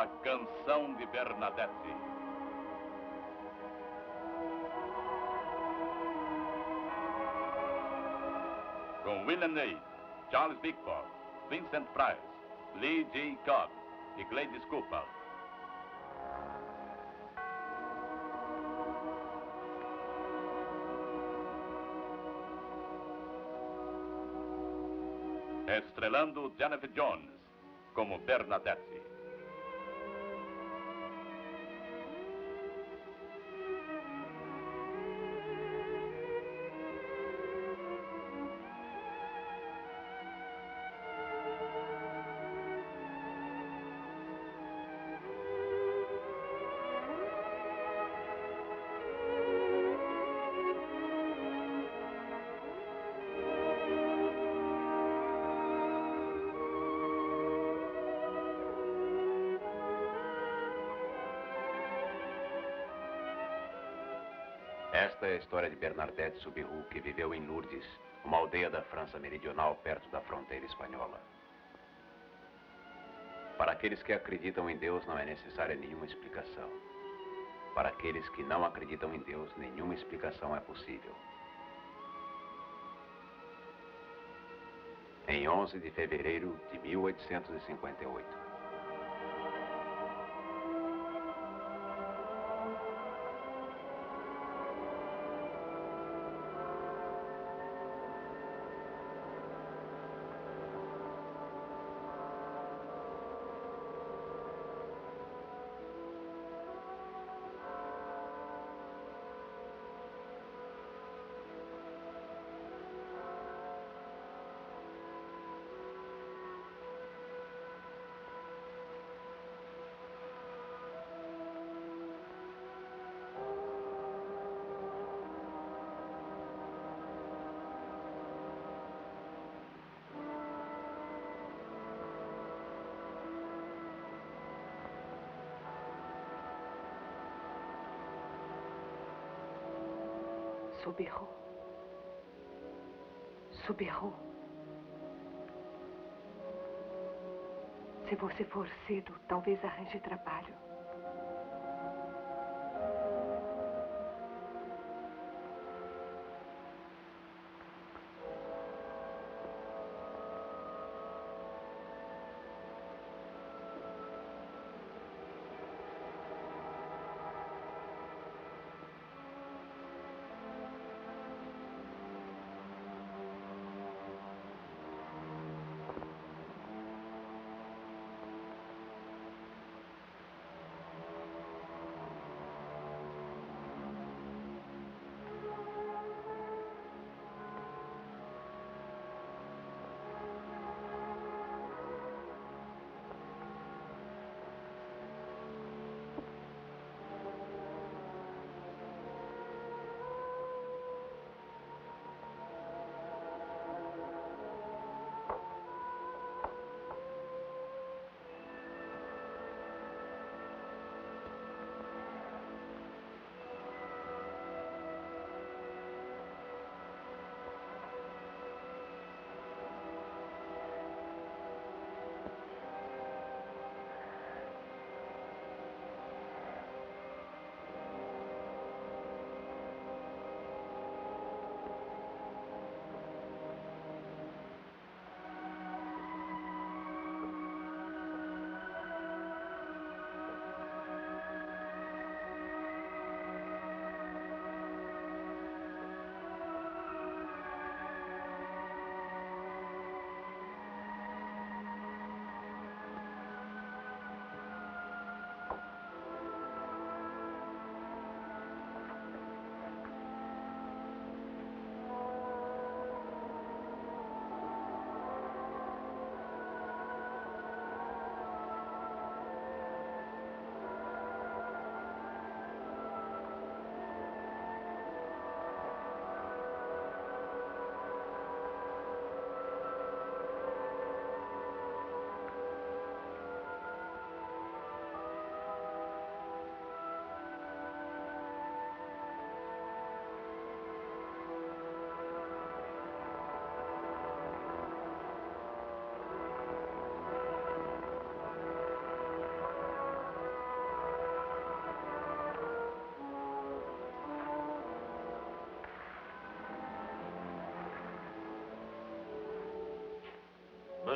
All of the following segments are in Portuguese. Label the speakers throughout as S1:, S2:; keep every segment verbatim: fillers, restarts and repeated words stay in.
S1: A Canção de Bernadette. Com William Ney, Charles Bickford, Vincent Price, Lee J. Cobb e Gladys Cooper. Estrelando Jennifer Jones como Bernadette.
S2: Esta é a história de Bernadette Soubirous, que viveu em Lourdes, uma aldeia da França meridional perto da fronteira espanhola. Para aqueles que acreditam em Deus, não é necessária nenhuma explicação. Para aqueles que não acreditam em Deus, nenhuma explicação é possível. Em onze de fevereiro de mil oitocentos e cinquenta e oito.
S3: Soubirous. Soubirous. Se você for cedo, talvez arranje trabalho.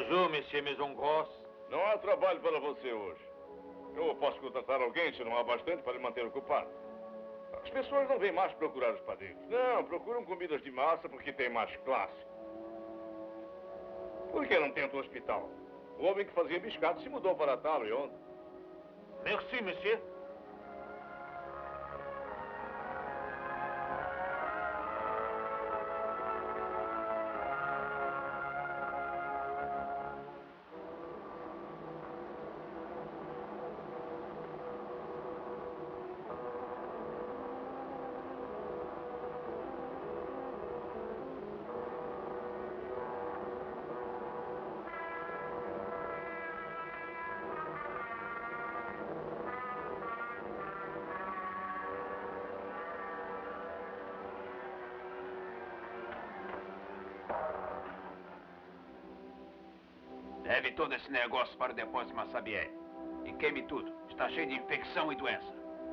S4: Bonjour, monsieur Maison Grosse.
S5: Não há trabalho para você hoje. Eu posso contratar alguém se não há bastante para lhe manter ocupado. As pessoas não vêm mais procurar os padeiros. Não, procuram comidas de massa porque tem mais classe. Por que não tenta o hospital? O homem que fazia biscate se mudou para Talo e ontem.
S4: Merci, monsieur.
S2: Leve todo esse negócio para o depósito de Massabielle. E queime tudo. Está cheio de infecção e doença.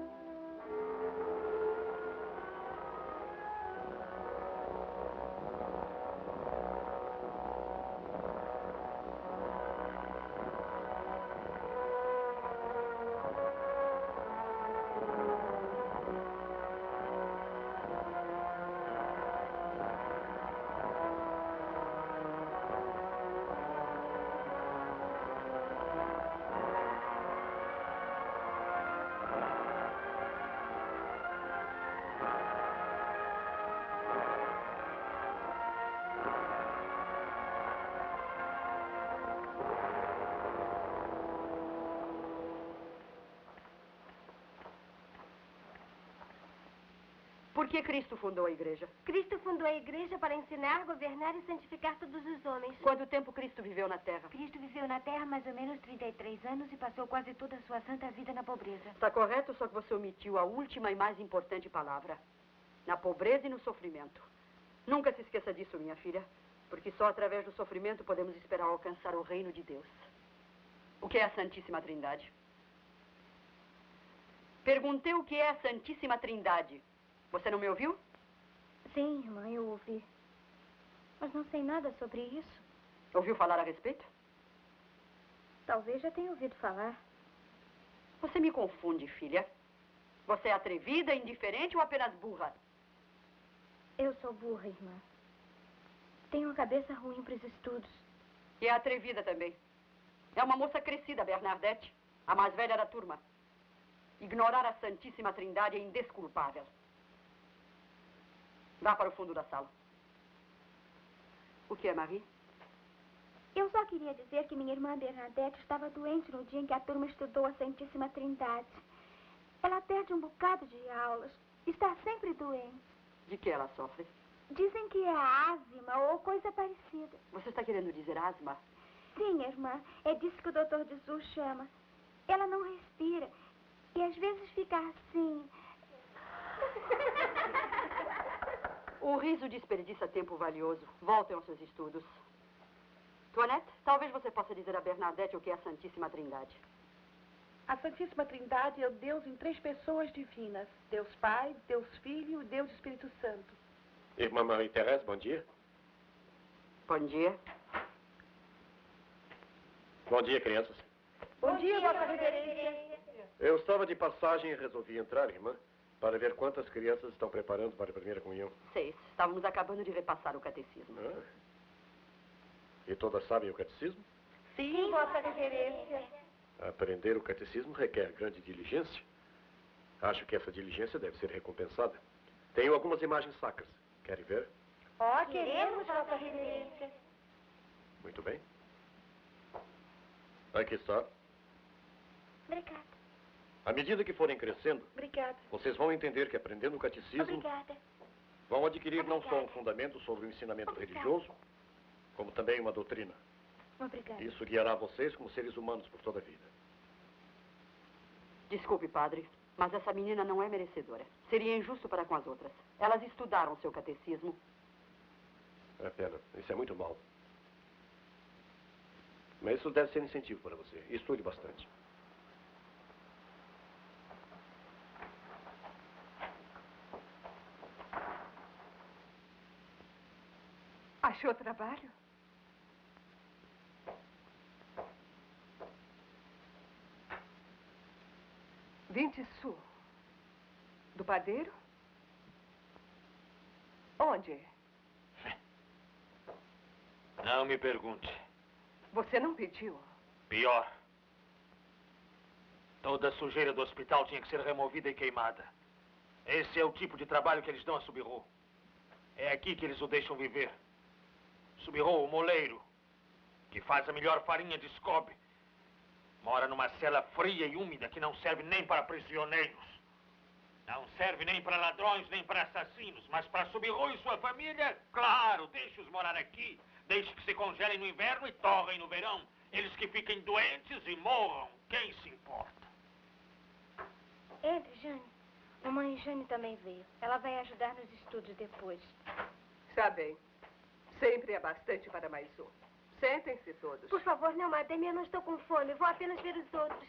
S3: Por que Cristo fundou a igreja?
S6: Cristo fundou a igreja para ensinar, governar e santificar todos os homens.
S3: Quanto tempo Cristo viveu na Terra?
S6: Cristo viveu na Terra mais ou menos trinta e três anos e passou quase toda a sua santa vida na pobreza.
S3: Está correto, só que você omitiu a última e mais importante palavra. Na pobreza e no sofrimento. Nunca se esqueça disso, minha filha. Porque só através do sofrimento podemos esperar alcançar o reino de Deus. O que é a Santíssima Trindade? Perguntei o que é a Santíssima Trindade. Você não me ouviu?
S6: Sim, irmã, eu ouvi. Mas não sei nada sobre isso.
S3: Ouviu falar a respeito?
S6: Talvez já tenha ouvido falar.
S3: Você me confunde, filha. Você é atrevida, indiferente ou apenas burra?
S6: Eu sou burra, irmã. Tenho uma cabeça ruim para os estudos.
S3: E é atrevida também. É uma moça crescida, Bernadette, a mais velha da turma. Ignorar a Santíssima Trindade é indesculpável. Vá para o fundo da sala. O que é, Marie?
S6: Eu só queria dizer que minha irmã Bernadette estava doente no dia em que a turma estudou a Santíssima Trindade. Ela perde um bocado de aulas. Está sempre doente.
S3: De que ela sofre?
S6: Dizem que é asma ou coisa parecida.
S3: Você está querendo dizer asma?
S6: Sim, irmã. É disso que o doutor Jesus chama. Ela não respira. E às vezes fica assim.
S3: O riso desperdiça tempo valioso. Voltem aos seus estudos. Toinette, talvez você possa dizer a Bernadette o que é a Santíssima Trindade.
S7: A Santíssima Trindade é o Deus em três pessoas divinas. Deus Pai, Deus Filho e Deus Espírito Santo.
S8: Irmã Marie-Thérèse, bom dia.
S3: Bom dia.
S8: Bom dia, crianças.
S7: Bom dia, Vossa Reverência.
S8: Eu estava de passagem e resolvi entrar, irmã, para ver quantas crianças estão preparando para a primeira comunhão.
S3: Seis. Estávamos acabando de repassar o catecismo.
S8: Ah. E todas sabem o catecismo?
S7: Sim, Vossa Reverência.
S8: Aprender o catecismo requer grande diligência. Acho que essa diligência deve ser recompensada. Tenho algumas imagens sacras. Querem ver?
S7: Ó, oh, queremos, Vossa Reverência.
S8: Muito bem. Aqui está.
S6: Obrigada.
S8: À medida que forem crescendo,
S7: Obrigada.
S8: vocês vão entender que aprendendo o catecismo,
S6: Obrigada.
S8: vão adquirir não só um
S6: Obrigada.
S8: fundamento sobre o ensinamento
S6: Obrigada.
S8: religioso, como também uma doutrina.
S6: Obrigada.
S8: Isso guiará vocês como seres humanos por toda a vida.
S3: Desculpe, padre, mas essa menina não é merecedora. Seria injusto para com as outras. Elas estudaram seu catecismo.
S8: É pena. Isso é muito mal. Mas isso deve ser incentivo para você. Estude bastante.
S3: Achou trabalho?
S9: vinte sul. Do padeiro? Onde?
S4: Não me pergunte.
S9: Você não pediu?
S4: Pior. Toda a sujeira do hospital tinha que ser removida e queimada. Esse é o tipo de trabalho que eles dão a Subirô. É aqui que eles o deixam viver. Subirô, o moleiro, que faz a melhor farinha de Scob, mora numa cela fria e úmida que não serve nem para prisioneiros. Não serve nem para ladrões, nem para assassinos, mas para Subirô e sua família, claro, deixe-os morar aqui. Deixe que se congelem no inverno e torrem no verão. Eles que fiquem doentes e morram. Quem se importa?
S6: Entre, Jane. Mamãe Jane também veio. Ela vai ajudar nos estudos depois.
S9: Está bem. Sempre é bastante para mais um. Sentem-se todos.
S6: Por favor, não, madame, eu não estou com fome. Vou apenas ver os outros.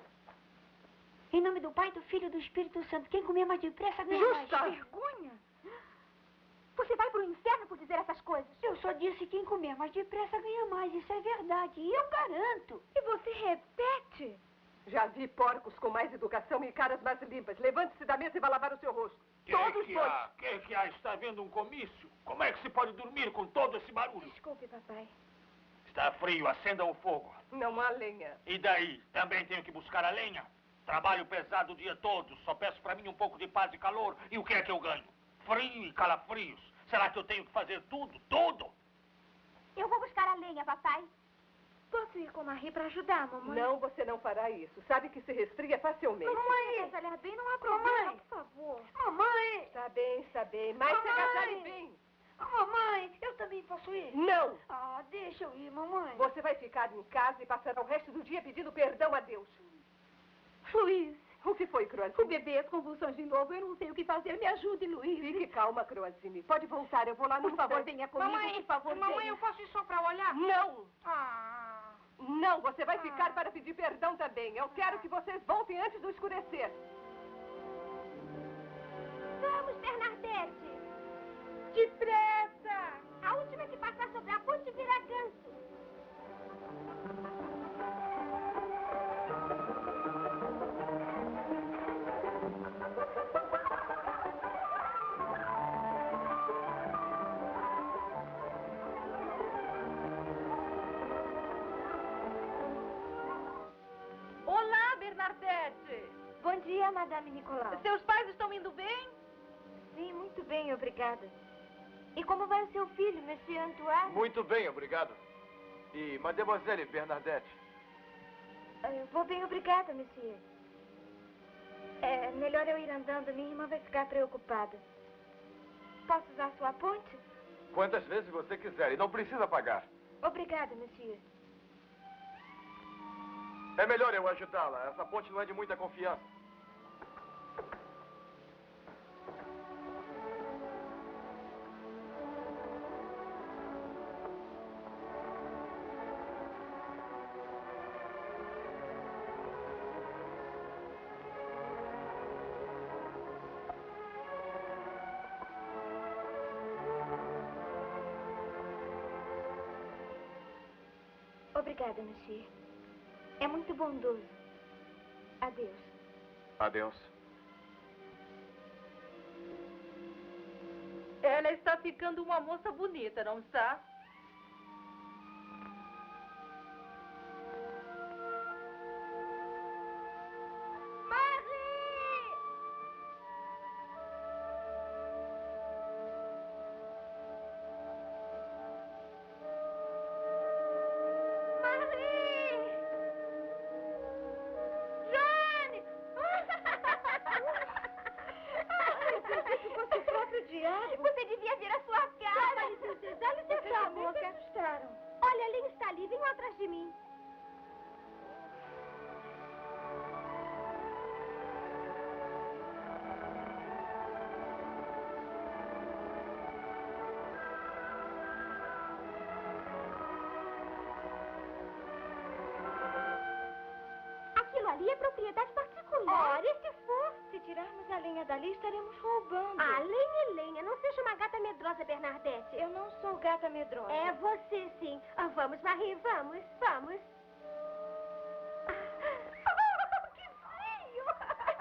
S6: Em nome do Pai, do Filho e do Espírito Santo, quem comer mais depressa ganha mais.
S9: Justa!
S6: Vergonha! Você vai para o inferno por dizer essas coisas? Eu só disse que quem comer mais depressa ganha mais. Isso é verdade. E eu garanto. E você repete?
S9: Já vi porcos com mais educação e caras mais limpas. Levante-se da mesa e vá lavar o seu rosto.
S4: Que
S9: Todos
S4: que
S9: dois.
S4: há? Que que há? Está havendo um comício? Como é que se pode dormir com todo esse barulho?
S6: Desculpe, papai.
S4: Está frio, acendam o fogo.
S9: Não há lenha.
S4: E daí? Também tenho que buscar a lenha? Trabalho pesado o dia todo. Só peço para mim um pouco de paz e calor. E o que é que eu ganho? Frio e calafrios. Será que eu tenho que fazer tudo? Tudo?
S6: Eu vou buscar a lenha, papai. Posso ir com Marie para ajudar, mamãe?
S9: Não, você não fará isso. Sabe que se resfria facilmente.
S6: Mamãe! Se agasalhar bem, não há problema,
S9: Mamãe.
S6: por favor.
S9: Mamãe! Está bem, está bem. Mas se
S6: Mamãe.
S9: agasalhe bem.
S6: Mamãe, eu também posso ir?
S9: Não!
S6: Ah, deixa eu ir, mamãe.
S9: Você vai ficar em casa e passará o resto do dia pedindo perdão a Deus.
S6: Luiz,
S9: O que foi, Croazine?
S6: o bebê, as convulsões de novo. Eu não sei o que fazer. Me ajude, Luiz.
S9: Fique calma, Croazine. Pode voltar, eu vou lá no
S6: Por favor,
S9: instante.
S6: venha comigo.
S9: Mamãe,
S6: por favor,
S7: Mamãe,
S6: venha.
S7: eu posso ir só para olhar?
S9: Não!
S7: Ah.
S9: Não, você vai ficar para pedir perdão também. Eu quero que vocês voltem antes do escurecer.
S6: Vamos, Bernadette.
S7: Depressa!
S6: A última que passar sobre a ponte vira ganso.
S7: Olá, Bernadette.
S6: Bom dia, Madame Nicolau.
S7: Seus pais estão indo bem?
S6: Sim, muito bem, obrigada. E como vai o seu filho, Monsieur Antoine?
S10: Muito bem, obrigado. E Mademoiselle Bernadette?
S6: Eu vou bem, obrigada, Monsieur. É melhor eu ir andando, minha irmã vai ficar preocupada. Posso usar sua ponte?
S10: Quantas vezes você quiser, e não precisa pagar.
S6: Obrigada, Monsieur.
S10: É melhor eu ajudá-la. Essa ponte não é de muita confiança.
S6: Obrigada, Monsieur. É muito bondoso. Adeus.
S10: Adeus.
S7: Ela está ficando uma moça bonita, não está?
S6: Você devia ver a sua cara. Olha essa boca. Se assustaram. Olha, a Lynn está ali. Venham atrás de mim. Aquilo ali é propriedade particular. Ora, e se for? Se tirarmos a lenha dali, estaremos roubando. Ah, lenha é lenha. Não seja uma gata medrosa, Bernadette. Eu não sou gata medrosa. É você, sim. Ah, vamos, Marie, vamos, vamos. Que frio!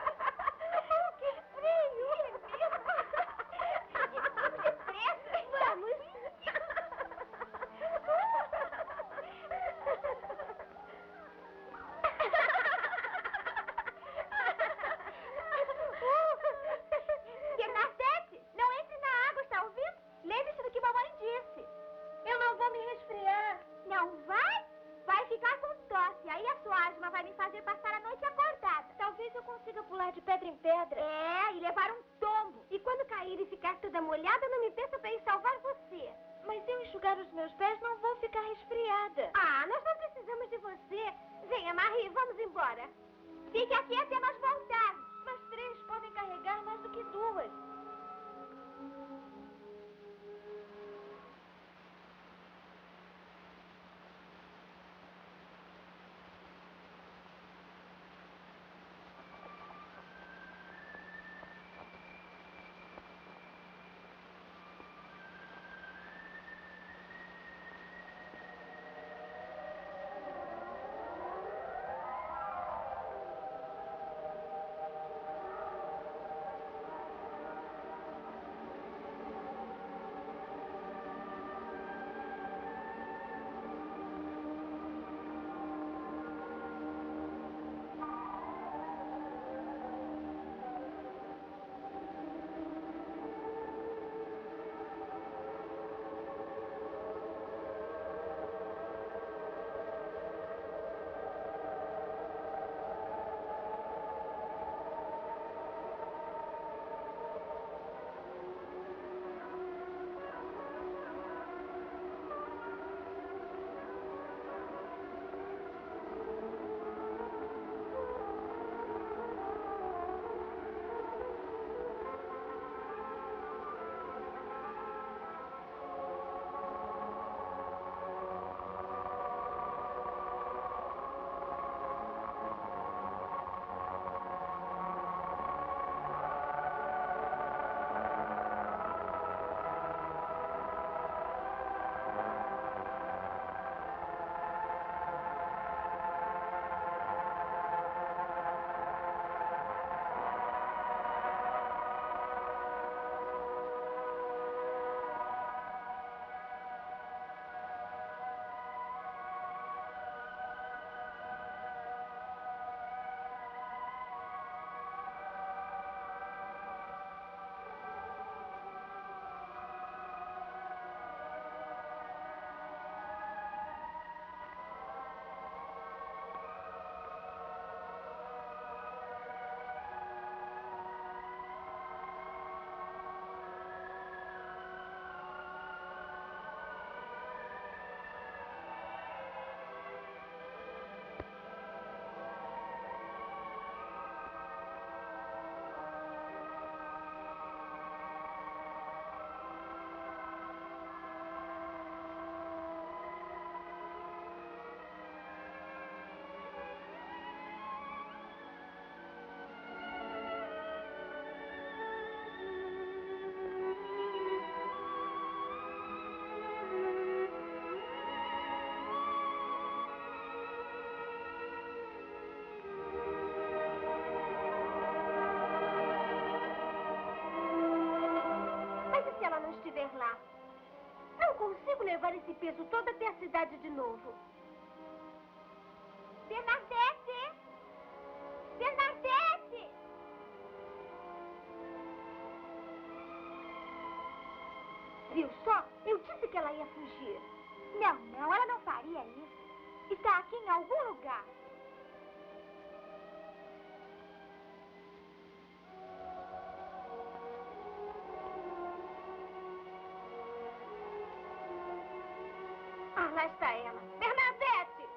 S6: pular de pedra em pedra. É, e levar um tombo. E quando cair e ficar toda molhada, não me peça para ir salvar você. Mas se eu enxugar os meus pés, não vou ficar resfriada. Ah, nós não precisamos de você. Venha, Marie, vamos embora. Fique aqui até nós voltarmos. Mas três podem carregar mais do que duas. Lá. Não consigo levar esse peso todo até a cidade de novo. Bernadette! Bernadette! Viu só? Eu disse que ela ia fugir. Não, não, ela não faria isso. Está aqui em algum lugar. Ah, lá está ela. Bernadette!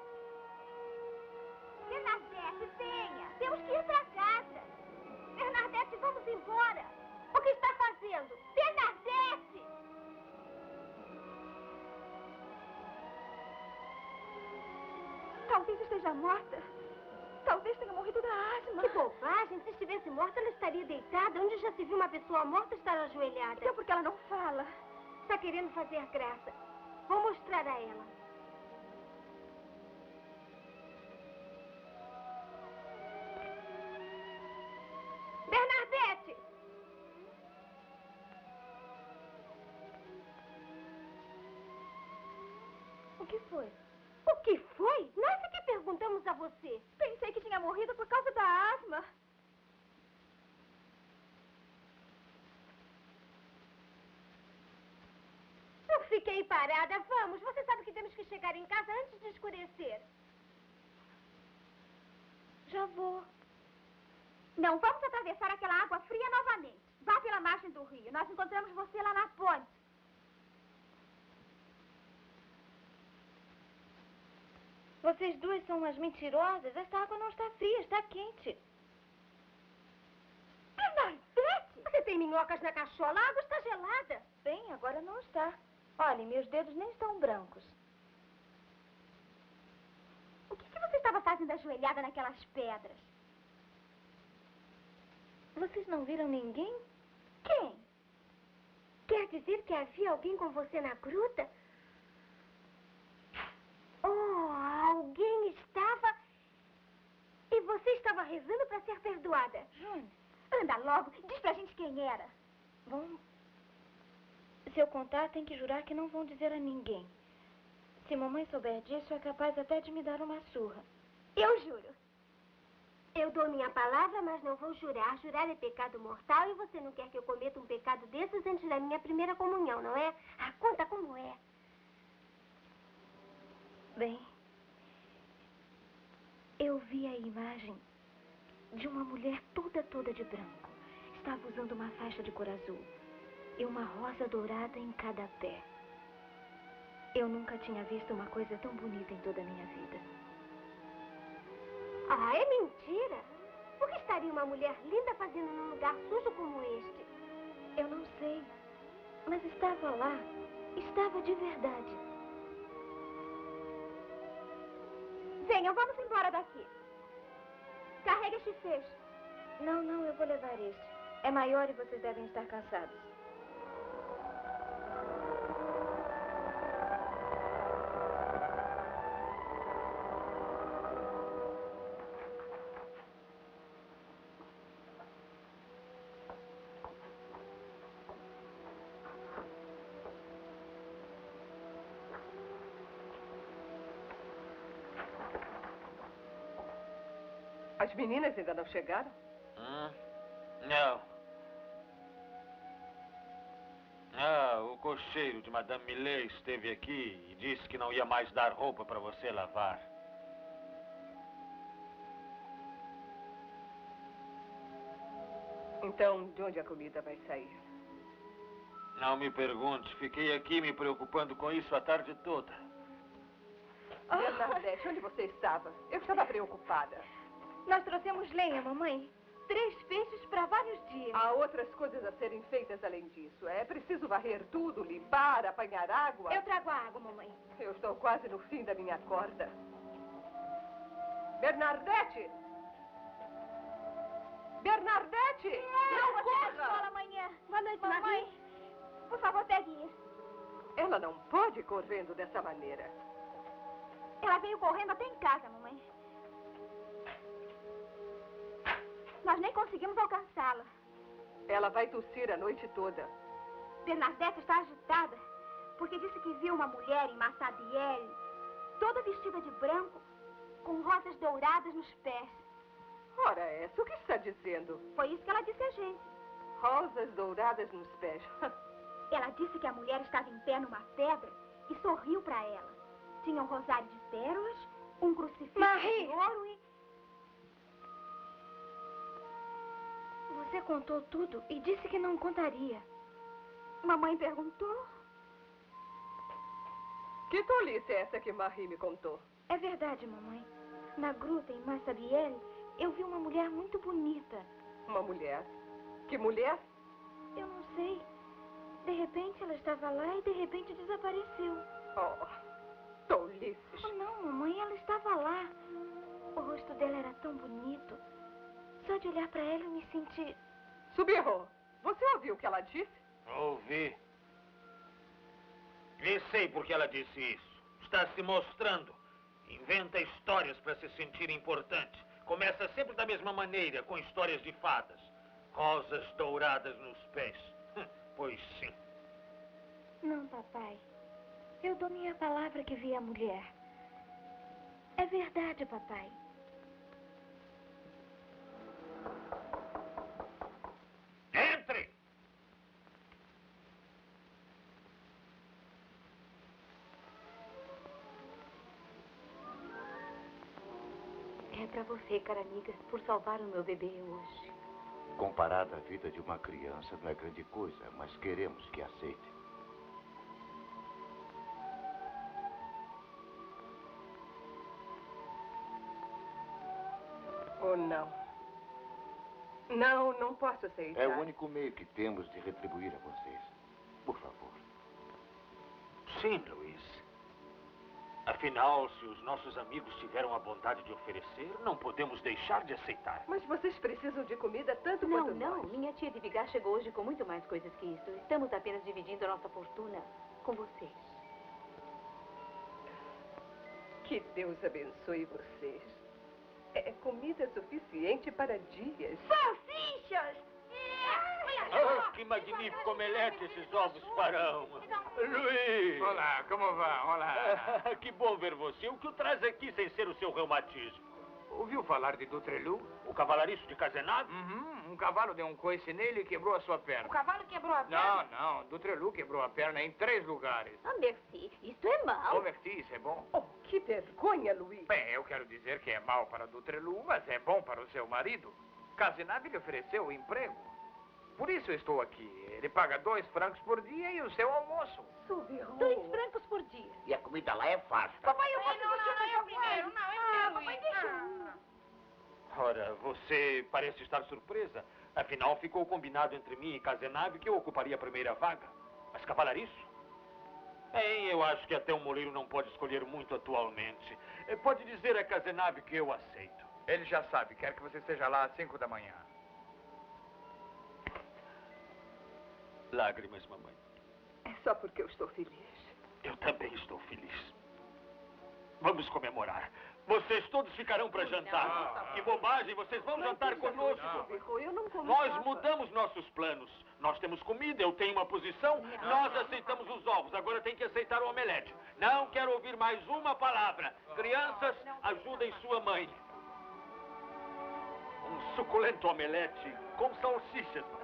S6: Bernadette, venha! Temos que ir para casa. Bernadette, vamos embora. O que está fazendo? Bernadette!
S7: Talvez esteja morta. Talvez tenha morrido da asma.
S6: Que bobagem. Se estivesse morta, ela estaria deitada. Onde já se viu uma pessoa morta estar ajoelhada?
S7: Então por que ela não fala?
S6: Está querendo fazer graça. Vou mostrar a ela. Bernadette!
S7: O que foi?
S6: O que foi? Nós é que perguntamos a você.
S7: Pensei que tinha morrido por causa da asma.
S6: Eu fiquei parada. Vamos, você sabe que temos que chegar em casa antes de escurecer.
S7: Já vou.
S6: Não vamos atravessar aquela água fria novamente. Vá pela margem do rio. Nós encontramos você lá na ponte. Vocês duas são umas mentirosas. Esta água não está fria, está quente. Bernadette! Você tem minhocas na cachola, a água está gelada. Bem, agora não está. Olha, meus dedos nem estão brancos. O que, que você estava fazendo ajoelhada naquelas pedras? Vocês não viram ninguém? Quem? Quer dizer que havia alguém com você na gruta? Oh, alguém estava... E você estava rezando para ser perdoada. Júnior, anda logo, diz pra gente quem era. Bom, se eu contar, tem que jurar que não vão dizer a ninguém. Se mamãe souber disso, é capaz até de me dar uma surra. Eu juro. Eu dou minha palavra, mas não vou jurar. Jurar é pecado mortal e você não quer que eu cometa um pecado desses antes da minha primeira comunhão, não é? Ah, conta como é. Bem, eu vi a imagem de uma mulher toda, toda de branco. Estava usando uma faixa de cor azul e uma rosa dourada em cada pé. Eu nunca tinha visto uma coisa tão bonita em toda a minha vida. Ah, é mentira! Por que estaria uma mulher linda fazendo num lugar sujo como este? Eu não sei, mas estava lá. Estava de verdade. Venham, vamos embora daqui. Carrega este fecho. Não, não, eu vou levar este. É maior e vocês devem estar cansados.
S9: As meninas ainda não chegaram?
S4: Hum, não. Ah, o cocheiro de Madame Millet esteve aqui e disse que não ia mais dar roupa para você lavar.
S9: Então, de onde a comida vai sair?
S4: Não me pergunte. Fiquei aqui me preocupando com isso a tarde toda.
S9: Ah. Bernadette, onde você estava? Eu estava preocupada.
S6: Nós trouxemos lenha, mamãe. Três feixes para vários dias.
S9: Há outras coisas a serem feitas além disso. É preciso varrer tudo, limpar, apanhar água.
S6: Eu trago a água, mamãe.
S9: Eu estou quase no fim da minha corda. Bernadette! Bernadette!
S6: É,
S9: não
S6: você
S9: corra!
S6: na escola amanhã. Boa noite, mamãe. Por favor, pegue isso.
S9: Ela não pode ir correndo dessa maneira.
S6: Ela veio correndo até em casa, mamãe. Nós nem conseguimos alcançá-la.
S9: Ela vai tossir a noite toda.
S6: Bernadette está agitada, porque disse que viu uma mulher em Massabielle, toda vestida de branco, com rosas douradas nos pés.
S9: Ora, essa, o que está dizendo?
S6: Foi isso que ela disse a gente.
S9: Rosas douradas nos pés.
S6: Ela disse que a mulher estava em pé numa pedra e sorriu para ela. Tinha um rosário de pérolas, um crucifixo
S7: Marie!
S6: de ouro e... Você contou tudo e disse que não contaria. Mamãe perguntou.
S9: Que tolice é essa que Marie me contou?
S6: É verdade, mamãe. Na gruta, em Massabielle, eu vi uma mulher muito bonita.
S9: Uma mulher? Que mulher?
S6: Eu não sei. De repente ela estava lá e de repente desapareceu.
S9: Oh, tolices.
S6: Oh, não, mamãe, ela estava lá. O rosto dela era tão bonito. Só de olhar para ela eu me senti...
S9: Subirro, você ouviu o que ela disse?
S4: Ouvi. E sei por que ela disse isso. Está se mostrando. Inventa histórias para se sentir importante. Começa sempre da mesma maneira, com histórias de fadas. Rosas douradas nos pés. Pois sim.
S6: Não, papai. Eu dou minha palavra que vi a mulher. É verdade, papai.
S4: Entre!
S3: É pra você, cara amiga, por salvar o meu bebê hoje.
S11: Separar da vida de uma criança não é grande coisa, mas queremos que aceite.
S9: Oh, não. Não, não posso aceitar.
S11: É o único meio que temos de retribuir a vocês. Por favor.
S4: Sim, Luiz. Afinal, se os nossos amigos tiveram a bondade de oferecer, não podemos deixar de aceitar.
S9: Mas vocês precisam de comida tanto
S12: não,
S9: quanto
S12: Não, não.
S9: nós.
S12: Minha tia de Vigar chegou hoje com muito mais coisas que isso. Estamos apenas dividindo a nossa fortuna com vocês.
S9: Que Deus abençoe vocês. É comida suficiente para dias.
S6: Salsichas!
S4: Ah, que magnífico omelete esses ovos farão. Luiz!
S10: Olá, como vai? Olá.
S4: Ah, que bom ver você. O que o traz aqui sem ser o seu reumatismo?
S10: Ouviu falar de Dutrelu?
S4: O cavalariço de Cazenave?
S10: Uhum, um cavalo deu um coice nele e quebrou a sua perna.
S6: O cavalo quebrou a perna?
S10: Não, não. Dutrelu quebrou a perna em três lugares.
S6: Ah, merci. Isto é mau.
S10: Oh, merci, isso é bom.
S9: Oh, que vergonha, Luiz.
S10: Bem, eu quero dizer que é mau para Dutrelu, mas é bom para o seu marido. Cazenave lhe ofereceu o emprego. Por isso eu estou aqui. Ele paga dois francos por dia e o seu almoço.
S9: Soubirou.
S6: Dois francos por dia.
S11: E a comida lá é farta.
S6: Papai, eu posso não, não, não, eu primeiro. Não, eu
S9: Ah,
S6: quero.
S9: papai,
S6: deixa
S9: deixa.
S4: Ora, você parece estar surpresa. Afinal, ficou combinado entre mim e Cazenave que eu ocuparia a primeira vaga. Mas cavalariço? Bem, eu acho que até um moleiro não pode escolher muito atualmente. Eh, Pode dizer a Cazenave que eu aceito.
S10: Ele já sabe, quer que você esteja lá às cinco da manhã.
S4: Lágrimas, mamãe.
S9: É só porque eu estou feliz.
S4: Eu também estou feliz. Vamos comemorar. Vocês todos ficarão para jantar. Que bobagem, vocês vão jantar conosco.
S9: Soubirou, eu não como
S4: Nós
S9: papa.
S4: mudamos nossos planos. Nós temos comida, eu tenho uma posição, nós aceitamos os ovos. Agora tem que aceitar o omelete. Não quero ouvir mais uma palavra. Crianças, ajudem sua mãe. Um suculento omelete com salsichas, mamãe.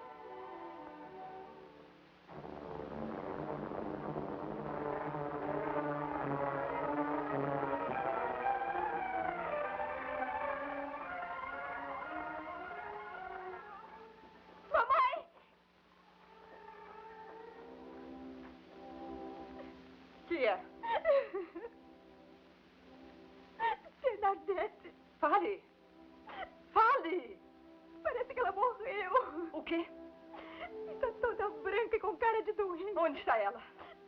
S6: Mamãe!
S9: Tia.
S6: Bernadette.
S9: Fale. Fale.
S6: Parece que ela morreu.
S9: O quê?
S6: Está toda branca e com cara de doente.
S9: Onde está ela?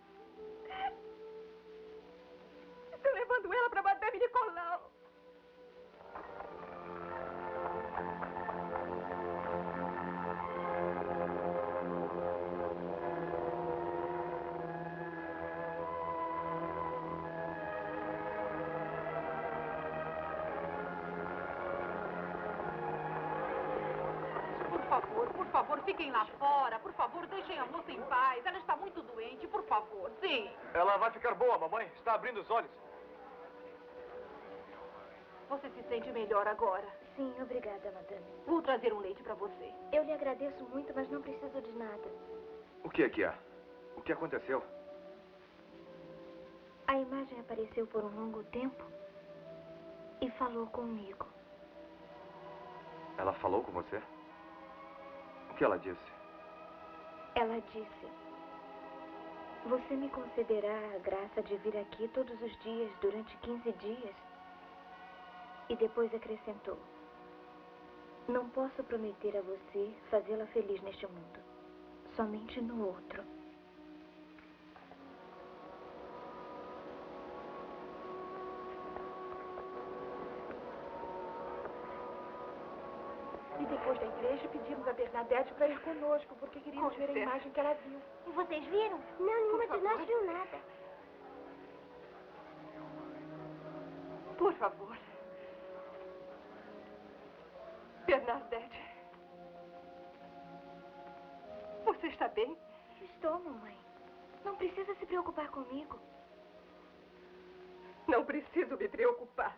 S6: Estou levando ela para Madame Nicolau.
S7: Por favor, por favor, fiquem lá fora. Por favor, deixem a moça em paz. Ela está muito doente, por favor. Sim.
S10: Ela vai ficar boa, mamãe. Está abrindo os olhos.
S7: Você se sente melhor agora.
S6: Sim, obrigada, madame.
S7: Vou trazer um leite para você.
S6: Eu lhe agradeço muito, mas não preciso de nada.
S10: O que é que há? O que aconteceu?
S6: A imagem apareceu por um longo tempo e falou comigo.
S10: Ela falou com você? O que ela disse?
S6: Ela disse: você me concederá a graça de vir aqui todos os dias durante quinze dias? E depois acrescentou: não posso prometer a você fazê-la feliz neste mundo, somente no outro.
S7: E depois da igreja, pedimos a Bernadette para ir conosco, porque queríamos ver a imagem que ela viu.
S6: E vocês viram? Não, nenhuma de nós viu nada.
S9: Por favor. Bernadette. Você está bem?
S6: Estou, mamãe. Não precisa se preocupar comigo.
S9: Não preciso me preocupar.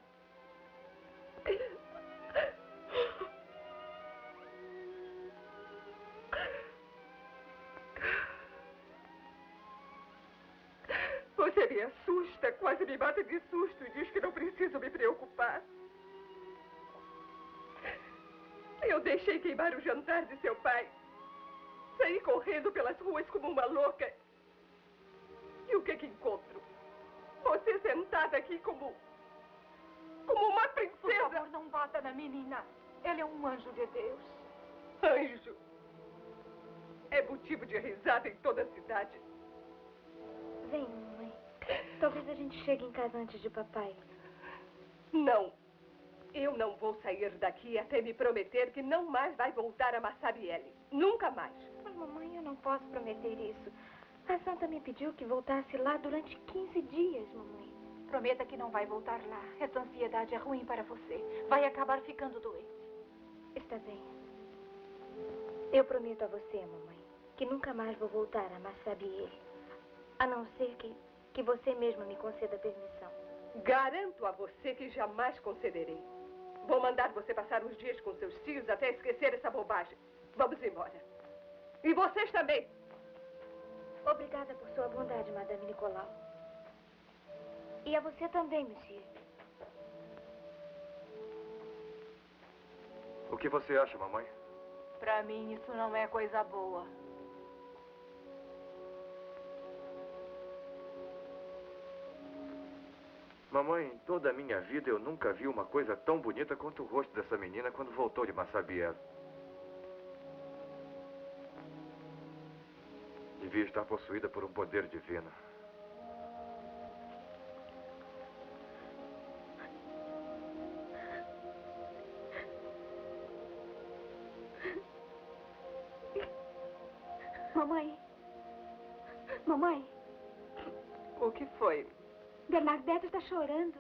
S9: Você me assusta, quase me mata de susto e diz que não preciso me preocupar. Eu deixei Deixei queimar o jantar de seu pai. Saí correndo pelas ruas como uma louca. E o que que encontro? Você sentada aqui como... como uma princesa.
S13: Por favor, não bata na menina. Ele é um anjo de Deus.
S9: Anjo. É motivo de risada em toda a cidade.
S6: Vem, mamãe. Talvez a gente chegue em casa antes de papai.
S9: Não. Eu não vou sair daqui até me prometer que não mais vai voltar a Massabielle. Nunca mais.
S6: Mas, mamãe, eu não posso prometer isso. A santa me pediu que voltasse lá durante quinze dias, mamãe.
S13: Prometa que não vai voltar lá. Essa ansiedade é ruim para você. Vai acabar ficando doente.
S6: Está bem. Eu prometo a você, mamãe, que nunca mais vou voltar a Massabielle. A não ser que, que você mesma me conceda permissão.
S9: Garanto a você que jamais concederei. Vou mandar você passar uns dias com seus tios até esquecer essa bobagem. Vamos embora. E vocês também.
S6: Obrigada por sua bondade, Madame Nicolau. E a você também, monsieur.
S8: O que você acha, mamãe?
S13: Para mim, isso não é coisa boa.
S8: Mamãe, em toda a minha vida eu nunca vi uma coisa tão bonita quanto o rosto dessa menina quando voltou de Massabielle. Devia estar possuída por um poder divino.
S6: Mamãe. Mamãe.
S9: O que foi?
S6: Bernadette está chorando.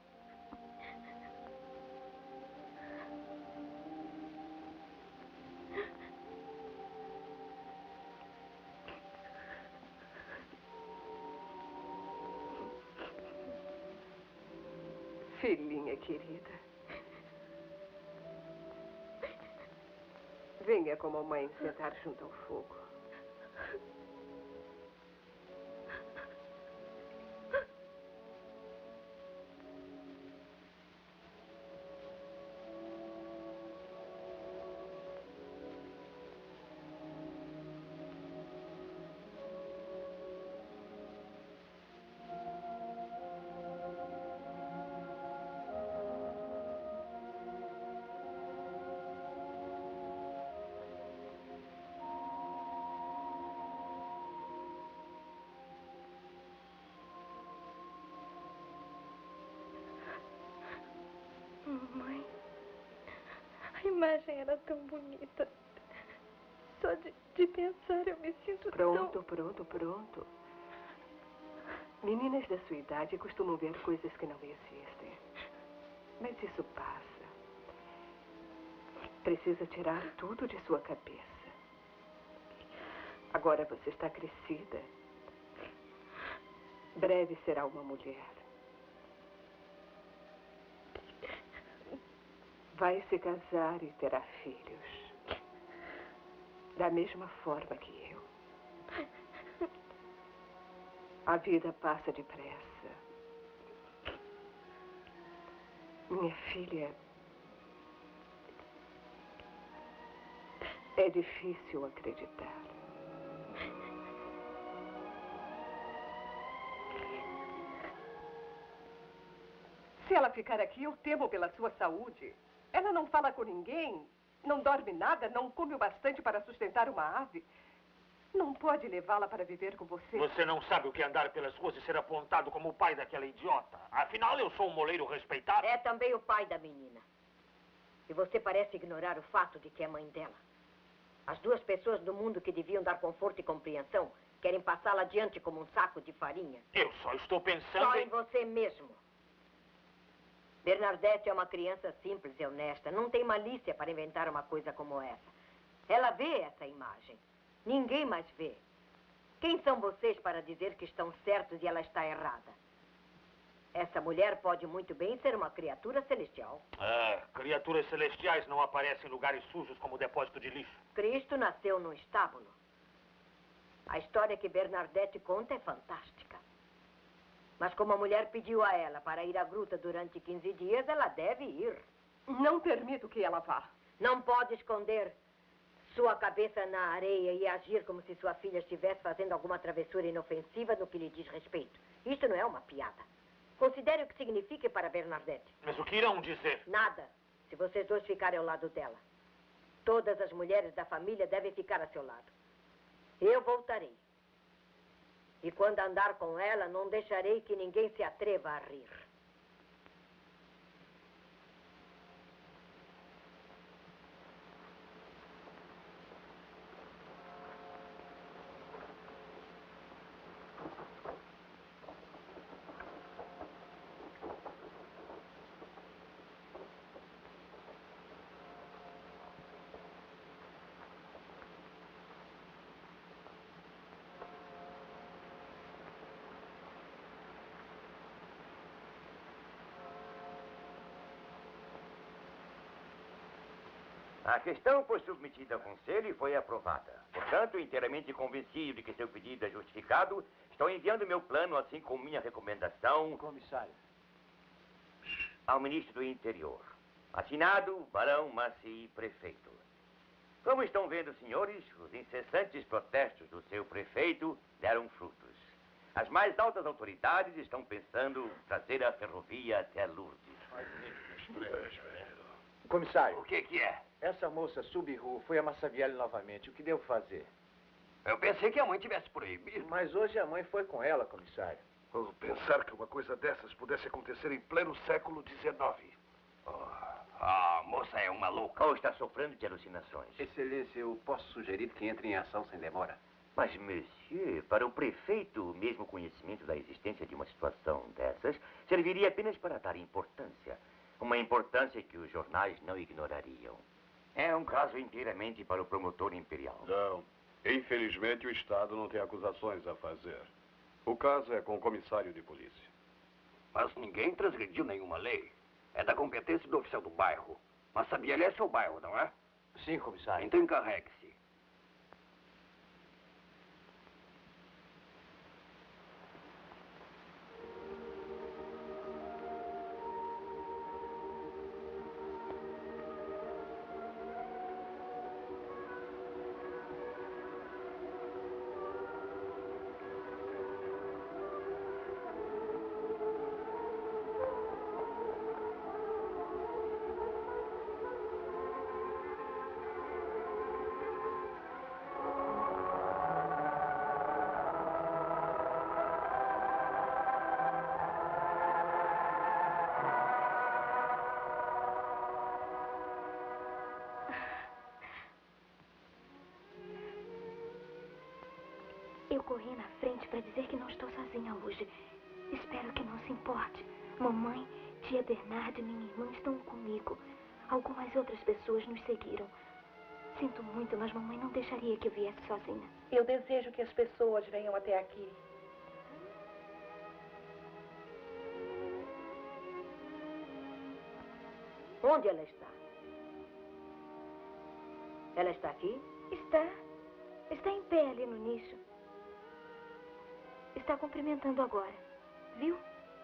S9: Filhinha querida. Venha com a mamãe sentar junto ao fogo.
S6: Mamãe, a imagem era tão bonita. Só de, de pensar eu me sinto
S9: Pronto,
S6: tão...
S9: pronto, pronto. Meninas da sua idade costumam ver coisas que não existem. Mas isso passa. Precisa tirar tudo de sua cabeça. Agora você está crescida. Breve será uma mulher. Vai se casar e terá filhos. Da mesma forma que eu. A vida passa depressa. Minha filha, é difícil acreditar. Se ela ficar aqui, eu temo pela sua saúde. Ela não fala com ninguém, não dorme nada, não come o bastante para sustentar uma ave. Não pode levá-la para viver com você.
S4: Você não sabe o que é andar pelas ruas e ser apontado como o pai daquela idiota. Afinal, eu sou um moleiro respeitado.
S14: É também o pai da menina. E você parece ignorar o fato de que é mãe dela. As duas pessoas do mundo que deviam dar conforto e compreensão querem passá-la adiante como um saco de farinha.
S4: Eu só estou pensando
S14: Só
S4: em...
S14: em você mesmo. Bernadette é uma criança simples e honesta. Não tem malícia para inventar uma coisa como essa. Ela vê essa imagem. Ninguém mais vê. Quem são vocês para dizer que estão certos e ela está errada? Essa mulher pode muito bem ser uma criatura celestial.
S4: É, criaturas celestiais não aparecem em lugares sujos como o depósito de lixo.
S14: Cristo nasceu num estábulo. A história que Bernadette conta é fantástica. Mas como a mulher pediu a ela para ir à gruta durante quinze dias, ela deve ir.
S9: Não permito que ela vá.
S14: Não pode esconder sua cabeça na areia e agir como se sua filha estivesse fazendo alguma travessura inofensiva no que lhe diz respeito. Isto não é uma piada. Considere o que significa para Bernadette.
S4: Mas o que irão dizer?
S14: Nada, se vocês dois ficarem ao lado dela. Todas as mulheres da família devem ficar a seu lado. Eu voltarei. E quando andar com ela, não deixarei que ninguém se atreva a rir.
S11: A questão foi submetida ao Conselho e foi aprovada. Portanto, inteiramente convencido de que seu pedido é justificado, estou enviando meu plano, assim como minha recomendação...
S15: Comissário.
S11: ...ao Ministro do Interior. Assinado, Barão Maci, Prefeito. Como estão vendo, senhores, os incessantes protestos do seu prefeito deram frutos. As mais altas autoridades estão pensando trazer a ferrovia até Lourdes.
S15: Comissário.
S11: O que que é?
S15: Essa moça Subiru foi a Massabielle novamente. O que devo fazer?
S11: Eu pensei que a mãe tivesse proibido.
S15: Mas hoje a mãe foi com ela, comissário.
S8: Oh, pensar que uma coisa dessas pudesse acontecer em pleno século dezenove.
S11: Oh, a moça é uma louca. Ou está sofrendo de alucinações.
S2: Excelência, eu posso sugerir que entre em ação sem demora.
S11: Mas, monsieur, para o prefeito, o mesmo conhecimento da existência de uma situação dessas serviria apenas para dar importância. Uma importância que os jornais não ignorariam. É um caso inteiramente para o promotor imperial.
S8: Não. Infelizmente, o Estado não tem acusações a fazer. O caso é com o comissário de polícia.
S11: Mas ninguém transgrediu nenhuma lei. É da competência do oficial do bairro. Mas Massabielle é seu bairro, não é?
S15: Sim, comissário.
S11: Então encarregue-se.
S6: Eu corri na frente para dizer que não estou sozinha hoje. Espero que não se importe. Mamãe, tia Bernardo e minha irmã estão comigo. Algumas outras pessoas nos seguiram. Sinto muito, mas mamãe não deixaria que eu viesse sozinha.
S7: Eu desejo que as pessoas venham até aqui.
S14: Onde ela está? Ela está aqui?
S6: Está. Está em pé ali no nicho. Está cumprimentando agora. Viu?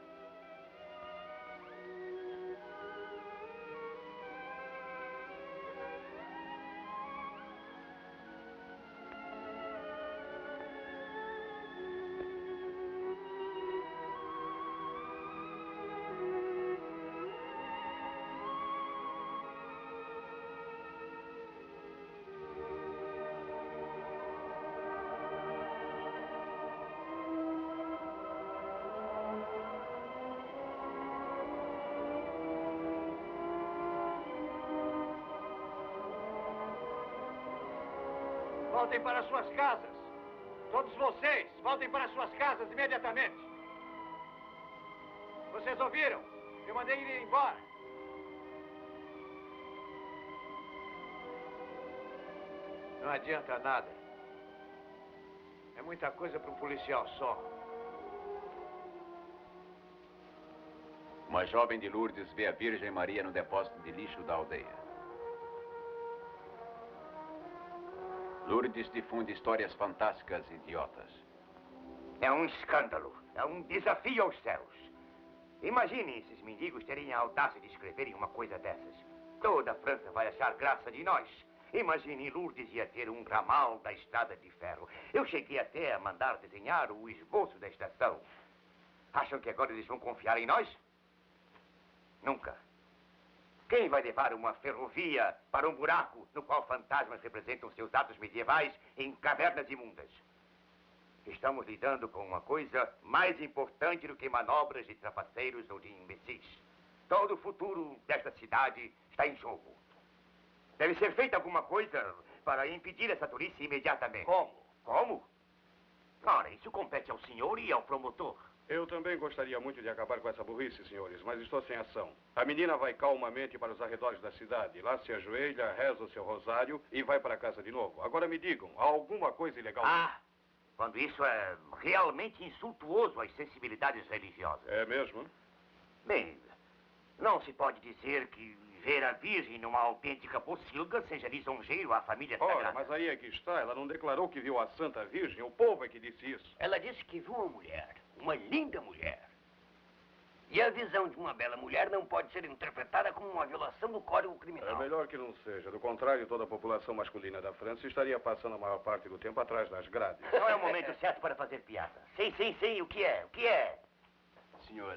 S4: Voltem para suas casas. Todos vocês, voltem para suas casas imediatamente. Vocês ouviram? Eu mandei ele ir embora. Não adianta nada. É muita coisa para um policial só.
S2: Uma jovem de Lourdes vê a Virgem Maria no depósito de lixo da aldeia. Lourdes difunde histórias fantásticas e idiotas.
S11: É um escândalo. É um desafio aos céus. Imaginem esses mendigos terem a audácia de escreverem uma coisa dessas. Toda a França vai achar graça de nós. Imagine, Lourdes ia ter um ramal da estrada de ferro. Eu cheguei até a mandar desenhar o esboço da estação. Acham que agora eles vão confiar em nós? Nunca. Quem vai levar uma ferrovia para um buraco no qual fantasmas representam seus atos medievais em cavernas imundas? Estamos lidando com uma coisa mais importante do que manobras de trapaceiros ou de imbecis. Todo o futuro desta cidade está em jogo. Deve ser feita alguma coisa para impedir essa tolice imediatamente.
S4: Como?
S11: Como? Ora, isso compete ao senhor e ao promotor.
S8: Eu também gostaria muito de acabar com essa burrice, senhores, mas estou sem ação. A menina vai calmamente para os arredores da cidade. Lá se ajoelha, reza o seu rosário e vai para casa de novo. Agora me digam, há alguma coisa ilegal?
S11: Ah, quando isso é realmente insultuoso às sensibilidades religiosas.
S8: É mesmo?
S11: Bem, não se pode dizer que ver a Virgem numa autêntica pocilga seja lisonjeiro à família sagrada.
S8: Ora, mas aí é que está. Ela não declarou que viu a Santa Virgem. O povo é que disse isso.
S16: Ela disse que viu uma mulher, uma linda mulher. E a visão de uma bela mulher não pode ser interpretada como uma violação do Código Criminal.
S8: É melhor que não seja. Do contrário, toda a população masculina da França estaria passando a maior parte do tempo atrás das grades.
S11: Não é o momento certo para fazer piada. Sim, sim, sim. O que é? O que é?
S2: Senhor,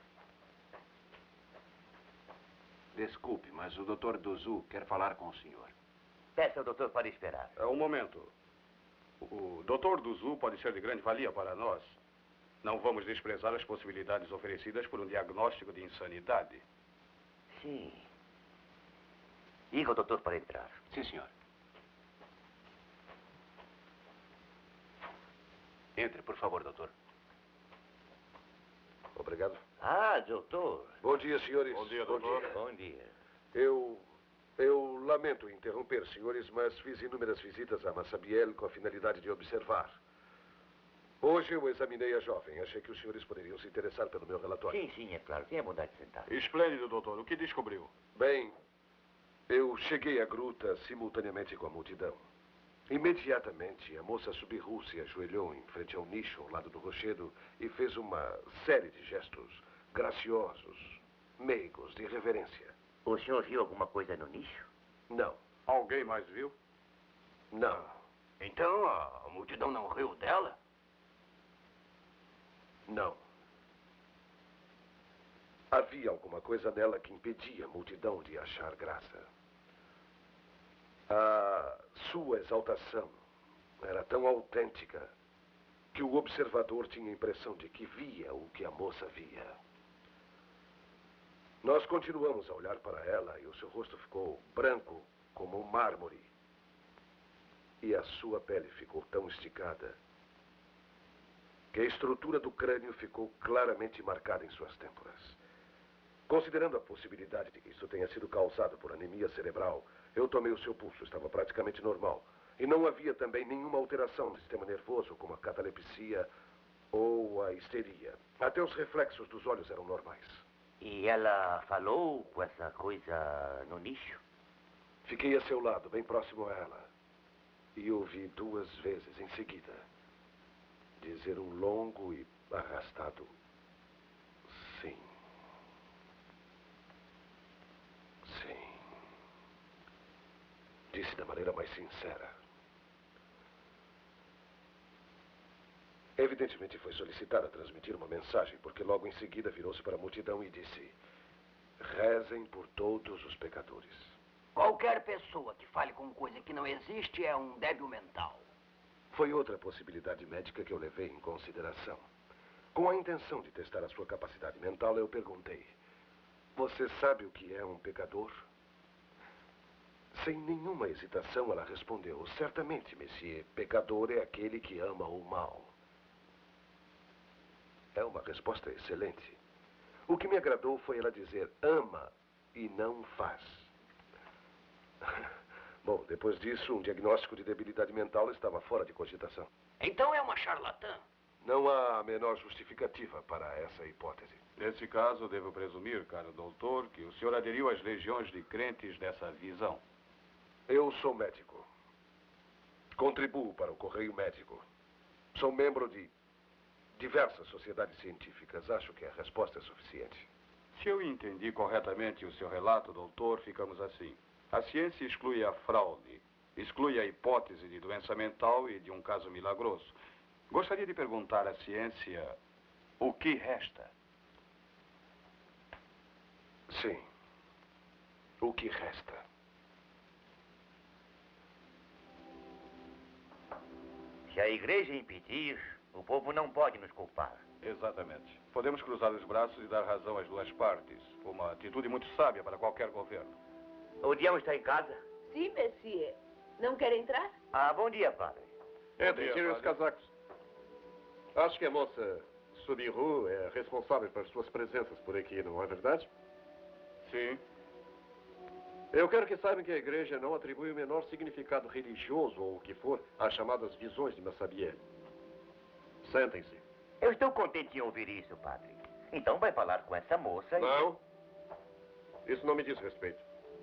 S2: desculpe, mas o doutor Duzu quer falar com o senhor.
S11: Peça ao doutor para esperar.
S8: É um momento. O doutor Duzu pode ser de grande valia para nós. Não vamos desprezar as possibilidades oferecidas por um diagnóstico de insanidade.
S11: Sim. Diga ao doutor para entrar.
S2: Sim, senhor. Entre, por favor, doutor.
S8: Obrigado.
S11: Ah, doutor.
S8: Bom dia, senhores.
S5: Bom dia, doutor.
S8: Bom dia.
S11: Bom dia.
S8: Eu... Eu lamento interromper, senhores, mas fiz inúmeras visitas a Massabielle com a finalidade de observar. Hoje eu examinei a jovem. Achei que os senhores poderiam se interessar pelo meu relatório.
S11: Sim, sim, é claro. Tenha bondade de sentar.
S8: Esplêndido, doutor. O que descobriu? Bem, eu cheguei à gruta simultaneamente com a multidão. Imediatamente, a moça Subiru se ajoelhou em frente ao nicho ao lado do rochedo e fez uma série de gestos graciosos, meigos, de reverência.
S11: O senhor viu alguma coisa no nicho?
S8: Não. Alguém mais viu? Não.
S16: Então a multidão não riu dela?
S8: Não. Havia alguma coisa nela que impedia a multidão de achar graça. A sua exaltação era tão autêntica que o observador tinha a impressão de que via o que a moça via. Nós continuamos a olhar para ela e o seu rosto ficou branco como um mármore. E a sua pele ficou tão esticada que a estrutura do crânio ficou claramente marcada em suas têmporas. Considerando a possibilidade de que isso tenha sido causado por anemia cerebral, eu tomei o seu pulso, estava praticamente normal. E não havia também nenhuma alteração no sistema nervoso, como a catalepsia ou a histeria. Até os reflexos dos olhos eram normais.
S11: E ela falou com essa coisa no nicho?
S8: Fiquei a seu lado, bem próximo a ela. E ouvi duas vezes em seguida dizer um longo e arrastado sim. Sim. Disse da maneira mais sincera. Evidentemente foi solicitada a transmitir uma mensagem, porque logo em seguida virou-se para a multidão e disse: rezem por todos os pecadores.
S16: Qualquer pessoa que fale com coisa que não existe é um débil mental.
S8: Foi outra possibilidade médica que eu levei em consideração. Com a intenção de testar a sua capacidade mental, eu perguntei: você sabe o que é um pecador? Sem nenhuma hesitação, ela respondeu: certamente, monsieur, pecador é aquele que ama o mal. É uma resposta excelente. O que me agradou foi ela dizer ama e não faz. Bom, depois disso, um diagnóstico de debilidade mental estava fora de cogitação.
S16: Então é uma charlatã?
S8: Não há a menor justificativa para essa hipótese. Nesse caso, devo presumir, caro doutor, que o senhor aderiu às legiões de crentes dessa visão. Eu sou médico. Contribuo para o Correio Médico. Sou membro de diversas sociedades científicas. Acho que a resposta é suficiente.
S17: Se eu entendi corretamente o seu relato, doutor, ficamos assim. A ciência exclui a fraude, exclui a hipótese de doença mental e de um caso milagroso. Gostaria de perguntar à ciência o que resta.
S8: Sim. O que resta?
S11: Se a igreja impedir, o povo não pode nos culpar.
S17: Exatamente. Podemos cruzar os braços e dar razão às duas partes. Uma atitude muito sábia para qualquer governo.
S11: O Dião está em casa?
S18: Sim, Monsieur. Não quer entrar?
S11: Ah, bom dia, padre.
S19: Entrem, tirem os casacos. Acho que a moça Subiru é responsável por suas presenças por aqui, não é verdade?
S17: Sim.
S19: Eu quero que saibam que a igreja não atribui o menor significado religioso ou o que for às chamadas visões de Massabielle. Sentem-se.
S11: Eu estou contente em ouvir isso, padre. Então vai falar com essa moça e...
S19: Não. Isso não me diz respeito.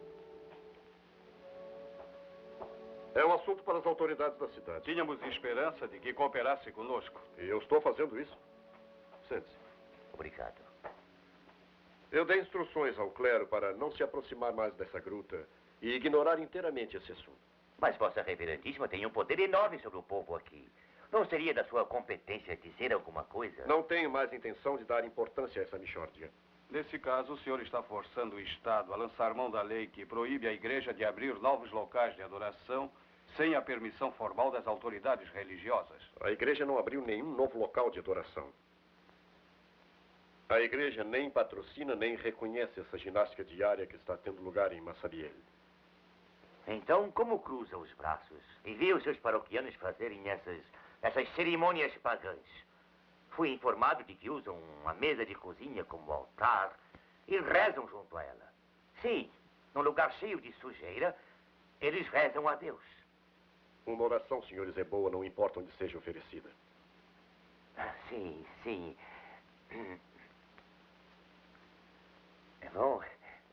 S19: É um assunto para as autoridades da cidade.
S17: Tínhamos esperança de que cooperasse conosco.
S19: E eu estou fazendo isso. Sente-se.
S11: Obrigado.
S19: Eu dei instruções ao clero para não se aproximar mais dessa gruta e ignorar inteiramente esse assunto.
S11: Mas Vossa Reverendíssima tem um poder enorme sobre o povo aqui. Não seria da sua competência dizer alguma coisa?
S19: Não tenho mais intenção de dar importância a essa mixórdia.
S17: Nesse caso, o senhor está forçando o Estado a lançar mão da lei que proíbe a igreja de abrir novos locais de adoração sem a permissão formal das autoridades religiosas.
S19: A igreja não abriu nenhum novo local de adoração. A igreja nem patrocina nem reconhece essa ginástica diária que está tendo lugar em Massabielle.
S11: Então, como cruza os braços e vê os seus paroquianos fazerem essas, essas cerimônias pagãs? Fui informado de que usam uma mesa de cozinha como altar e rezam junto a ela. Sim, num lugar cheio de sujeira, eles rezam a Deus.
S19: Uma oração, senhores, é boa, não importa onde seja oferecida.
S11: Ah, sim, sim. É bom.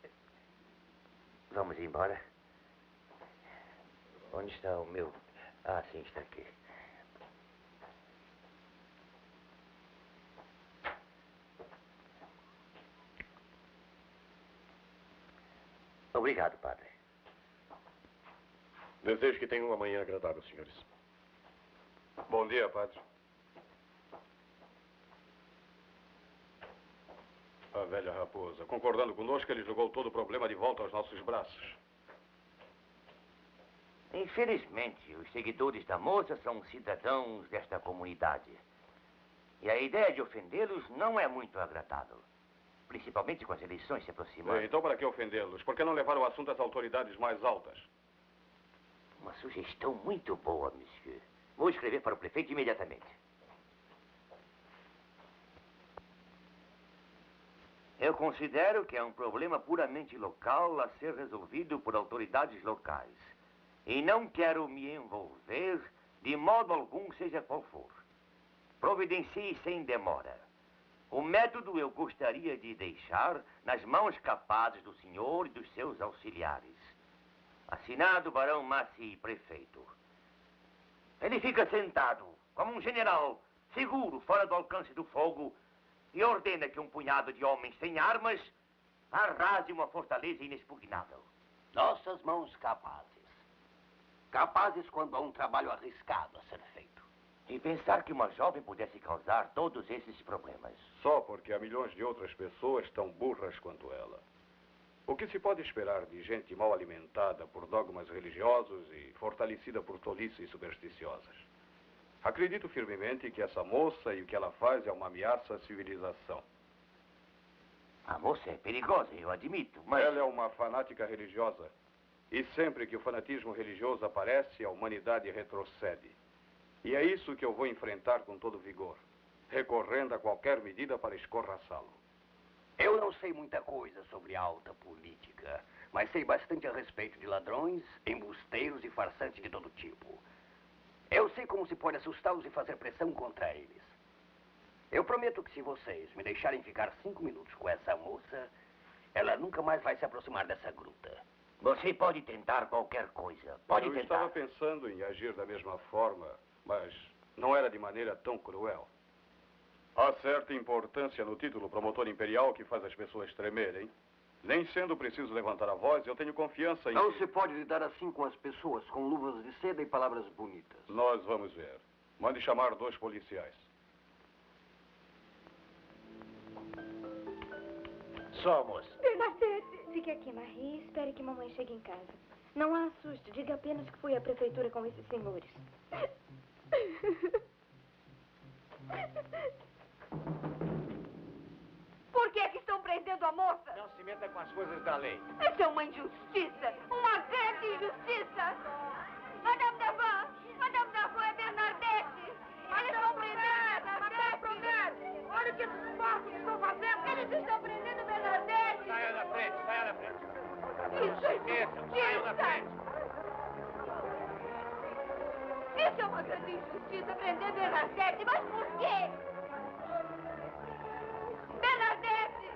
S11: Vamos embora. Onde está o meu... Ah, sim, está aqui. Obrigado, padre.
S19: Desejo que tenham uma manhã agradável, senhores.
S17: Bom dia, padre. A velha raposa, concordando conosco, ele jogou todo o problema de volta aos nossos braços.
S11: Infelizmente, os seguidores da moça são cidadãos desta comunidade. E a ideia de ofendê-los não é muito agradável. Principalmente com as eleições se aproximando.
S17: É, então, para que ofendê-los? Por que não levar o assunto às autoridades mais altas?
S11: Uma sugestão muito boa, monsieur. Vou escrever para o prefeito imediatamente. Eu considero que é um problema puramente local a ser resolvido por autoridades locais. E não quero me envolver de modo algum, seja qual for. Providencie sem demora. O método eu gostaria de deixar nas mãos capazes do senhor e dos seus auxiliares. Assinado Barão Massey, prefeito. Ele fica sentado, como um general, seguro, fora do alcance do fogo, e ordena que um punhado de homens sem armas arrase uma fortaleza inexpugnável.
S16: Nossas mãos capazes. Capazes quando há um trabalho arriscado a ser feito.
S11: E pensar que uma jovem pudesse causar todos esses problemas.
S17: Só porque há milhões de outras pessoas tão burras quanto ela. O que se pode esperar de gente mal alimentada por dogmas religiosos e fortalecida por tolices supersticiosas? Acredito firmemente que essa moça e o que ela faz é uma ameaça à civilização.
S11: A moça é perigosa, eu admito, mas...
S17: Ela é uma fanática religiosa. E sempre que o fanatismo religioso aparece, a humanidade retrocede. E é isso que eu vou enfrentar com todo vigor, recorrendo a qualquer medida para escorraçá-lo.
S16: Eu não sei muita coisa sobre a alta política, mas sei bastante a respeito de ladrões, embusteiros e farsantes de todo tipo. Eu sei como se pode assustá-los e fazer pressão contra eles. Eu prometo que se vocês me deixarem ficar cinco minutos com essa moça, ela nunca mais vai se aproximar dessa gruta.
S11: Você pode tentar qualquer coisa, pode
S17: eu
S11: tentar.
S17: Eu estava pensando em agir da mesma forma, mas não era de maneira tão cruel. Há certa importância no título promotor imperial que faz as pessoas tremerem. Nem sendo preciso levantar a voz, eu tenho confiança em...
S16: Não
S17: que...
S16: se pode lidar assim com as pessoas, com luvas de seda e palavras bonitas.
S17: Nós vamos ver. Mande chamar dois policiais.
S4: Somos.
S6: Bernadette! Fique aqui, Marie. Espere que mamãe chegue em casa. Não a assuste. Diga apenas que fui à prefeitura com esses senhores.
S3: Por que é que estão prendendo a moça?
S4: Não se meta com as coisas da lei.
S3: Isso é uma injustiça! Uma grande injustiça! Madame Davant! Madame Davant é Bernadette! Eles estão prendendo Bernadette! Olha o que esses porcos estão fazendo! Eles estão prendendo Bernadette!
S4: Saia da frente, saia da frente.
S3: Isso é
S4: Saiam da frente.
S3: Isso é uma grande injustiça, prender Bernadette! Mas por quê? Bernadette!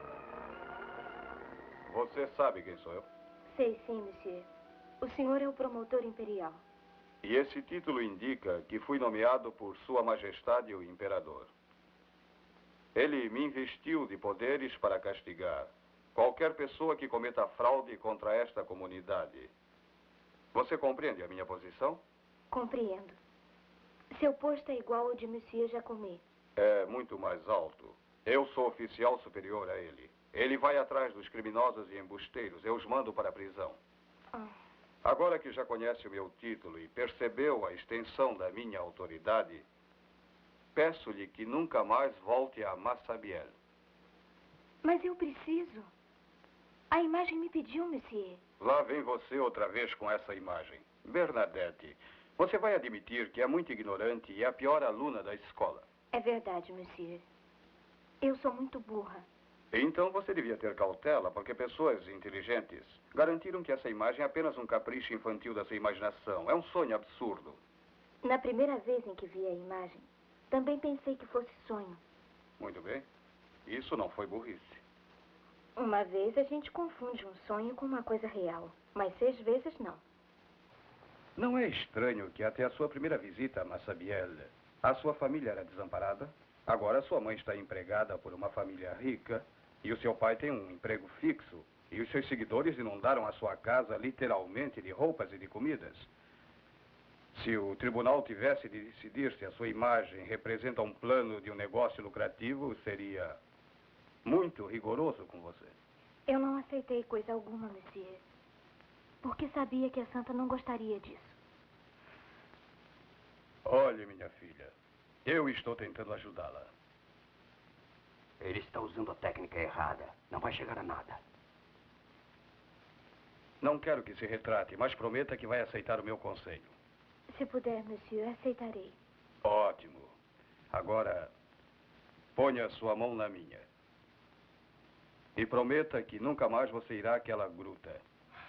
S17: Você sabe quem sou eu?
S6: Sei sim, monsieur. O senhor é o promotor imperial.
S17: E esse título indica que fui nomeado por Sua Majestade o Imperador. Ele me investiu de poderes para castigar qualquer pessoa que cometa fraude contra esta comunidade. Você compreende a minha posição?
S6: Compreendo. Seu posto é igual ao de monsieur Jacomé.
S17: É muito mais alto. Eu sou oficial superior a ele. Ele vai atrás dos criminosos e embusteiros. Eu os mando para a prisão.
S6: Ah.
S17: Agora que já conhece o meu título e percebeu a extensão da minha autoridade, peço-lhe que nunca mais volte a Massabielle.
S6: Mas eu preciso. A imagem me pediu, monsieur.
S17: Lá vem você outra vez com essa imagem. Bernadette, você vai admitir que é muito ignorante e é a pior aluna da escola.
S6: É verdade, monsieur. Eu sou muito burra.
S17: Então você devia ter cautela, porque pessoas inteligentes garantiram que essa imagem é apenas um capricho infantil da sua imaginação. É um sonho absurdo.
S6: Na primeira vez em que vi a imagem, também pensei que fosse sonho.
S17: Muito bem. Isso não foi burrice.
S6: Uma vez a gente confunde um sonho com uma coisa real, mas seis vezes não.
S17: Não é estranho que até a sua primeira visita a Massabielle, a sua família era desamparada? Agora sua mãe está empregada por uma família rica e o seu pai tem um emprego fixo e os seus seguidores inundaram a sua casa literalmente de roupas e de comidas. Se o tribunal tivesse de decidir se a sua imagem representa um plano de um negócio lucrativo, seria muito rigoroso com você.
S6: Eu não aceitei coisa alguma, monsieur, porque sabia que a santa não gostaria disso.
S17: Olhe, minha filha, eu estou tentando ajudá-la.
S16: Ele está usando a técnica errada. Não vai chegar a nada.
S17: Não quero que se retrate, mas prometa que vai aceitar o meu conselho.
S6: Se puder, monsieur, aceitarei.
S17: Ótimo. Agora, ponha sua mão na minha. E prometa que nunca mais você irá àquela gruta.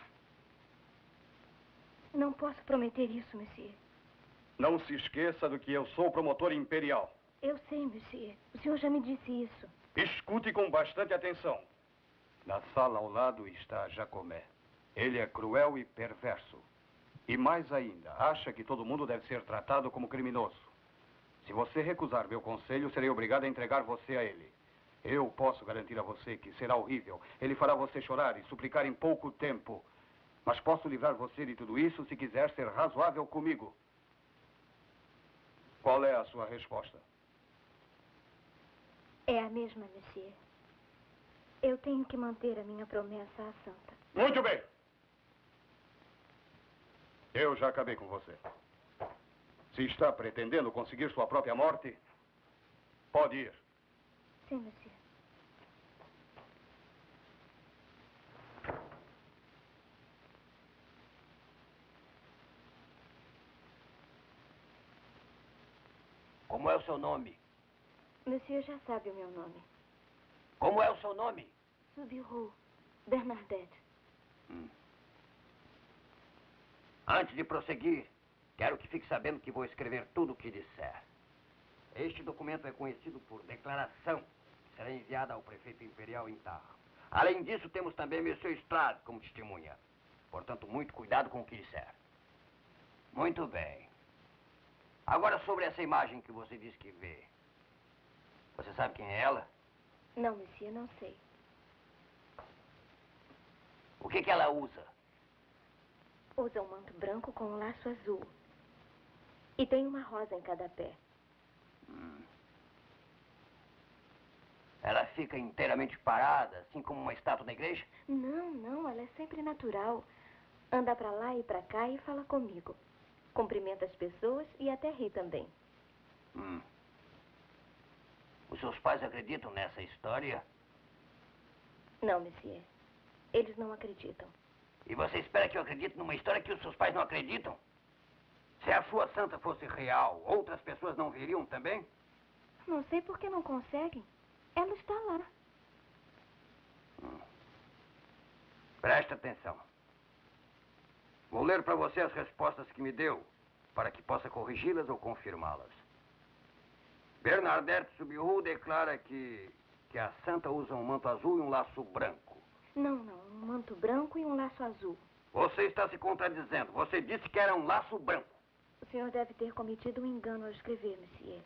S6: Não posso prometer isso, monsieur.
S17: Não se esqueça do que eu sou o promotor imperial.
S6: Eu sei, monsieur. O senhor já me disse isso.
S17: Escute com bastante atenção. Na sala ao lado está Jacomé. Ele é cruel e perverso. E mais ainda, acha que todo mundo deve ser tratado como criminoso. Se você recusar meu conselho, serei obrigado a entregar você a ele. Eu posso garantir a você que será horrível. Ele fará você chorar e suplicar em pouco tempo. Mas posso livrar você de tudo isso se quiser ser razoável comigo. Qual é a sua resposta?
S6: É a mesma, monsieur. Eu tenho que manter a minha promessa à santa.
S17: Muito bem. Eu já acabei com você. Se está pretendendo conseguir sua própria morte, pode ir.
S6: Sim, monsieur.
S16: Como é o seu nome?
S6: Monsieur já sabe o meu nome.
S16: Como é o seu nome?
S6: Soubirous, Bernadette.
S16: Hum. Antes de prosseguir, quero que fique sabendo que vou escrever tudo o que disser. Este documento é conhecido por declaração. Será enviada ao prefeito imperial em Tarro. Além disso, temos também Monsieur Estrade como testemunha. Portanto, muito cuidado com o que disser. Muito bem. Agora, sobre essa imagem que você diz que vê. Você sabe quem é ela?
S6: Não, monsieur, não sei.
S16: O que que ela usa?
S6: Usa um manto branco com um laço azul. E tem uma rosa em cada pé.
S16: Hum. Ela fica inteiramente parada, assim como uma estátua da igreja?
S6: Não, não, ela é sempre natural. Anda pra lá e pra cá e fala comigo. Cumprimenta as pessoas e até ri também.
S16: Hum. Os seus pais acreditam nessa história?
S6: Não, monsieur. Eles não acreditam.
S16: E você espera que eu acredite numa história que os seus pais não acreditam? Se a sua santa fosse real, outras pessoas não viriam também?
S6: Não sei por que não conseguem. Ela está lá.
S16: Hum. Preste atenção. Vou ler para você as respostas que me deu, para que possa corrigi-las ou confirmá-las. Bernadette Subiru declara que, que a santa usa um manto azul e um laço branco.
S6: Não, não. Um manto branco e um laço azul.
S16: Você está se contradizendo. Você disse que era um laço branco.
S6: O senhor deve ter cometido um engano ao escrever, monsieur.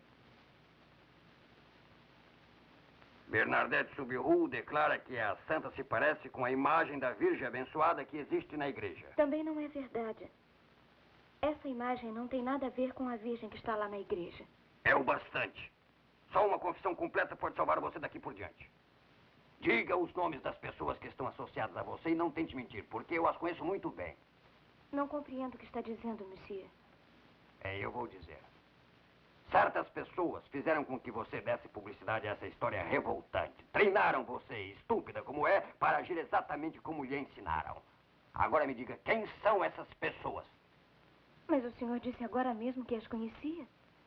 S16: Bernadette Subiru declara que a santa se parece com a imagem da Virgem abençoada que existe na igreja.
S6: Também não é verdade. Essa imagem não tem nada a ver com a Virgem que está lá na igreja.
S16: É o bastante. Só uma confissão completa pode salvar você daqui por diante. Diga os nomes das pessoas que estão associadas a você e não tente mentir, porque eu as conheço muito bem.
S6: Não compreendo o que está dizendo, monsieur.
S16: É, eu vou dizer. Certas pessoas fizeram com que você desse publicidade a essa história revoltante. Treinaram você, estúpida como é, para agir exatamente como lhe ensinaram. Agora me diga, quem são essas pessoas?
S6: Mas o senhor disse agora mesmo que as conhecia.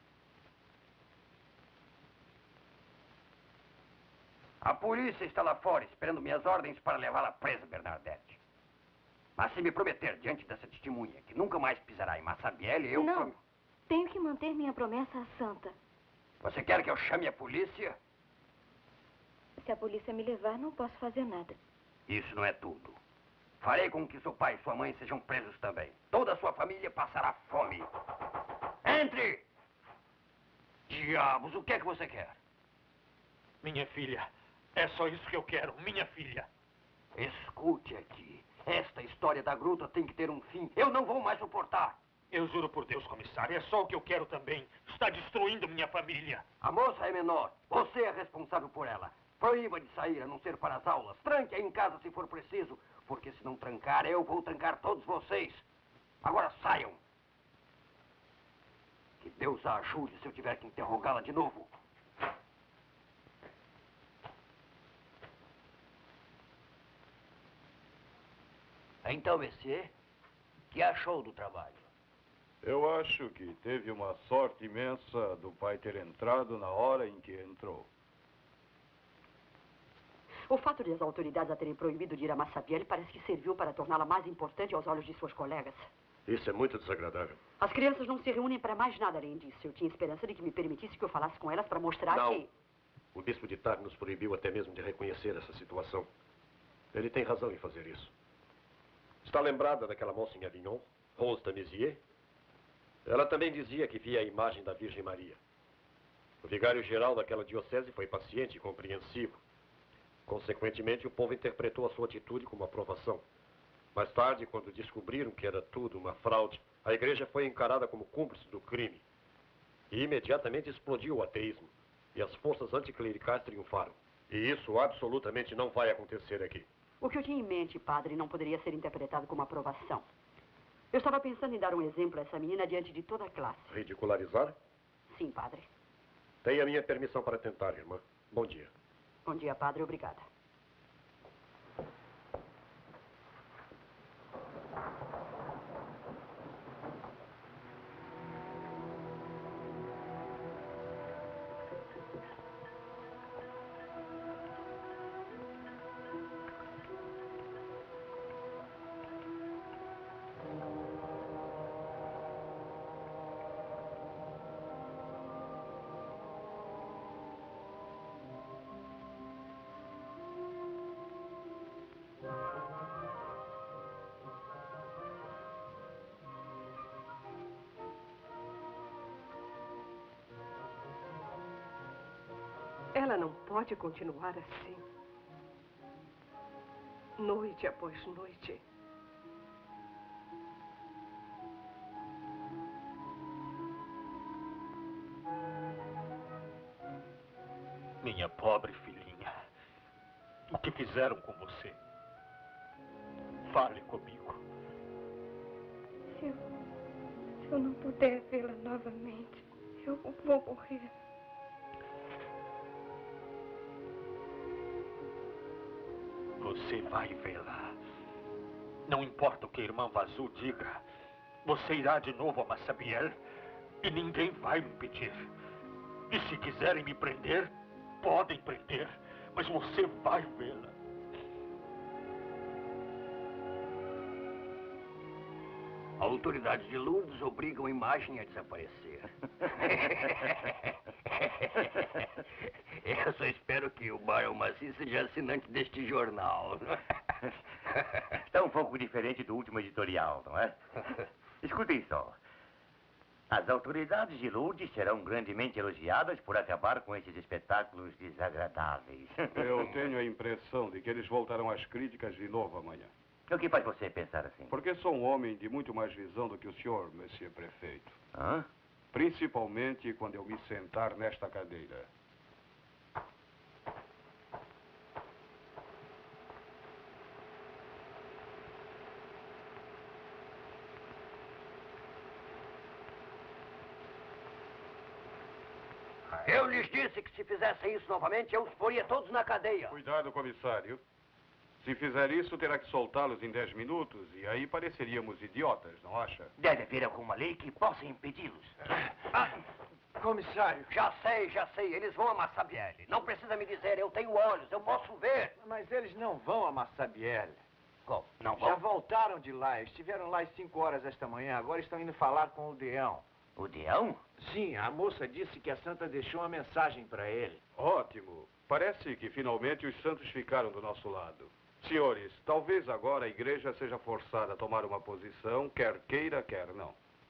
S16: A polícia está lá fora, esperando minhas ordens para levá-la presa, Bernadette. Mas se me prometer, diante dessa testemunha, que nunca mais pisará em Massabielle, eu...
S6: Não,
S16: prom...
S6: tenho que manter minha promessa à santa.
S16: Você quer que eu chame a polícia?
S6: Se a polícia me levar, não posso fazer nada.
S16: Isso não é tudo. Farei com que seu pai e sua mãe sejam presos também. Toda a sua família passará fome. Entre! Diabos, o que é que você quer?
S4: Minha filha. É só isso que eu quero, minha filha.
S16: Escute aqui. Esta história da gruta tem que ter um fim. Eu não vou mais suportar.
S4: Eu juro por Deus, comissário, é só o que eu quero também. Está destruindo minha família.
S16: A moça é menor. Você é responsável por ela. Proíba de sair, a não ser para as aulas. Tranque-a em casa se for preciso. Porque se não trancar, eu vou trancar todos vocês. Agora saiam. Que Deus a ajude se eu tiver que interrogá-la de novo. Então, monsieur, que achou do trabalho?
S17: Eu acho que teve uma sorte imensa do pai ter entrado na hora em que entrou.
S3: O fato de as autoridades a terem proibido de ir a Massabielle parece que serviu para torná-la mais importante aos olhos de suas colegas.
S8: Isso é muito desagradável.
S3: As crianças não se reúnem para mais nada além disso. Eu tinha esperança de que me permitisse que eu falasse com elas para mostrar
S8: não.
S3: que...
S8: O bispo de Tarbes nos proibiu até mesmo de reconhecer essa situação. Ele tem razão em fazer isso. Está lembrada daquela moça em Avignon, Rose da Mézières? Ela também dizia que via a imagem da Virgem Maria. O vigário-geral daquela diocese foi paciente e compreensivo. Consequentemente, o povo interpretou a sua atitude como aprovação. Mais tarde, quando descobriram que era tudo uma fraude, a igreja foi encarada como cúmplice do crime. E imediatamente explodiu o ateísmo. E as forças anticlericais triunfaram. E isso absolutamente não vai acontecer aqui.
S3: O que eu tinha em mente, padre, não poderia ser interpretado como aprovação. Eu estava pensando em dar um exemplo a essa menina diante de toda a classe.
S8: Ridicularizar?
S3: Sim, padre.
S8: Tenha a minha permissão para tentar, irmã. Bom dia.
S3: Bom dia, padre. Obrigada.
S9: Ela não pode continuar assim. Noite após noite.
S4: Minha pobre filhinha. O que fizeram com você? Fale comigo.
S6: Se eu, se eu não puder vê-la novamente, eu vou morrer.
S4: Você vai vê-la. Não importa o que a irmã Vazu diga. Você irá de novo a Massabielle e ninguém vai me impedir. E se quiserem me prender, podem prender, mas você vai vê-la.
S16: Autoridades de Lourdes obrigam a imagem a desaparecer. Eu só espero que o Barão Maci seja assinante deste jornal.
S11: Está um pouco diferente do último editorial, não é? Escutem só. As autoridades de Lourdes serão grandemente elogiadas por acabar com esses espetáculos desagradáveis.
S17: Eu tenho a impressão de que eles voltarão às críticas de novo amanhã.
S11: O que faz você pensar assim?
S17: Porque sou um homem de muito mais visão do que o senhor, Monsieur Prefeito.
S11: Hã?
S17: Principalmente quando eu me sentar nesta cadeira.
S16: Eu lhes disse que se fizessem isso novamente, eu os poria todos na cadeia.
S17: Cuidado, comissário. Se fizer isso, terá que soltá-los em dez minutos, e aí pareceríamos idiotas, não acha?
S16: Deve haver alguma lei que possa impedi-los.
S15: Ah, comissário.
S16: Já sei, já sei. Eles vão a Massabielle. Não precisa me dizer, eu tenho olhos, eu posso ver.
S15: Mas eles não vão a Massabielle.
S16: Como? Não vão?
S15: Já voltaram de lá. Estiveram lá às cinco horas esta manhã. Agora estão indo falar com o Deão.
S11: O Deão?
S15: Sim, a moça disse que a santa deixou uma mensagem para ele.
S17: Ótimo. Parece que finalmente os santos ficaram do nosso lado. Senhores, talvez agora a igreja seja forçada a tomar uma posição, quer queira, quer não.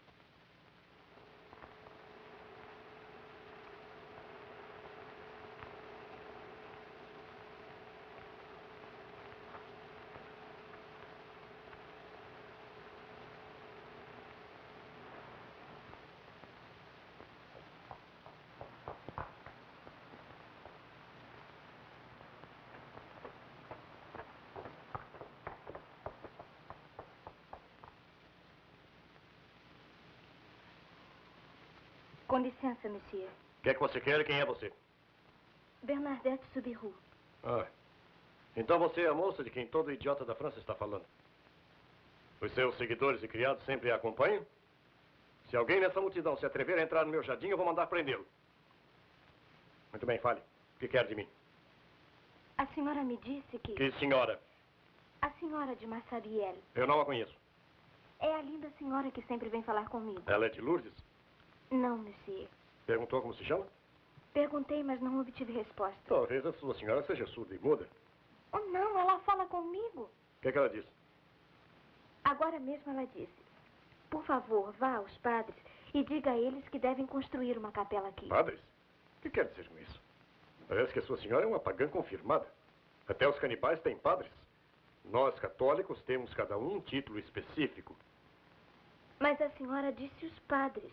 S6: Com licença, monsieur.
S19: O que é que você quer e quem é você?
S6: Bernadette Soubirous.
S19: Ah, então você é a moça de quem todo idiota da França está falando. Os seus seguidores e criados sempre a acompanham? Se alguém nessa multidão se atrever a entrar no meu jardim, eu vou mandar prendê-lo. Muito bem, fale. O que quer de mim?
S6: A senhora me disse que...
S19: Que senhora?
S6: A senhora de Massabielle.
S19: Eu não a conheço.
S6: É a linda senhora que sempre vem falar comigo.
S19: Ela é de Lourdes?
S6: Não, monsieur.
S19: Perguntou como se chama?
S6: Perguntei, mas não obtive resposta.
S19: Talvez a sua senhora seja surda e muda.
S6: Oh, não, ela fala comigo.
S19: O que é que ela disse?
S6: Agora mesmo ela disse: por favor, vá aos padres e diga a eles que devem construir uma capela aqui.
S19: Padres? O que quer dizer com isso? Parece que a sua senhora é uma pagã confirmada. Até os canibais têm padres. Nós, católicos, temos cada um um título específico.
S6: Mas a senhora disse os padres.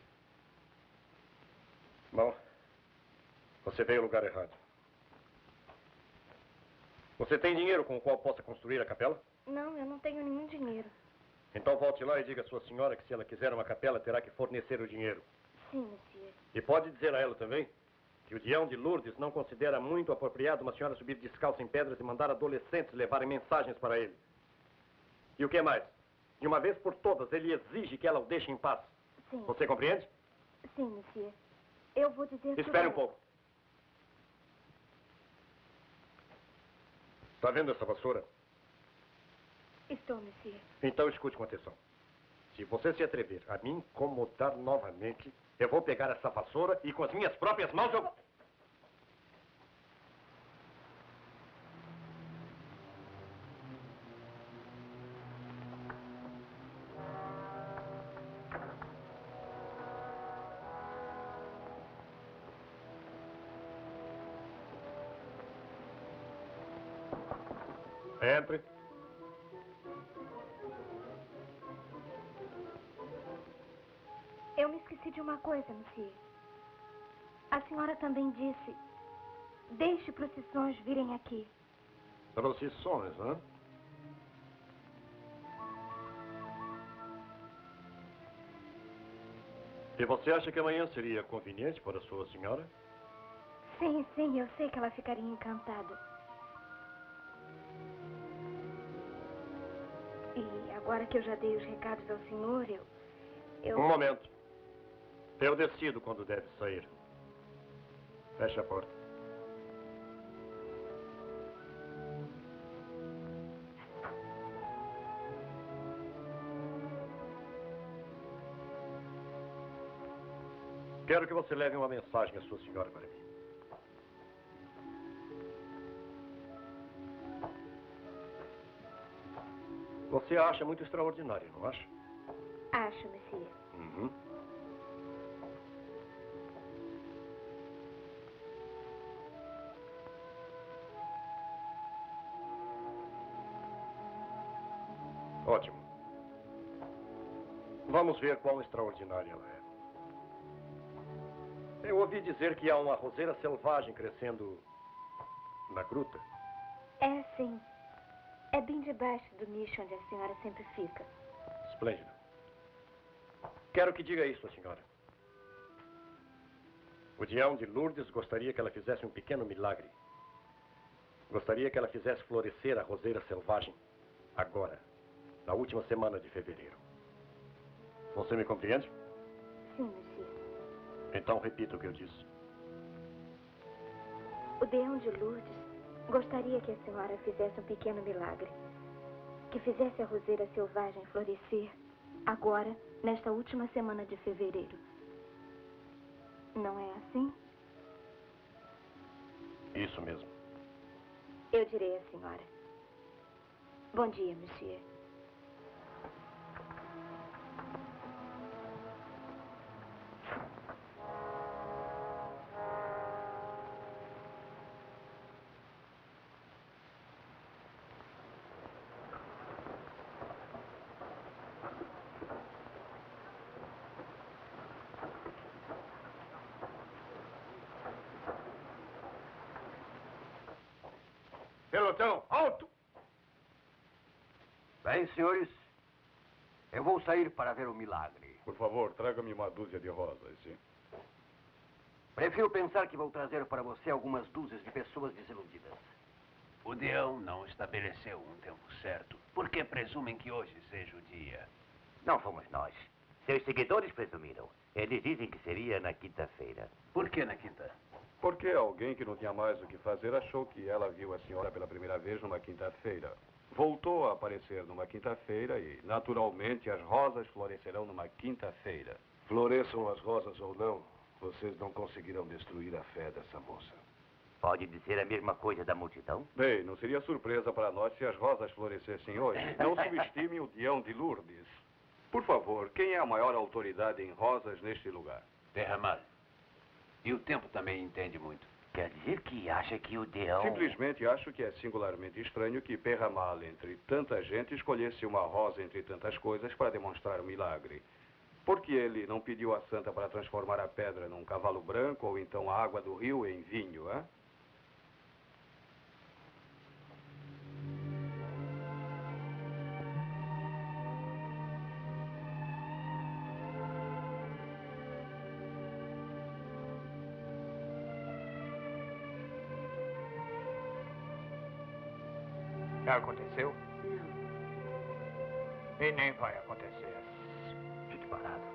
S19: Bom, você veio ao lugar errado. Você tem dinheiro com o qual possa construir a capela?
S6: Não, eu não tenho nenhum dinheiro.
S19: Então volte lá e diga à sua senhora que se ela quiser uma capela, terá que fornecer o dinheiro.
S6: Sim, monsieur.
S19: E pode dizer a ela também que o Deão de Lourdes não considera muito apropriado uma senhora subir descalça em pedras e mandar adolescentes levarem mensagens para ele. E o que mais? De uma vez por todas, ele exige que ela o deixe em paz.
S6: Sim.
S19: Você compreende?
S6: Sim, monsieur. Eu vou dizer...
S19: Espere um pouco. Está vendo essa vassoura?
S6: Estou, monsieur.
S19: Então escute com atenção. Se você se atrever a me incomodar novamente, eu vou pegar essa vassoura e com as minhas próprias mãos eu... Entre.
S6: Eu me esqueci de uma coisa, monsieur. A senhora também disse, deixe procissões virem aqui.
S19: Procissões, né? E você acha que amanhã seria conveniente para a sua senhora?
S6: Sim, sim, eu sei que ela ficaria encantada. E agora que eu já dei os recados ao senhor, eu... eu...
S19: Um momento. Eu decido quando deve sair. Feche a porta. Quero que você leve uma mensagem à sua senhora para mim. Você a acha muito extraordinária, não acha?
S6: Acho, monsieur.
S19: Uhum. Ótimo. Vamos ver quão extraordinária ela é. Eu ouvi dizer que há uma roseira selvagem crescendo na gruta.
S6: É, sim. É bem debaixo do nicho onde a senhora sempre fica.
S19: Esplêndido. Quero que diga isso à senhora. O Dião de Lourdes gostaria que ela fizesse um pequeno milagre. Gostaria que ela fizesse florescer a roseira selvagem agora, na última semana de fevereiro. Você me compreende?
S6: Sim, monsieur.
S19: Então repita o que eu disse.
S6: O Deão de Lourdes gostaria que a senhora fizesse um pequeno milagre. Que fizesse a roseira selvagem florescer agora, nesta última semana de fevereiro. Não é assim?
S19: Isso mesmo.
S6: Eu direi à senhora. Bom dia, monsieur.
S16: Pelotão, alto! Bem, senhores, eu vou sair para ver o milagre.
S17: Por favor, traga-me uma dúzia de rosas, sim.
S16: Prefiro pensar que vou trazer para você algumas dúzias de pessoas desiludidas.
S2: O Deão não estabeleceu um tempo certo. Por que presumem que hoje seja o dia?
S11: Não fomos nós. Seus seguidores presumiram. Eles dizem que seria na quinta-feira.
S2: Por que na quinta?
S17: Porque alguém que não tinha mais o que fazer achou que ela viu a senhora pela primeira vez numa quinta-feira. Voltou a aparecer numa quinta-feira e, naturalmente, as rosas florescerão numa quinta-feira.
S8: Floresçam as rosas ou não, vocês não conseguirão destruir a fé dessa moça.
S11: Pode dizer a mesma coisa da multidão?
S17: Bem, não seria surpresa para nós se as rosas florescessem hoje. Não subestime o Dião de Lourdes. Por favor, quem é a maior autoridade em rosas neste lugar?
S2: Derramar. E o tempo também entende muito.
S11: Quer dizer que acha que o Deão...
S17: Simplesmente acho que é singularmente estranho que Perramal, entre tanta gente, escolhesse uma rosa entre tantas coisas para demonstrar o milagre. Por que ele não pediu à santa para transformar a pedra num cavalo branco ou então a água do rio em vinho, hein?
S10: Já aconteceu?
S14: Não.
S10: E nem vai acontecer.
S11: Fique parado.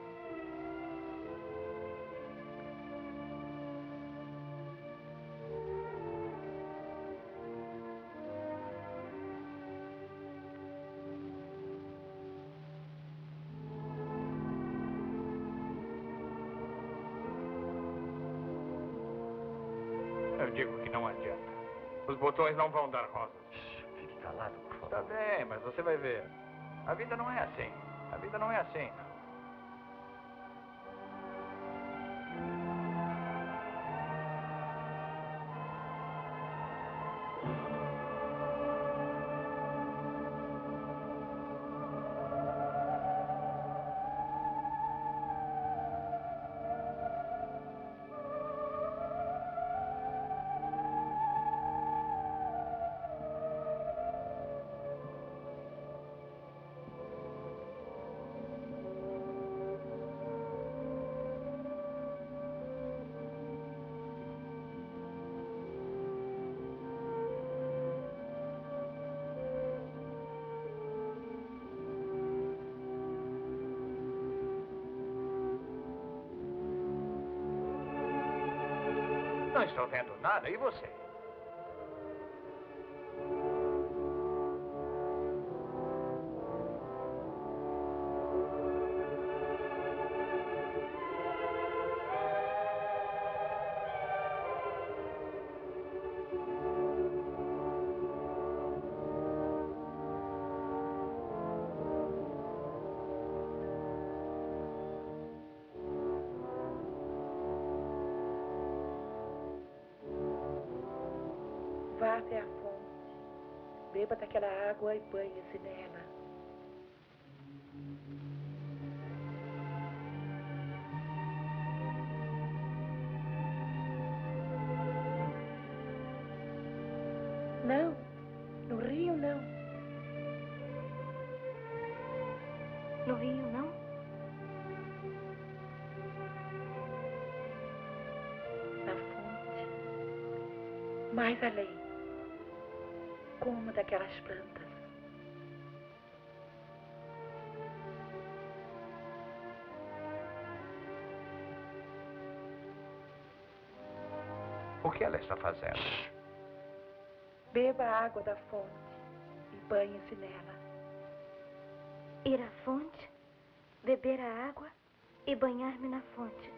S10: Eu digo que não adianta. Os botões não vão dar rosas.
S11: Fique calado, por favor.
S10: Tá bem, mas você vai ver. A vida não é assim. A vida não é assim. Não estou vendo nada. E você?
S7: Vá até a fonte, beba daquela água e banhe-se nela. Não, no rio não.
S6: No rio, não?
S7: Na fonte, mais além. Com uma daquelas plantas.
S10: O que ela está fazendo?
S7: Beba a água da fonte e banhe-se nela.
S6: Ir à fonte, beber a água e banhar-me na fonte.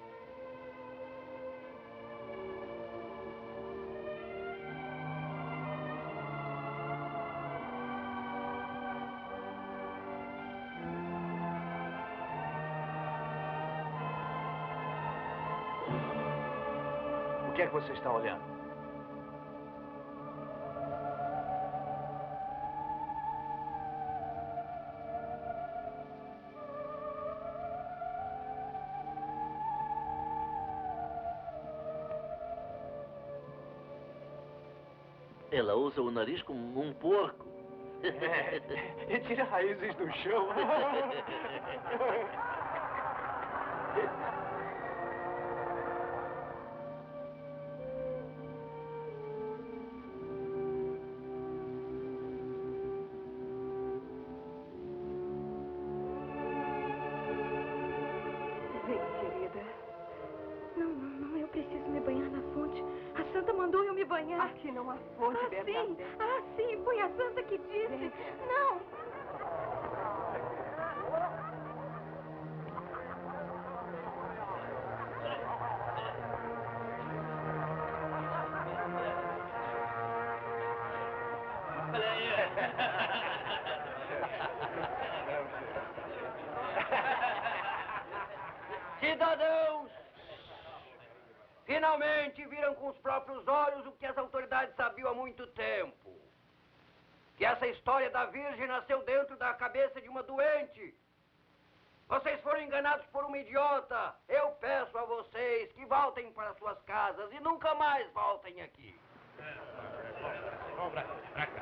S15: O que é que você está olhando?
S20: Ela usa o nariz como um porco.
S15: É, e tira raízes do chão.
S9: Vem, querida. Não, não, não. Eu preciso me banhar na fonte. A Santa mandou eu me banhar. Aqui não há fonte, ah, Bernadette. Sim. Ah, sim. Foi a Santa que disse. Vem. Não.
S16: Cidadãos, finalmente viram com os próprios olhos o que as autoridades sabiam há muito tempo. Que essa história da Virgem nasceu dentro da cabeça de uma doente. Vocês foram enganados por uma idiota. Eu peço a vocês que voltem para suas casas e nunca mais voltem aqui.
S10: Vamos pra cá.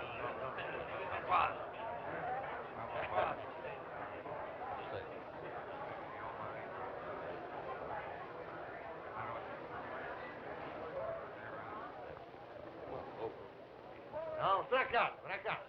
S4: Não, pra cá, pra cá.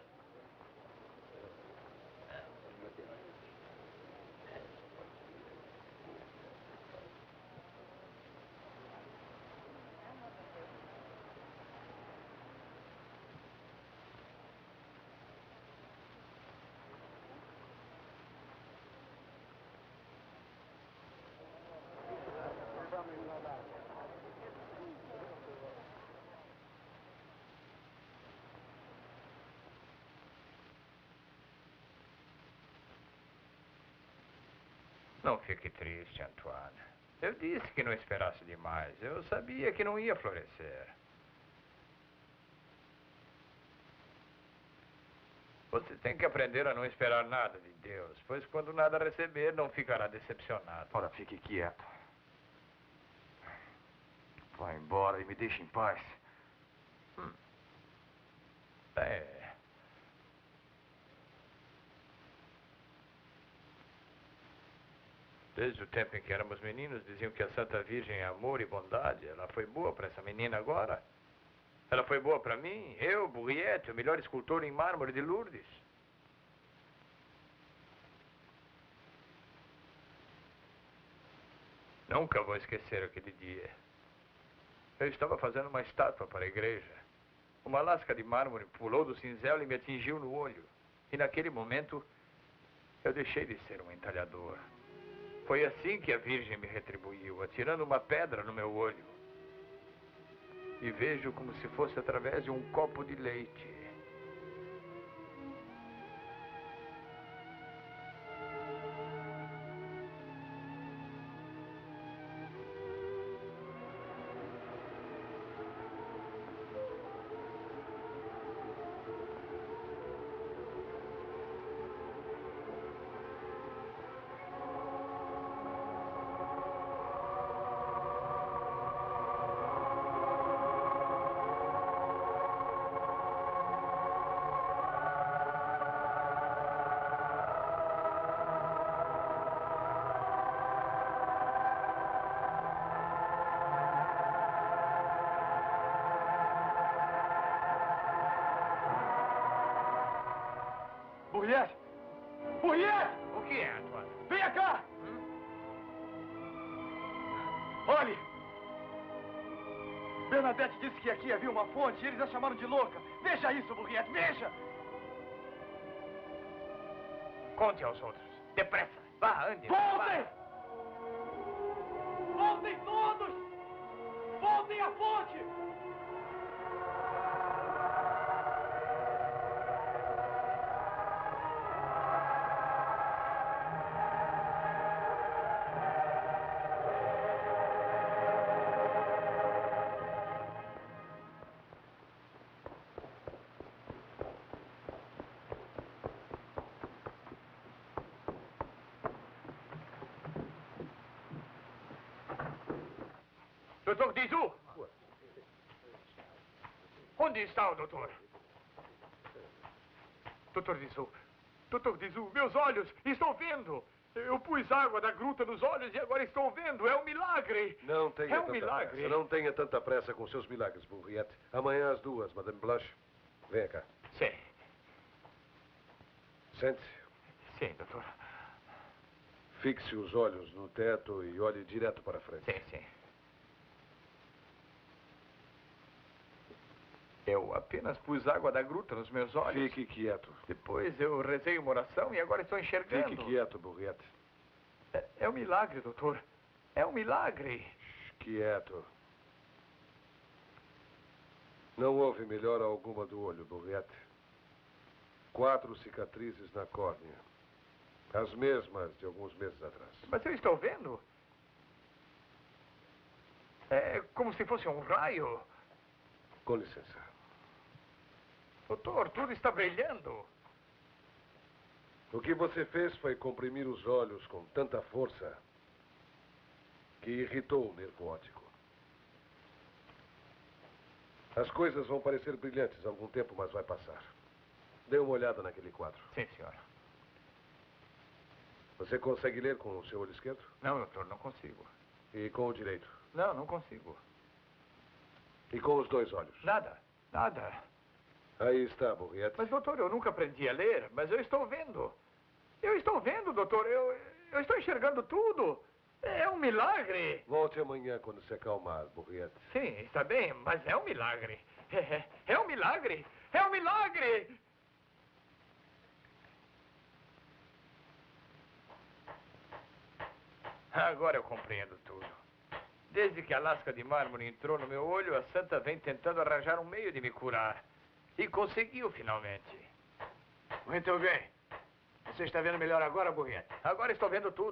S10: Não fique triste, Antoine. Eu disse que não esperasse demais. Eu sabia que não ia florescer. Você tem que aprender a não esperar nada de Deus, pois quando nada receber, não ficará decepcionado.
S15: Ora, fique quieto. Vá embora e me deixe em paz.
S10: Hum. É... Desde o tempo em que éramos meninos, diziam que a Santa Virgem é amor e bondade. Ela foi boa para essa menina agora. Ela foi boa para mim. Eu, Bourriette, o melhor escultor em mármore de Lourdes. Nunca vou esquecer aquele dia. Eu estava fazendo uma estátua para a igreja. Uma lasca de mármore pulou do cinzel e me atingiu no olho. E naquele momento, eu deixei de ser um entalhador. Foi assim que a Virgem me retribuiu, atirando uma pedra no meu olho. E vejo como se fosse através de um copo de leite.
S4: Burriette! Burriette!
S10: O que é, Antônio?
S4: Venha cá! Hum? Olhe! Bernadette disse que aqui havia uma fonte e eles a chamaram de louca. Veja isso, Burriette, veja!
S10: Conte aos outros. Depressa. Vá, ande.
S4: Voltem! Voltem todos! Voltem à fonte!
S10: Doutor Dizu! Onde está o doutor? Doutor Dizu, doutor Dizu, meus olhos, estou vendo! Eu pus água da gruta nos olhos e agora estou vendo, é um milagre!
S8: Não tenha
S10: é um
S8: tanta
S10: milagre!
S8: pressa, não tenha tanta pressa com seus milagres, Burriette. Amanhã às duas, Madame Blanche. Venha cá.
S10: Sim.
S8: Sente-se.
S10: Sim, doutor.
S8: Fixe os olhos no teto e olhe direto para frente.
S10: Sim, sim. Eu apenas pus água da gruta nos meus olhos.
S8: Fique quieto.
S10: Depois eu rezei uma oração e agora estou enxergando.
S8: Fique quieto, Burriette.
S10: É, é um milagre, doutor. É um milagre.
S8: Shhh, quieto. Não houve melhora alguma do olho, Burriette. Quatro cicatrizes na córnea. As mesmas de alguns meses atrás.
S10: Mas eu estou vendo. É como se fosse um raio.
S8: Com licença.
S10: Doutor, tudo está brilhando.
S8: O que você fez foi comprimir os olhos com tanta força que irritou o nervo óptico. As coisas vão parecer brilhantes há algum tempo, mas vai passar. Dê uma olhada naquele quadro.
S10: Sim, senhor.
S8: Você consegue ler com o seu olho esquerdo?
S10: Não, doutor, não consigo.
S8: E com o direito?
S10: Não, não consigo.
S8: E com os dois olhos?
S10: Nada, nada.
S8: Aí está, Burriette.
S10: Mas, doutor, eu nunca aprendi a ler, mas eu estou vendo. Eu estou vendo, doutor. Eu, eu estou enxergando tudo. É um milagre.
S8: Volte amanhã quando se acalmar, Burriette.
S10: Sim, está bem, mas é um milagre. É, é, é um milagre. É um milagre. Agora eu compreendo tudo. Desde que a lasca de mármore entrou no meu olho, a santa vem tentando arranjar um meio de me curar. E conseguiu, finalmente.
S15: Muito bem. Você está vendo melhor agora, Burriette?
S10: Agora estou vendo tudo.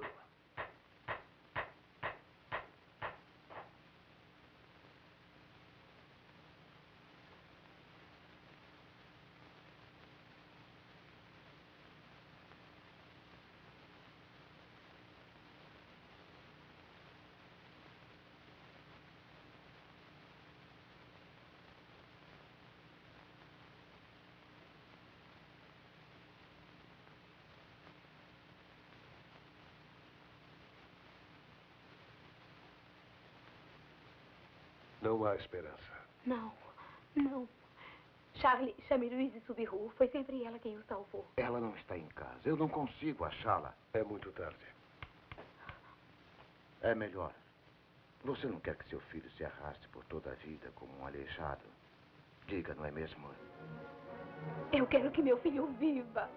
S8: Não há esperança.
S13: Não, não. Charlie, chame Louise Subiru. Foi sempre ela quem o salvou.
S15: Ela não está em casa. Eu não consigo achá-la.
S8: É muito tarde.
S15: É melhor. Você não quer que seu filho se arraste por toda a vida como um aleijado? Diga, não é mesmo?
S18: Eu quero que meu filho viva.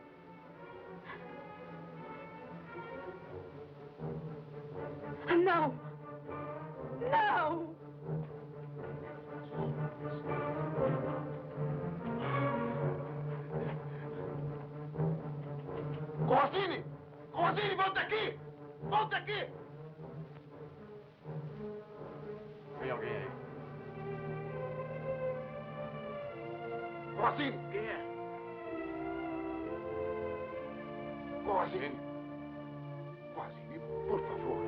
S18: Não! Não!
S15: Rosine! Rosine, volta aqui! Volta aqui!
S19: Tem alguém aí?
S15: Rosine! Quem é? Rosine! Rosine, por favor.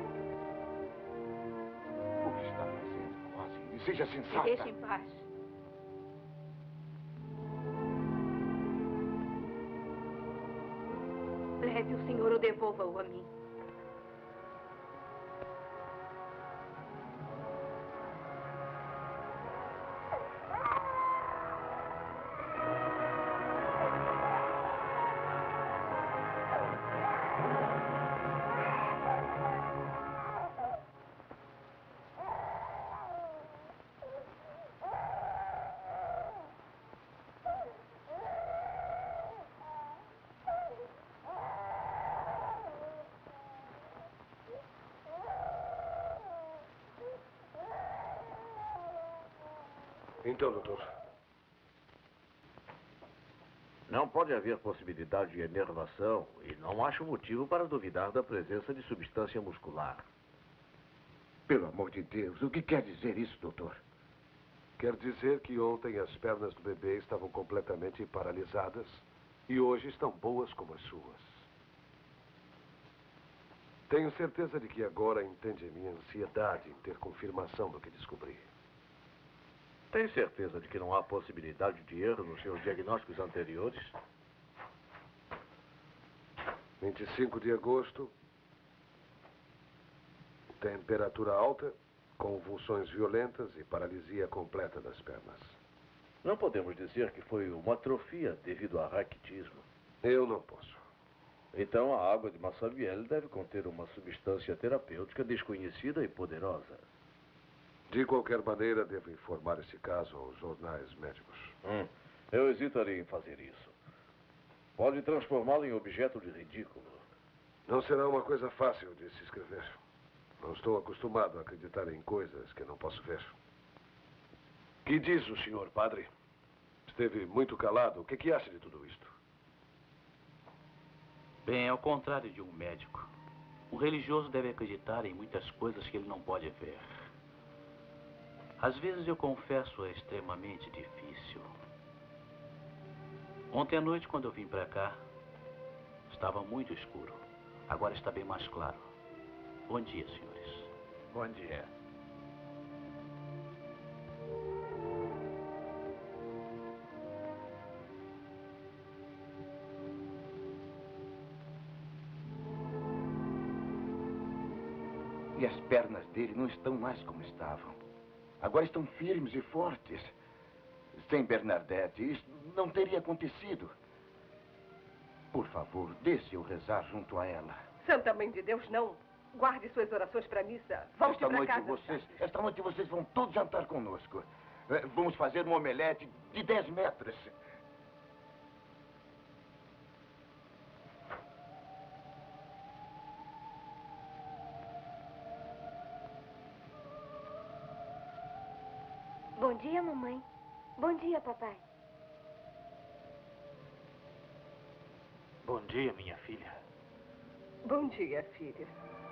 S15: O que está fazendo, Rosine? Seja sensata.
S18: Me deixe em paz. Leve o senhor ou devolva-o a mim.
S8: Então, doutor.
S20: Não pode haver possibilidade de enervação e não acho motivo para duvidar da presença de substância muscular.
S15: Pelo amor de Deus, o que quer dizer isso, doutor?
S8: Quer dizer que ontem as pernas do bebê estavam completamente paralisadas e hoje estão boas como as suas. Tenho certeza de que agora entende minha ansiedade em ter confirmação do que descobri.
S20: Tem certeza de que não há possibilidade de erro nos seus diagnósticos anteriores?
S8: vinte e cinco de agosto, temperatura alta, convulsões violentas e paralisia completa das pernas.
S20: Não podemos dizer que foi uma atrofia devido a raquitismo.
S8: Eu não posso.
S20: Então a água de Massabielle deve conter uma substância terapêutica desconhecida e poderosa.
S8: De qualquer maneira, devo informar esse caso aos jornais médicos.
S20: Hum, eu hesitaria em fazer isso. Pode transformá-lo em objeto de ridículo.
S8: Não será uma coisa fácil de se escrever. Não estou acostumado a acreditar em coisas que não posso ver. Que diz o senhor, padre? Esteve muito calado. O que, que acha de tudo isto?
S21: Bem, ao contrário de um médico, o religioso deve acreditar em muitas coisas que ele não pode ver. Às vezes eu confesso é extremamente difícil. Ontem à noite, quando eu vim para cá, estava muito escuro. Agora está bem mais claro. Bom dia, senhores.
S10: Bom dia.
S15: E as pernas dele não estão mais como estavam. Agora estão firmes e fortes. Sem Bernadette, isso não teria acontecido. Por favor, deixe eu rezar junto a ela.
S9: Santa Mãe de Deus, não. Guarde suas orações para a missa. Volte
S15: esta
S9: para
S15: noite
S9: casa.
S15: vocês, esta noite vocês vão todos jantar conosco. Eh, Vamos fazer um omelete de dez metros.
S6: Bom dia, mamãe. Bom dia, papai.
S21: Bom dia, minha filha.
S9: Bom dia, filha.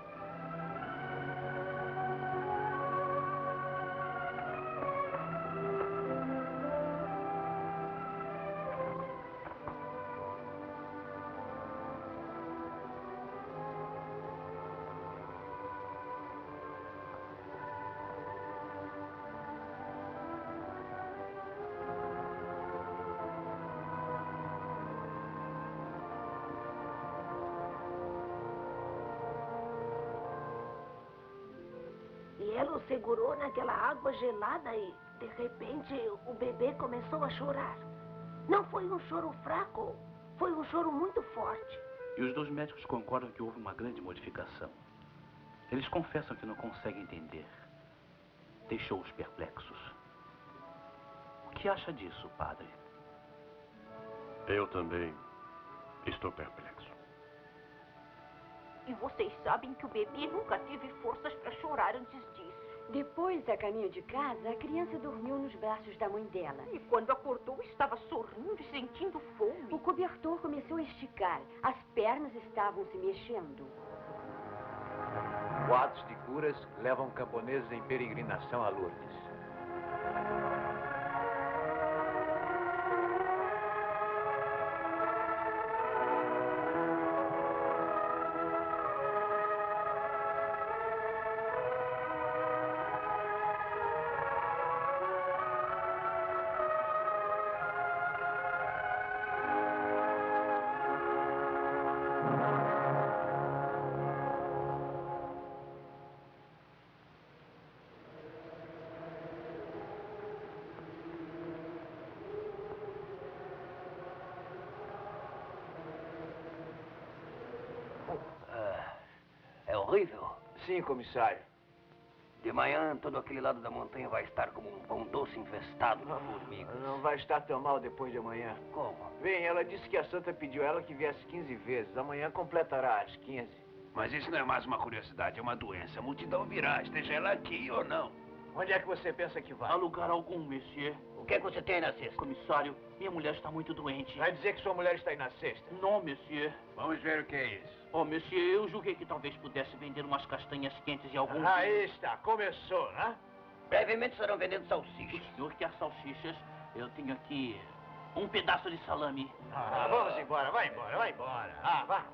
S6: E ela o segurou naquela água gelada e, de repente, o bebê começou a chorar. Não foi um choro fraco, foi um choro muito forte.
S21: E os dois médicos concordam que houve uma grande modificação. Eles confessam que não conseguem entender. deixou-os perplexos. O que acha disso, padre?
S19: Eu também estou perplexo.
S13: E vocês sabem que o bebê nunca teve forças para chorar antes disso.
S3: Depois, a caminho de casa, a criança dormiu nos braços da mãe dela.
S13: E quando acordou, estava sorrindo e sentindo fome.
S3: O cobertor começou a esticar. As pernas estavam se mexendo.
S10: Boatos de curas levam camponeses em peregrinação a Lourdes.
S16: É horrível.
S10: Sim, comissário.
S16: De manhã, todo aquele lado da montanha vai estar como um pão doce infestado de formigas.
S10: Não vai estar tão mal depois de amanhã.
S16: Como?
S10: Bem, ela disse que a santa pediu a ela que viesse quinze vezes. Amanhã completará as quinze.
S2: Mas isso não é mais uma curiosidade, é uma doença. A multidão virá, esteja ela aqui ou não.
S10: Onde é que você pensa que vai?
S21: A lugar algum, monsieur.
S16: O que é que você tem na cesta?
S21: Comissário, minha mulher está muito doente.
S10: Vai dizer que sua mulher está aí na cesta?
S21: Não, monsieur.
S2: Vamos ver o que é isso.
S21: Oh, monsieur, eu julguei que talvez pudesse vender umas castanhas quentes e alguns...
S10: Aí está, começou, né?
S16: Brevemente estarão vendendo salsichas.
S21: O senhor quer salsichas? Eu tenho aqui um pedaço de salame.
S10: Ah, vamos embora, vai embora, vai embora. Ah, vá.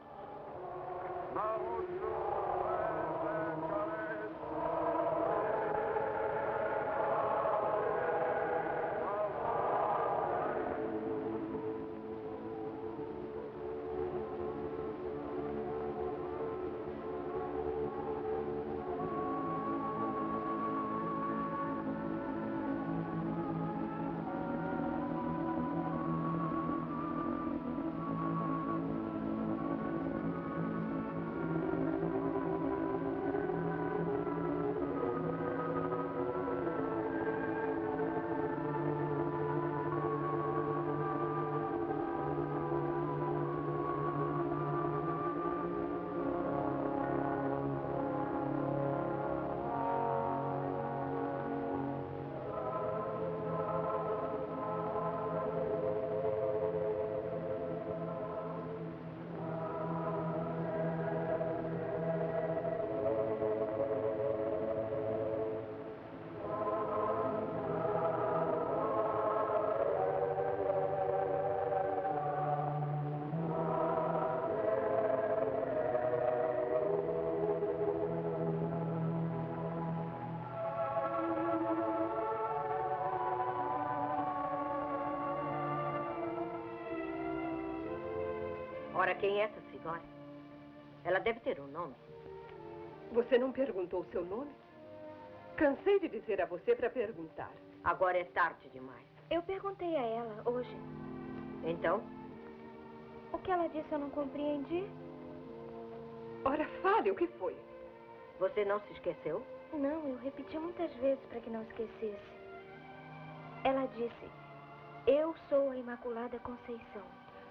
S14: Ora, quem é essa senhora? Ela deve ter um nome.
S9: Você não perguntou o seu nome? Cansei de dizer a você para perguntar.
S14: Agora é tarde demais.
S6: Eu perguntei a ela hoje.
S14: Então?
S6: O que ela disse eu não compreendi.
S9: Ora, fale, o que foi?
S14: Você não se esqueceu?
S6: Não, eu repeti muitas vezes para que não esquecesse. Ela disse, eu sou a Imaculada Conceição.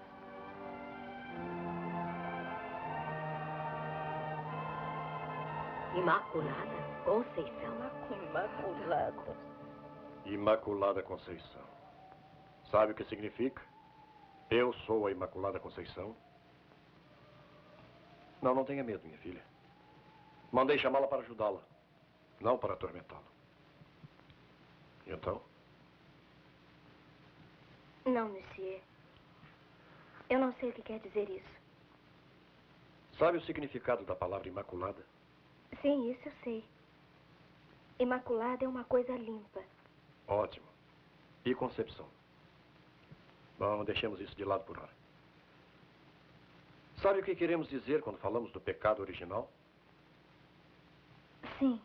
S14: Imaculada Conceição.
S6: Imaculada.
S19: Imaculada Conceição. Sabe o que significa? Eu sou a Imaculada Conceição. Não, não tenha medo, minha filha. Mandei chamá-la para ajudá-la, não para atormentá-la. E então?
S6: Não, monsieur. Eu não sei o que quer dizer isso.
S19: Sabe o significado da palavra imaculada?
S6: Sim, isso eu sei. Imaculada é uma coisa limpa.
S19: Ótimo. E concepção? Bom, deixemos isso de lado por hora. Sabe o que queremos dizer quando falamos do pecado original?
S6: Sim.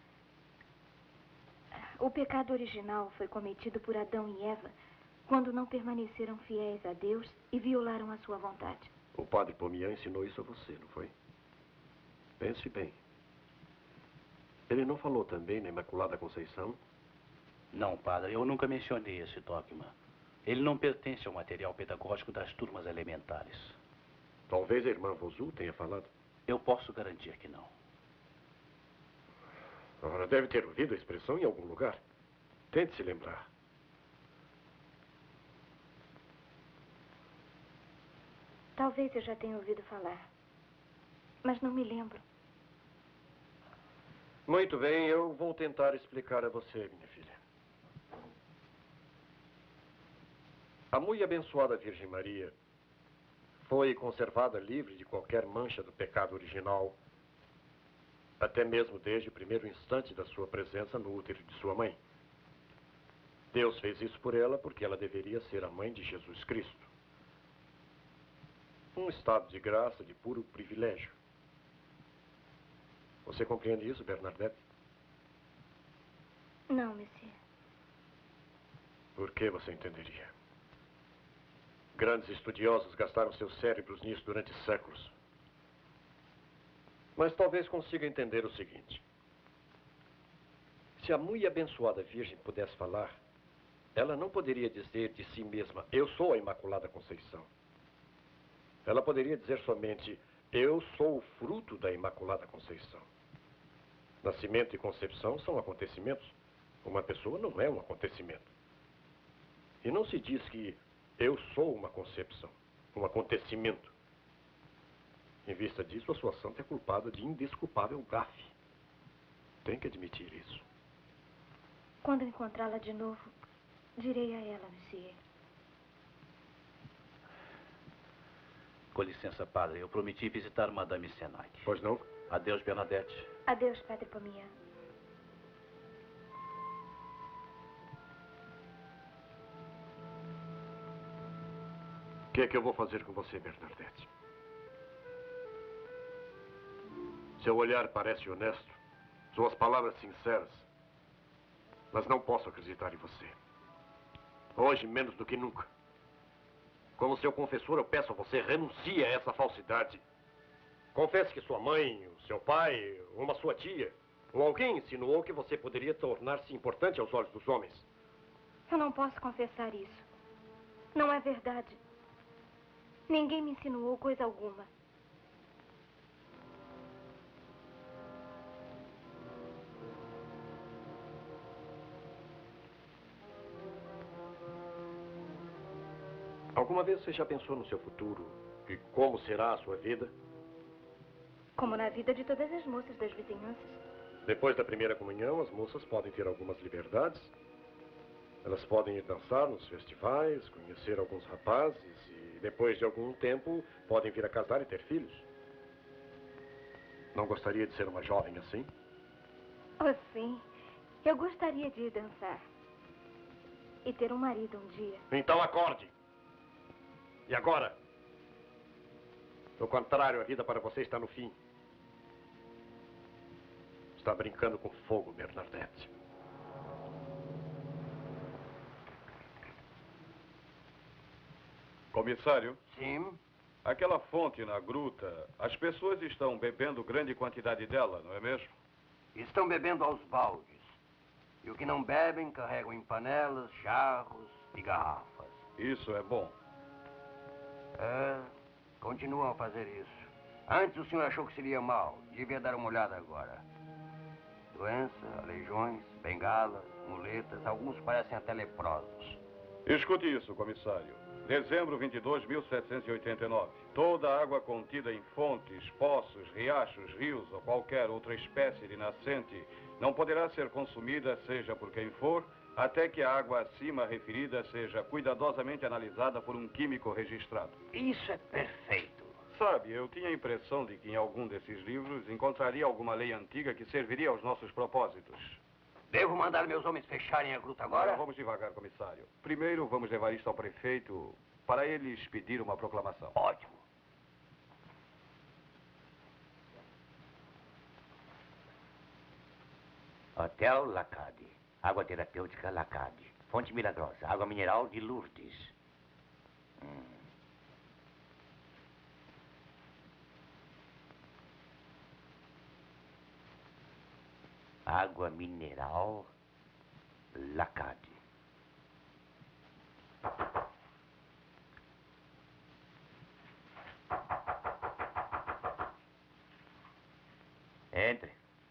S6: O pecado original foi cometido por Adão e Eva quando não permaneceram fiéis a Deus e violaram a sua vontade.
S19: O padre Pomian ensinou isso a você, não foi? Pense bem. Ele não falou também na Imaculada Conceição?
S21: Não, padre, eu nunca mencionei esse dogma. Ele não pertence ao material pedagógico das turmas elementares.
S19: Talvez a irmã Vozu tenha falado.
S21: Eu posso garantir que não.
S19: Ora, deve ter ouvido a expressão em algum lugar. Tente se lembrar.
S6: Talvez eu já tenha ouvido falar, mas não me lembro.
S19: Muito bem, eu vou tentar explicar a você, minha filha. A muito abençoada Virgem Maria foi conservada livre de qualquer mancha do pecado original, até mesmo desde o primeiro instante da sua presença no útero de sua mãe. Deus fez isso por ela porque ela deveria ser a mãe de Jesus Cristo. Um estado de graça, de puro privilégio. Você compreende isso, Bernadette?
S6: Não, monsieur.
S19: Por que você entenderia? Grandes estudiosos gastaram seus cérebros nisso durante séculos. Mas talvez consiga entender o seguinte. Se a muito abençoada Virgem pudesse falar, ela não poderia dizer de si mesma, eu sou a Imaculada Conceição. Ela poderia dizer somente, eu sou o fruto da Imaculada Conceição. Nascimento e concepção são acontecimentos. Uma pessoa não é um acontecimento. E não se diz que eu sou uma concepção, um acontecimento. Em vista disso, a sua santa é culpada de indesculpável gafe. Tem que admitir isso.
S6: Quando encontrá-la de novo, direi a ela, monsieur.
S21: Com licença, padre. Eu prometi visitar Madame Senac.
S19: Pois não?
S21: Adeus, Bernadette.
S6: Adeus, Padre Pomian.
S19: O que é que eu vou fazer com você, Bernadette? Seu olhar parece honesto, suas palavras sinceras, mas não posso acreditar em você. Hoje, menos do que nunca. Como seu confessor, eu peço a você, renuncie a essa falsidade. Confesse que sua mãe, o seu pai, uma sua tia, ou alguém insinuou que você poderia tornar-se importante aos olhos dos homens.
S6: Eu não posso confessar isso. Não é verdade. Ninguém me insinuou coisa alguma.
S19: Alguma vez você já pensou no seu futuro e como será a sua vida?
S6: Como na vida de todas as moças das vizinhanças.
S19: Depois da primeira comunhão, as moças podem ter algumas liberdades. Elas podem ir dançar nos festivais, conhecer alguns rapazes e, depois de algum tempo, podem vir a casar e ter filhos. Não gostaria de ser uma jovem assim?
S6: Oh, sim. Eu gostaria de ir dançar. E ter um marido um dia.
S19: Então acorde! E agora? Do contrário, a vida para você está no fim. Está brincando com fogo, Bernadette.
S17: Comissário?
S16: Sim?
S17: Aquela fonte na gruta, as pessoas estão bebendo grande quantidade dela, não é mesmo?
S16: Estão bebendo aos baldes. E o que não bebem, carregam em panelas, jarros e garrafas.
S17: Isso é bom.
S16: É, continuam a fazer isso. Antes o senhor achou que seria mal. Devia dar uma olhada agora. Doença, aleijões, bengalas, muletas, alguns parecem até leprosos.
S17: Escute isso, comissário. Dezembro vinte e dois, mil setecentos e oitenta e nove. Toda a água contida em fontes, poços, riachos, rios ou qualquer outra espécie de nascente não poderá ser consumida, seja por quem for, até que a água acima referida seja cuidadosamente analisada por um químico registrado.
S16: Isso é perfeito.
S17: Sabe, eu tinha a impressão de que em algum desses livros encontraria alguma lei antiga que serviria aos nossos propósitos.
S16: Devo mandar meus homens fecharem a gruta agora?
S17: Não, vamos devagar, comissário. Primeiro, vamos levar isto ao prefeito para eles pedir uma proclamação.
S16: Ótimo.
S11: Hotel Lacade. Água terapêutica Lacade. Fonte milagrosa. Água mineral de Lourdes. Hum. Água mineral Lacade. Entre.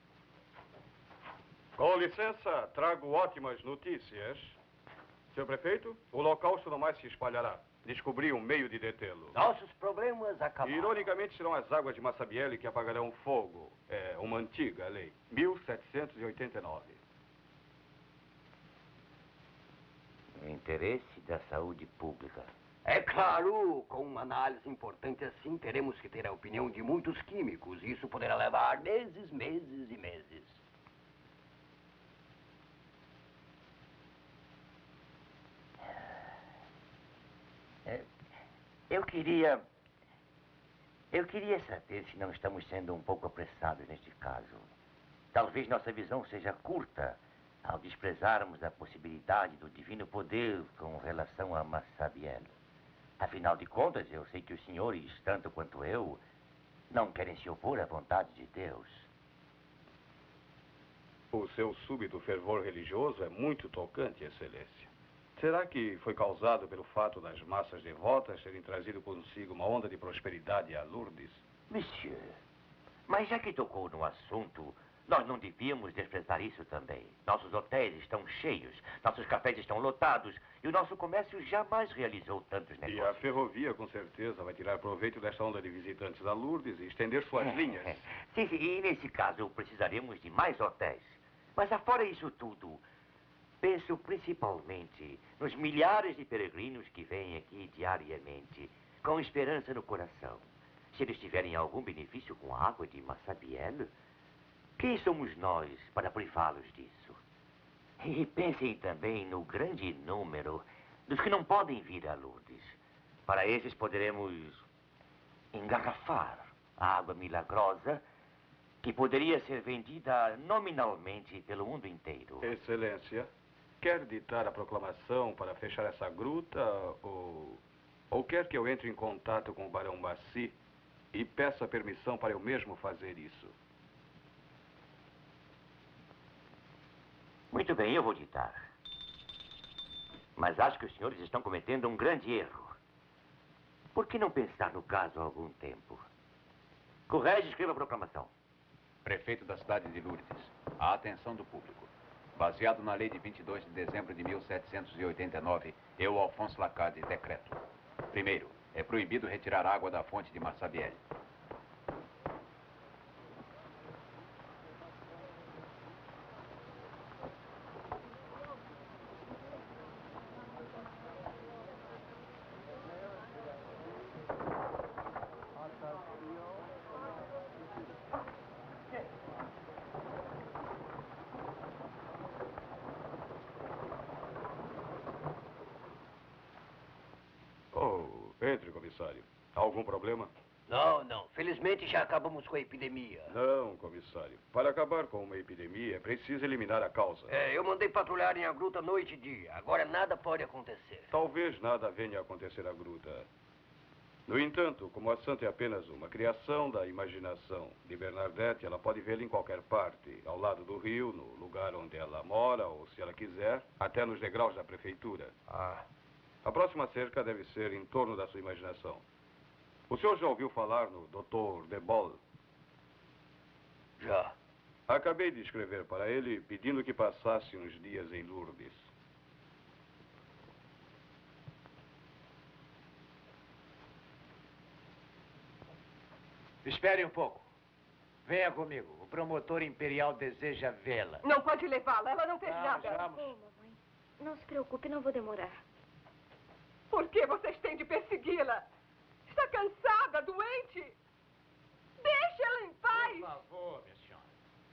S17: Com licença, trago ótimas notícias. Senhor prefeito, o holocausto não mais se espalhará. Descobri um meio de detê-lo.
S16: Nossos problemas acabaram.
S17: Ironicamente, serão as águas de Massabielle que apagarão o fogo. É uma antiga lei. mil setecentos e oitenta e nove.
S11: No interesse da saúde pública.
S16: É claro, com uma análise importante assim, teremos que ter a opinião de muitos químicos. Isso poderá levar meses, meses e meses.
S11: Eu queria... Eu queria saber se não estamos sendo um pouco apressados neste caso. Talvez nossa visão seja curta ao desprezarmos a possibilidade do divino poder com relação a Massabielle. Afinal de contas, eu sei que os senhores, tanto quanto eu, não querem se opor à vontade de Deus.
S17: O seu súbito fervor religioso é muito tocante, Excelência. Será que foi causado pelo fato das massas devotas terem trazido consigo uma onda de prosperidade a Lourdes?
S11: Monsieur, mas já que tocou no assunto, nós não devíamos desprezar isso também. Nossos hotéis estão cheios, nossos cafés estão lotados e o nosso comércio jamais realizou tantos negócios.
S17: E a ferrovia, com certeza, vai tirar proveito desta onda de visitantes a Lourdes e estender suas linhas.
S11: Sim, sim, e nesse caso precisaremos de mais hotéis. Mas afora isso tudo, penso principalmente nos milhares de peregrinos que vêm aqui diariamente, com esperança no coração. Se eles tiverem algum benefício com a água de Massabielle, quem somos nós para privá-los disso? E pensem também no grande número dos que não podem vir a Lourdes. Para esses poderemos engarrafar a água milagrosa que poderia ser vendida nominalmente pelo mundo inteiro.
S17: Excelência, quer ditar a proclamação para fechar essa gruta ou, ou quer que eu entre em contato com o Barão Massy e peça permissão para eu mesmo fazer isso?
S11: Muito bem, eu vou ditar. Mas acho que os senhores estão cometendo um grande erro. Por que não pensar no caso há algum tempo? Correge, escreva a proclamação.
S2: Prefeito da cidade de Lourdes, à atenção do público. Baseado na lei de vinte e dois de dezembro de mil setecentos e oitenta e nove, eu, Alfonso Lacade, decreto. Primeiro, é proibido retirar água da fonte de Massabielle.
S17: Entre, comissário. Algum problema?
S16: Não, não. Felizmente já acabamos com a epidemia.
S17: Não, comissário. Para acabar com uma epidemia, é preciso eliminar a causa.
S16: É, eu mandei patrulharem a gruta noite e dia. Agora nada pode acontecer.
S17: Talvez nada venha a acontecer à gruta. No entanto, como a santa é apenas uma criação da imaginação de Bernadette, ela pode vê-la em qualquer parte, ao lado do rio, no lugar onde ela mora, ou, se ela quiser, até nos degraus da prefeitura.
S16: Ah...
S17: A próxima cerca deve ser em torno da sua imaginação. O senhor já ouviu falar no doutor Debol?
S16: Já.
S17: Acabei de escrever para ele pedindo que passasse uns dias em Lourdes.
S10: Espere um pouco. Venha comigo. O promotor imperial deseja vê-la.
S9: Não pode levá-la. Ela não fez
S10: não,
S9: nada.
S10: Vamos.
S6: Oh, mamãe. Não se preocupe, não vou demorar.
S9: Por que vocês têm de persegui-la? Está cansada, doente. Deixe ela em paz.
S10: Por favor, minha senhora.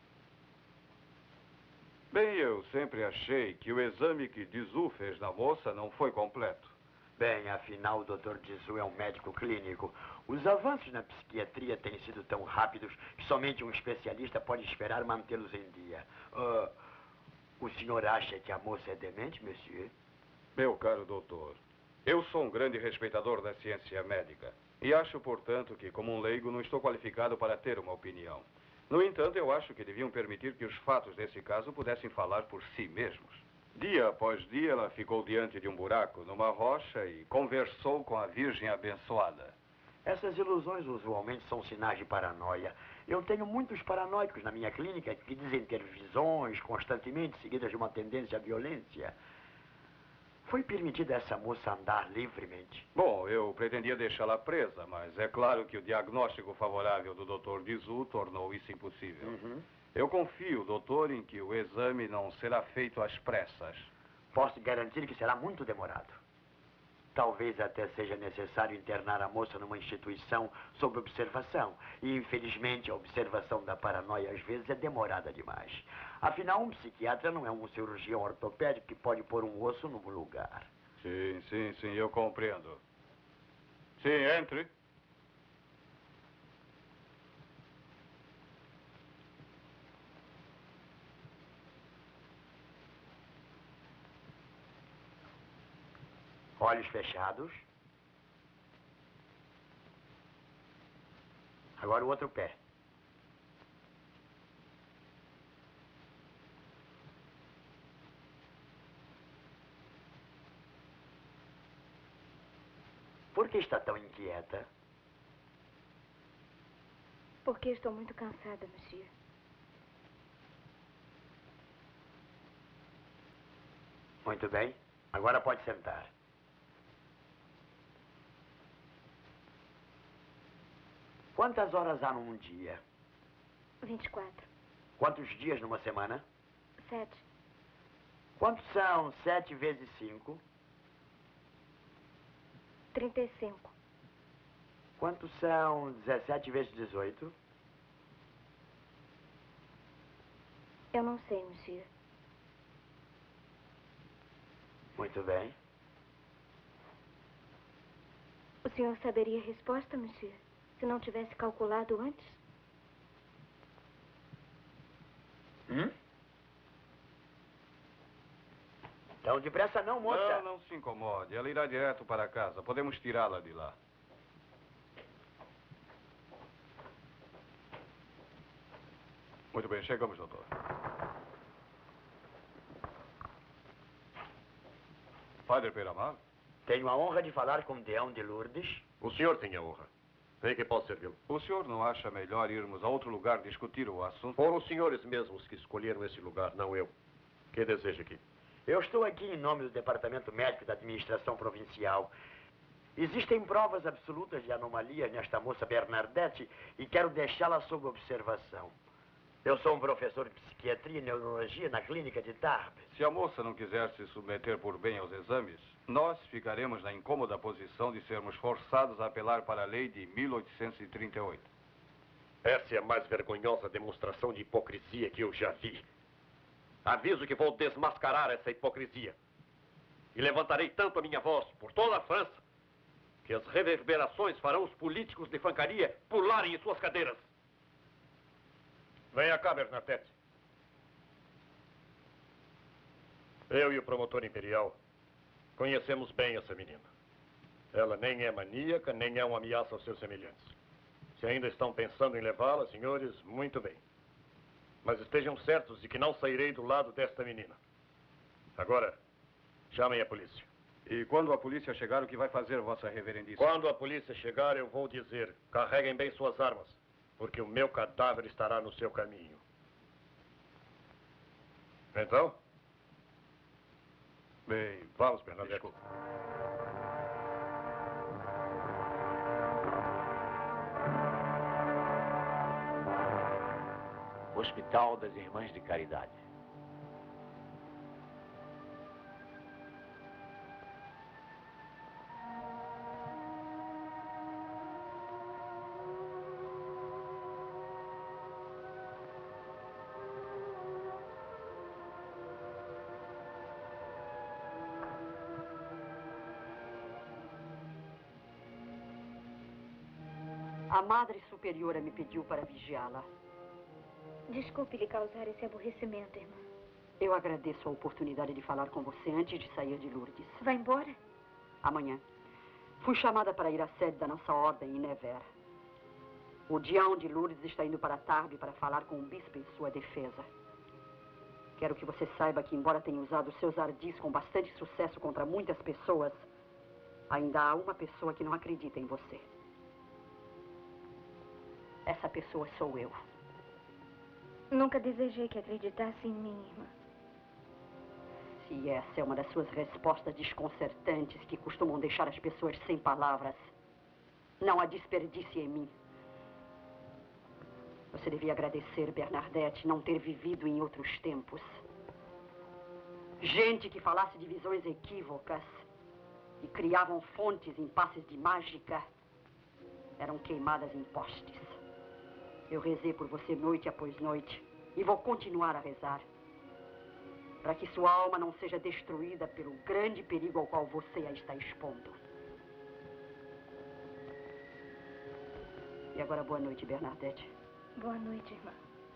S17: Bem, eu sempre achei que o exame que Dizu fez na moça não foi completo.
S1: Bem, afinal, o doutor Dizu é um médico clínico. Os avanços na psiquiatria têm sido tão rápidos que somente um especialista pode esperar mantê-los em dia. Uh, o senhor acha que a moça é demente, monsieur?
S17: Meu caro doutor, eu sou um grande respeitador da ciência médica. E acho, portanto, que, como um leigo, não estou qualificado para ter uma opinião. No entanto, eu acho que deviam permitir que os fatos desse caso pudessem falar por si mesmos. Dia após dia, ela ficou diante de um buraco numa rocha e conversou com a Virgem abençoada.
S1: Essas ilusões usualmente são sinais de paranoia. Eu tenho muitos paranoicos na minha clínica que dizem ter visões constantemente seguidas de uma tendência à violência. Foi permitida essa moça andar livremente?
S17: Bom, eu pretendia deixá-la presa, mas é claro que o diagnóstico favorável do doutor Dizu tornou isso impossível.
S1: Uhum.
S17: Eu confio, doutor, em que o exame não será feito às pressas.
S1: Posso garantir que será muito demorado. Talvez até seja necessário internar a moça numa instituição sob observação. E, infelizmente, a observação da paranoia às vezes é demorada demais. Afinal, um psiquiatra não é um cirurgião ortopédico que pode pôr um osso no lugar.
S17: Sim, sim, sim, eu compreendo. Sim, entre.
S1: Olhos fechados. Agora o outro pé. Por que está tão inquieta?
S6: Porque estou muito cansada, monsieur.
S1: Muito bem. Agora pode sentar. Quantas horas há num dia?
S6: vinte e quatro.
S1: Quantos dias numa semana?
S6: Sete.
S1: Quantos são sete vezes cinco?
S6: Trinta e cinco.
S1: Quantos são dezessete vezes dezoito?
S6: Eu não sei, monsieur.
S1: Muito bem.
S6: O senhor saberia a resposta, monsieur? Se não tivesse calculado antes?
S1: Hum? Tão depressa não, moça.
S17: Não, não se incomode. Ela irá direto para casa. Podemos tirá-la de lá. Muito bem, chegamos, doutor. Padre Peiramar?
S1: Tenho a honra de falar com Deão de Lourdes.
S19: O senhor tem a honra. Em que posso servi-lo?
S17: O senhor não acha melhor irmos a outro lugar discutir o assunto?
S19: Foram os senhores mesmos que escolheram esse lugar, não eu. Que deseja aqui?
S1: Eu estou aqui em nome do Departamento Médico da Administração Provincial. Existem provas absolutas de anomalias nesta moça Bernadette e quero deixá-la sob observação. Eu sou um professor de psiquiatria e neurologia na clínica de Tarbes.
S17: Se a moça não quiser se submeter por bem aos exames, nós ficaremos na incômoda posição de sermos forçados a apelar para a lei de mil oitocentos e trinta e oito.
S19: Essa é a mais vergonhosa demonstração de hipocrisia que eu já vi. Aviso que vou desmascarar essa hipocrisia. E levantarei tanto a minha voz por toda a França que as reverberações farão os políticos de fancaria pularem em suas cadeiras. Venha cá, Bernadette. Eu e o promotor imperial conhecemos bem essa menina. Ela nem é maníaca, nem é uma ameaça aos seus semelhantes. Se ainda estão pensando em levá-la, senhores, muito bem. Mas estejam certos de que não sairei do lado desta menina. Agora, chamem a polícia.
S17: E quando a polícia chegar, o que vai fazer, Vossa Reverendíssima?
S19: Quando a polícia chegar, eu vou dizer, carreguem bem suas armas, porque o meu cadáver estará no seu caminho. Então?
S17: Bem,
S19: vamos, Bernadette.
S17: Desculpa.
S21: Hospital das Irmãs de Caridade.
S3: A Madre Superiora me pediu para vigiá-la.
S6: Desculpe lhe causar esse aborrecimento, irmã.
S3: Eu agradeço a oportunidade de falar com você antes de sair de Lourdes.
S6: Vai embora?
S3: Amanhã. Fui chamada para ir à sede da nossa ordem em Nevers. O Dião de Lourdes está indo para Tarbes para falar com o bispo em sua defesa. Quero que você saiba que, embora tenha usado seus ardis com bastante sucesso contra muitas pessoas, ainda há uma pessoa que não acredita em você. Essa pessoa sou eu.
S6: Nunca desejei que acreditasse em mim, irmã.
S3: Se essa é uma das suas respostas desconcertantes que costumam deixar as pessoas sem palavras, não a desperdice em mim. Você devia agradecer, Bernadette, não ter vivido em outros tempos. Gente que falasse de visões equívocas e criavam fontes em passes de mágica eram queimadas em postes. Eu rezei por você noite após noite e vou continuar a rezar para que sua alma não seja destruída pelo grande perigo ao qual você a está expondo. E agora, boa noite, Bernadette.
S6: Boa noite, irmã.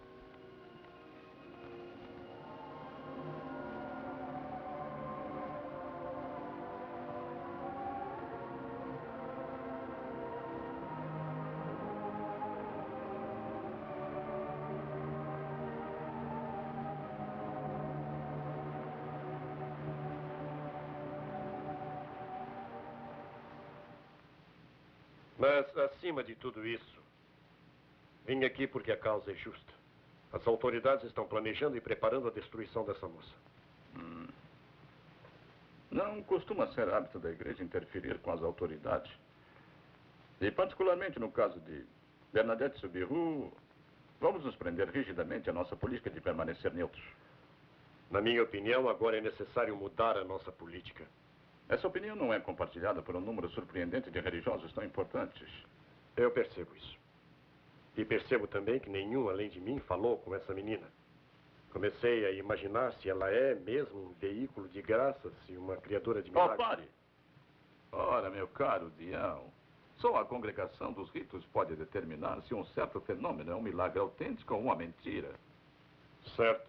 S19: Mas, acima de tudo isso, vim aqui porque a causa é justa. As autoridades estão planejando e preparando a destruição dessa moça.
S12: Hum. Não costuma ser hábito da igreja interferir com as autoridades. E, particularmente no caso de Bernadette Soubirous, vamos nos prender rigidamente à nossa política de permanecer neutros.
S19: Na minha opinião, agora é necessário mudar a nossa política.
S12: Essa opinião não é compartilhada por um número surpreendente de religiosos tão importantes.
S19: Eu percebo isso. E percebo também que nenhum, além de mim, falou com essa menina. Comecei a imaginar se ela é mesmo um veículo de graça, se uma criadora de milagres.
S12: Oh, pare! Ora, meu caro Dião, só a congregação dos ritos pode determinar se um certo fenômeno é um milagre autêntico ou uma mentira.
S19: Certo.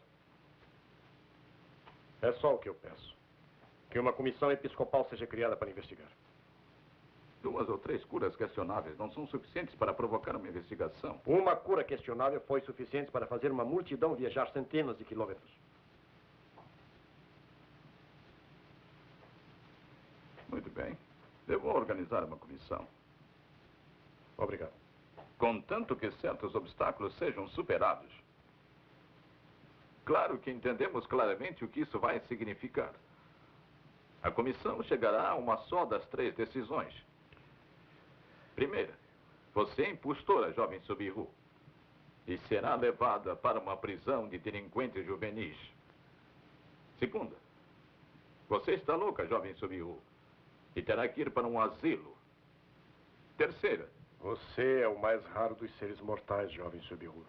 S19: É só o que eu peço. Que uma comissão episcopal seja criada para investigar.
S12: Duas ou três curas questionáveis não são suficientes para provocar uma investigação.
S19: Uma cura questionável foi suficiente para fazer uma multidão viajar centenas de quilômetros.
S12: Muito bem. Eu vou organizar uma comissão.
S19: Obrigado.
S12: Contanto que certos obstáculos sejam superados. Claro que entendemos claramente o que isso vai significar. A comissão chegará a uma só das três decisões. Primeira, você é impostora, jovem Soubirous, e será levada para uma prisão de delinquentes juvenis. Segunda, você está louca, jovem Soubirous, e terá que ir para um asilo. Terceira,
S19: você é o mais raro dos seres mortais, jovem Soubirous.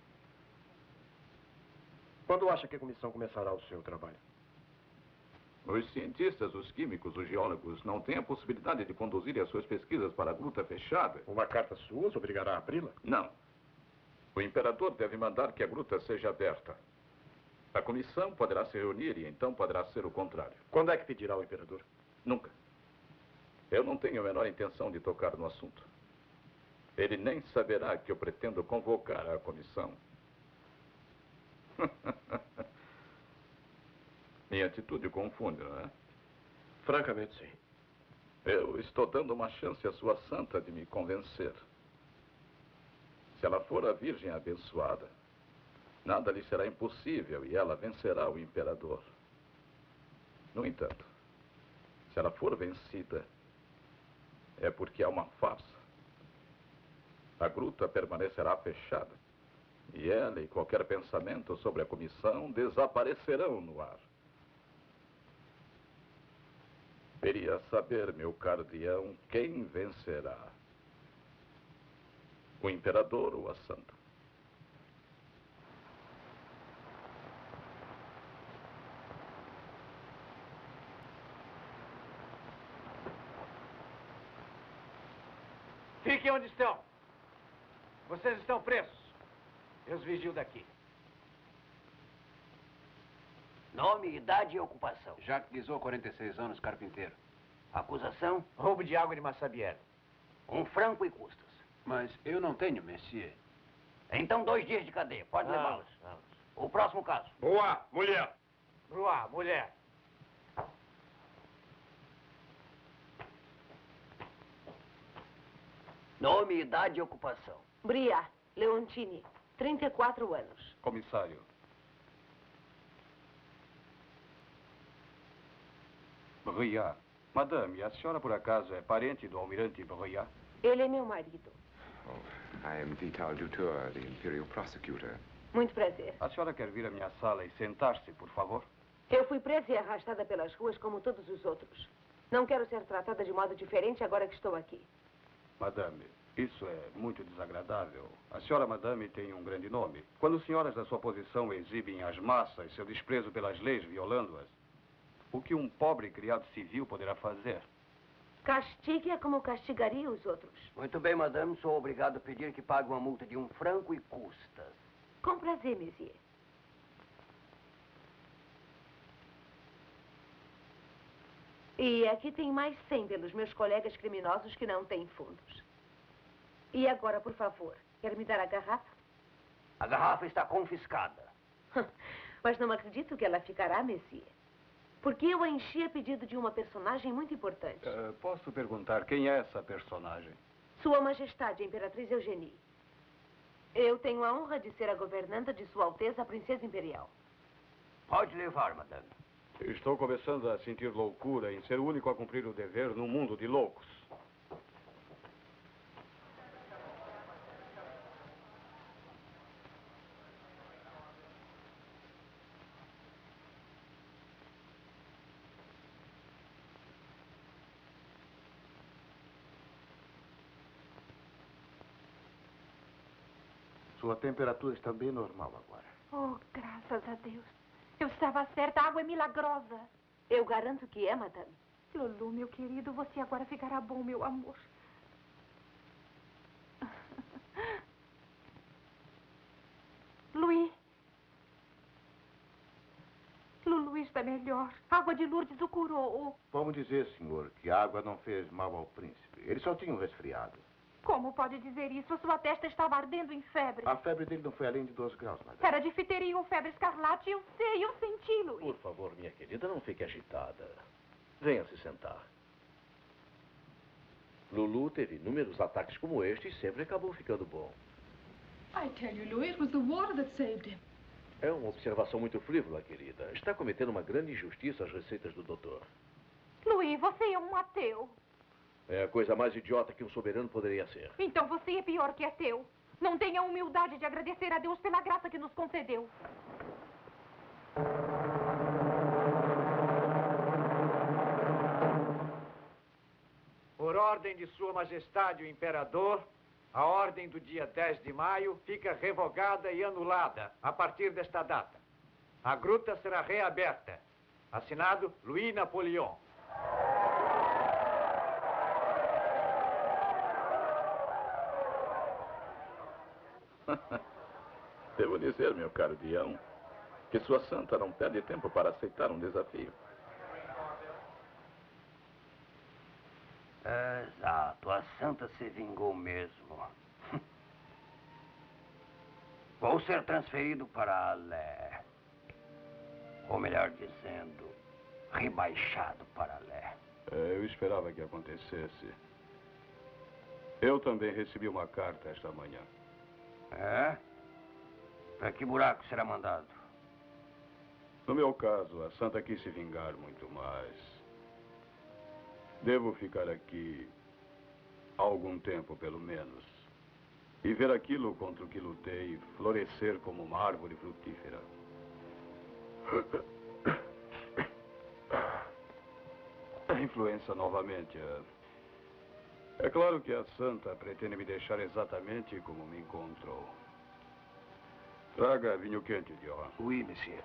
S19: Quando acha que a comissão começará o seu trabalho?
S12: Os cientistas, os químicos, os geólogos não têm a possibilidade de conduzir as suas pesquisas para a gruta fechada.
S19: Uma carta sua os obrigará a abri-la?
S12: Não. O imperador deve mandar que a gruta seja aberta. A comissão poderá se reunir e então poderá ser o contrário.
S19: Quando é que pedirá ao imperador?
S12: Nunca. Eu não tenho a menor intenção de tocar no assunto. Ele nem saberá que eu pretendo convocar a comissão. Minha atitude confunde, não é?
S19: Francamente, sim.
S12: Eu estou dando uma chance à sua santa de me convencer. Se ela for a Virgem abençoada, nada lhe será impossível e ela vencerá o imperador. No entanto, se ela for vencida, é porque é uma farsa. A gruta permanecerá fechada e ela e qualquer pensamento sobre a comissão desaparecerão no ar. Queria saber, meu caro Dião, quem vencerá? O imperador ou a santa?
S22: Fiquem onde estão. Vocês estão presos. Eu os vigio daqui.
S16: Nome, idade e ocupação.
S2: Jacques Guizot, quarenta e seis anos, carpinteiro.
S16: Acusação?
S22: Roubo de água de Massabielle.
S16: Um franco e custas.
S2: Mas eu não tenho, monsieur.
S16: Então, dois dias de cadeia. Pode
S2: Vamos,
S16: levá-los. O próximo caso.
S19: Boa, mulher.
S22: Boa, mulher.
S16: Nome, idade e ocupação.
S18: Bria Leontini, trinta e quatro anos.
S17: Comissário. Bria. Madame, a senhora por acaso é parente do almirante Bria?
S18: Ele é meu marido.
S5: Oh, I am Vital Dutour, the Imperial Prosecutor.
S18: Muito prazer.
S17: A senhora quer vir à minha sala e sentar-se, por favor?
S18: Eu fui presa e arrastada pelas ruas como todos os outros. Não quero ser tratada de modo diferente agora que estou aqui.
S17: Madame, isso é muito desagradável. A senhora, madame, tem um grande nome. Quando senhoras da sua posição exibem às massas seu desprezo pelas leis, violando-as, o que um pobre criado civil poderá fazer?
S18: Castigue-a como castigaria os outros.
S16: Muito bem, madame. Sou obrigado a pedir que pague uma multa de um franco e custas.
S18: Com prazer, monsieur. E aqui tem mais cem pelos meus colegas criminosos que não têm fundos. E agora, por favor, quer me dar a garrafa?
S16: A garrafa está confiscada.
S18: Mas não acredito que ela ficará, monsieur. Porque eu a enchi a pedido de uma personagem muito importante.
S17: Uh, posso perguntar quem é essa personagem?
S18: Sua Majestade, a Imperatriz Eugenie. Eu tenho a honra de ser a governanta de Sua Alteza, a Princesa Imperial.
S16: Pode levar, madame.
S17: Estou começando a sentir loucura em ser o único a cumprir o dever num mundo de loucos.
S15: Sua temperatura está bem normal agora.
S13: Oh, graças a Deus. Eu estava certa, a água é milagrosa.
S18: Eu garanto que é, madame.
S13: Lulu, meu querido, você agora ficará bom, meu amor. Louis. Lulu está melhor. A água de Lourdes o curou.
S15: Vamos dizer, senhor, que a água não fez mal ao príncipe. Ele só tinha um resfriado.
S13: Como pode dizer isso? A sua testa estava ardendo em febre.
S15: A febre dele não foi além de dois graus, madame.
S13: Era difteria ou febre escarlate, eu sei, eu senti, Louis.
S20: Por favor, minha querida, não fique agitada. Venha se sentar. Lulu teve inúmeros ataques como este e sempre acabou ficando bom.
S7: I tell you, Louis, it was the water that saved him.
S20: É uma observação muito frívola, querida. Está cometendo uma grande injustiça às receitas do doutor.
S13: Louis, você é um ateu.
S20: É a coisa mais idiota que um soberano poderia ser.
S13: Então você é pior que ateu. Não tem a humildade de agradecer a Deus pela graça que nos concedeu.
S22: Por ordem de Sua Majestade o Imperador, a ordem do dia dez de maio fica revogada e anulada a partir desta data. A gruta será reaberta. Assinado Louis Napoleon.
S12: Devo dizer, meu caro Dião, que sua santa não perde tempo para aceitar um desafio.
S16: Exato, a santa se vingou mesmo. Vou ser transferido para Alé. Ou melhor dizendo, rebaixado para Alé.
S17: É, eu esperava que acontecesse. Eu também recebi uma carta esta manhã.
S16: É? Para que buraco será mandado?
S17: No meu caso, a santa quis se vingar muito mais. Devo ficar aqui há algum tempo, pelo menos. E ver aquilo contra o que lutei florescer como uma árvore frutífera. A influência novamente. É... é claro que a santa pretende me deixar exatamente como me encontrou. Traga vinho quente, Dion.
S16: Oui, monsieur.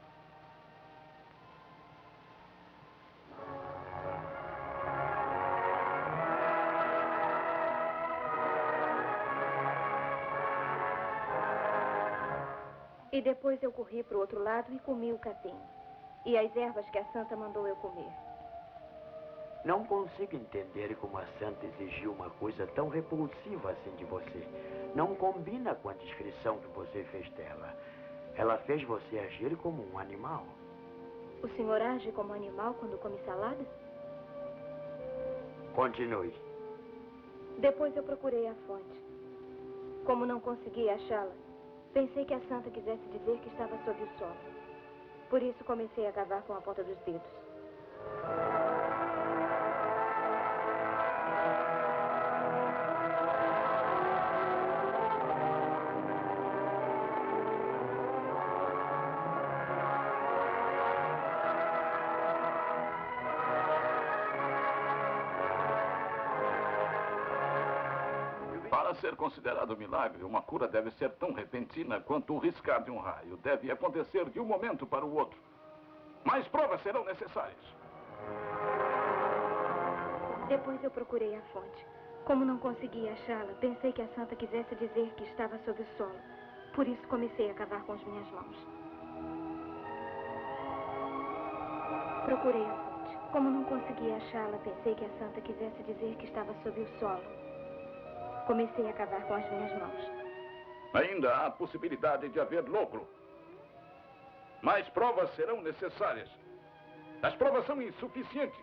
S6: E depois eu corri para o outro lado e comi o capim. E as ervas que a santa mandou eu comer.
S1: Não consigo entender como a santa exigiu uma coisa tão repulsiva assim de você. Não combina com a descrição que você fez dela. Ela fez você agir como um animal.
S6: O senhor age como animal quando come salada?
S1: Continue.
S6: Depois eu procurei a fonte. Como não consegui achá-la, pensei que a santa quisesse dizer que estava sob o solo. Por isso comecei a cavar com a ponta dos dedos.
S12: Para ser considerado milagre, uma cura deve ser tão repentina quanto o riscar de um raio. Deve acontecer de um momento para o outro. Mais provas serão necessárias.
S6: Depois eu procurei a fonte. Como não consegui achá-la, pensei que a santa quisesse dizer que estava sob o solo. Por isso comecei a cavar com as minhas mãos. Procurei a fonte. Como não consegui achá-la, pensei que a santa quisesse dizer que estava sob o solo. Comecei a cavar com as minhas mãos.
S12: Ainda há a possibilidade de haver lucro. Mais provas serão necessárias. As provas são insuficientes.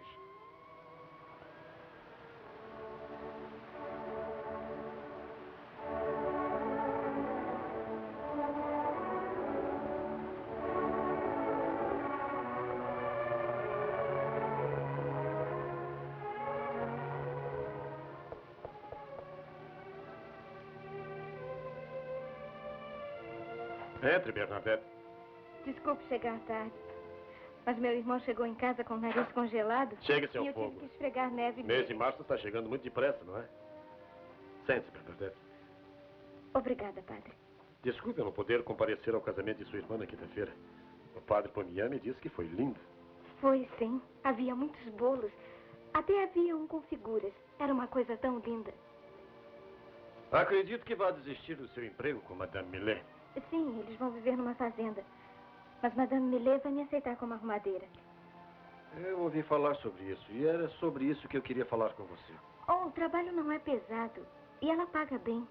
S19: Entre, Bernadette.
S6: Desculpe chegar tarde, mas meu irmão chegou em casa com o nariz congelado.
S19: Chegue-se ao
S6: e eu
S19: fogo.
S6: tive que esfregar neve
S19: Mês
S6: nele.
S19: de março está chegando muito depressa, não é? Sente-se, Bernadette.
S6: Obrigada, padre.
S19: Desculpe eu não poder comparecer ao casamento de sua irmã na quinta-feira. O padre Pomian me disse que foi lindo.
S6: Foi, sim. Havia muitos bolos. Até havia um com figuras. Era uma coisa tão linda.
S19: Acredito que vá desistir do seu emprego com Madame Millet.
S6: Sim, eles vão viver numa fazenda. Mas Madame Millet vai me aceitar como arrumadeira.
S19: Eu ouvi falar sobre isso, e era sobre isso que eu queria falar com você.
S6: Oh, o trabalho não é pesado. E ela paga bem.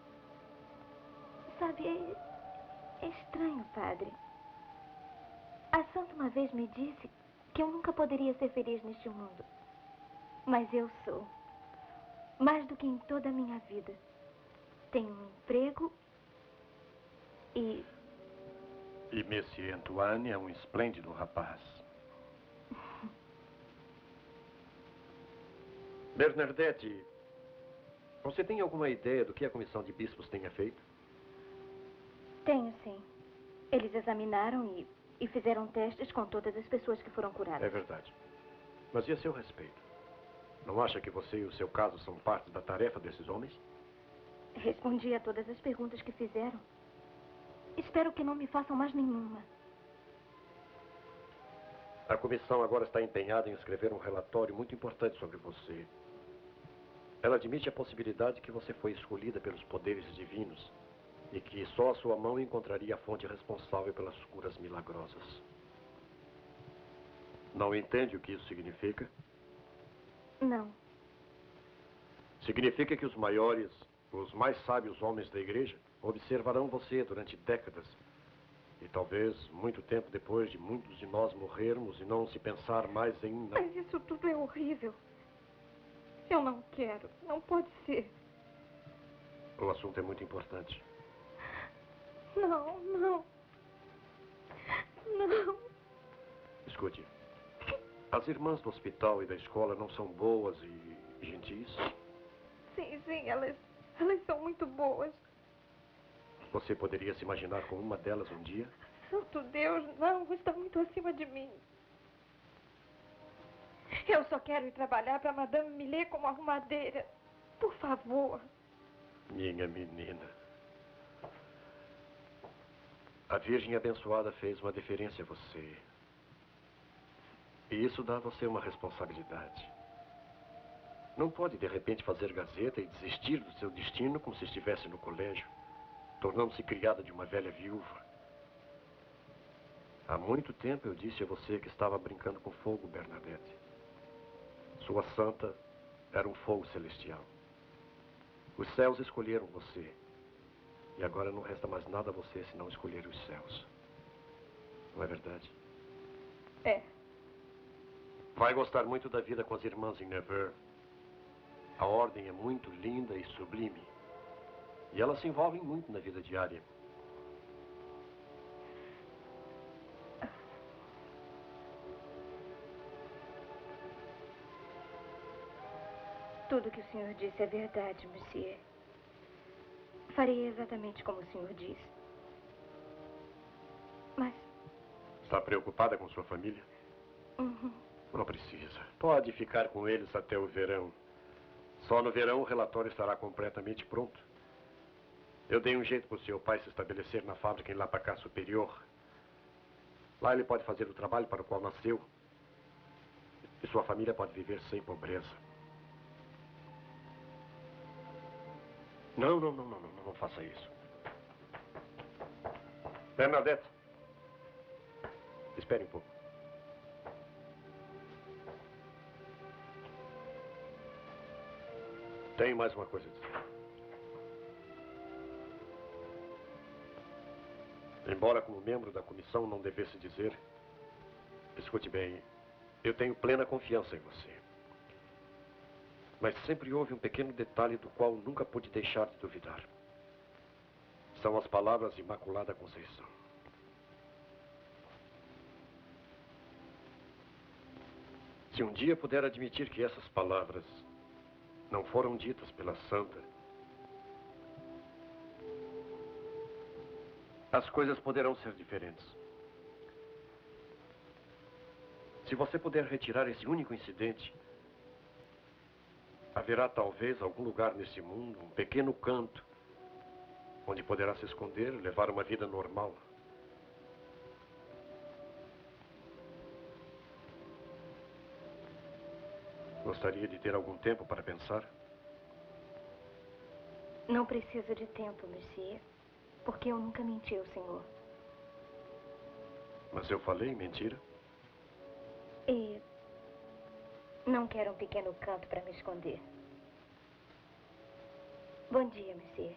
S6: Sabe, é, é estranho, padre. A santa uma vez me disse que eu nunca poderia ser feliz neste mundo. Mas eu sou. Mais do que em toda a minha vida. Tenho um emprego e...
S19: E Monsieur Antoine é um esplêndido rapaz. Bernadette, você tem alguma ideia do que a comissão de bispos tenha feito?
S6: Tenho, sim. Eles examinaram e, e fizeram testes com todas as pessoas que foram curadas.
S19: É verdade. Mas e a seu respeito? Não acha que você e o seu caso são parte da tarefa desses homens?
S6: Respondi a todas as perguntas que fizeram. Espero que não me façam mais nenhuma.
S19: A comissão agora está empenhada em escrever um relatório muito importante sobre você. Ela admite a possibilidade que você foi escolhida pelos poderes divinos e que só a sua mão encontraria a fonte responsável pelas curas milagrosas. Não entende o que isso significa?
S6: Não.
S19: Significa que os maiores, os mais sábios homens da igreja observarão você durante décadas. E talvez muito tempo depois de muitos de nós morrermos e não se pensar mais em...
S6: Mas isso tudo é horrível. Eu não quero. Não pode ser.
S19: O assunto é muito importante.
S6: Não, não. Não.
S19: Escute. As irmãs do hospital e da escola não são boas e gentis?
S6: Sim, sim, elas, elas são muito boas.
S19: Você poderia se imaginar com uma delas um dia?
S6: Santo Deus, não, está muito acima de mim. Eu só quero ir trabalhar para Madame Millet como arrumadeira. Por favor.
S19: Minha menina. A Virgem abençoada fez uma deferência a você. E isso dá a você uma responsabilidade. Não pode, de repente, fazer gazeta e desistir do seu destino como se estivesse no colégio, tornando-se criada de uma velha viúva. Há muito tempo eu disse a você que estava brincando com fogo, Bernadette. Sua santa era um fogo celestial. Os céus escolheram você. E agora não resta mais nada a você senão escolher os céus. Não é verdade?
S6: É.
S19: Vai gostar muito da vida com as irmãs em Nevers. A ordem é muito linda e sublime. E elas se envolvem muito na vida diária.
S6: Tudo que o senhor disse é verdade, monsieur. Farei exatamente como o senhor disse. Mas...
S19: Está preocupada com sua família?
S6: Uhum.
S19: Não precisa. Pode ficar com eles até o verão. Só no verão o relatório estará completamente pronto. Eu dei um jeito para o seu pai se estabelecer na fábrica em Lapacá Superior. Lá ele pode fazer o trabalho para o qual nasceu. E sua família pode viver sem pobreza. Não, não, não, não, não, não faça isso. Bernadette. Espere um pouco. Tenho mais uma coisa a dizer. Embora como membro da comissão não devesse dizer, escute bem, eu tenho plena confiança em você. Mas sempre houve um pequeno detalhe do qual nunca pude deixar de duvidar. São as palavras Imaculada Conceição. Se um dia puder admitir que essas palavras não foram ditas pela santa, as coisas poderão ser diferentes. Se você puder retirar esse único incidente, haverá talvez algum lugar nesse mundo, um pequeno canto, onde poderá se esconder e levar uma vida normal. Gostaria de ter algum tempo para pensar?
S6: Não preciso de tempo, monsieur, porque eu nunca menti ao senhor.
S19: Mas eu falei mentira?
S6: E não quero um pequeno canto para me esconder. Bom dia, monsieur.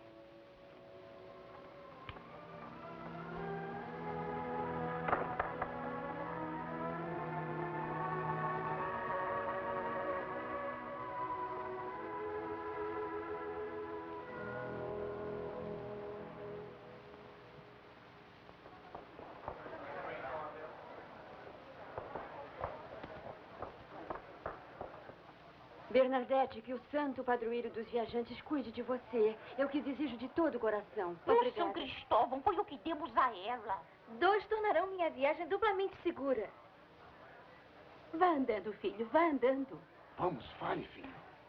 S3: Bernadette, que o santo padroeiro dos viajantes cuide de você. É o que desejo de todo o coração.
S6: Ô, São Cristóvão, foi o que demos a ela. Dois tornarão minha viagem duplamente segura.
S3: Vá andando, filho, vá andando.
S15: Vamos, fale, filho.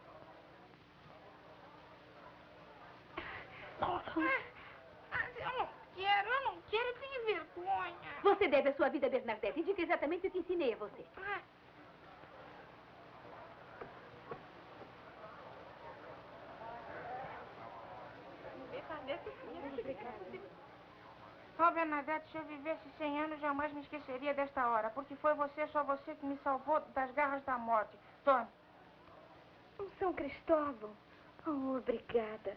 S6: Mas eu não quero, eu não quero, eu tenho vergonha.
S3: Você deve a sua vida a Bernadette. Indica exatamente o que ensinei a você.
S6: Ah. Ó, Bernadette, se eu vivesse cem anos, jamais me esqueceria desta hora, porque foi você, só você, que me salvou das garras da morte. Tome. São Cristóvão. Oh, obrigada.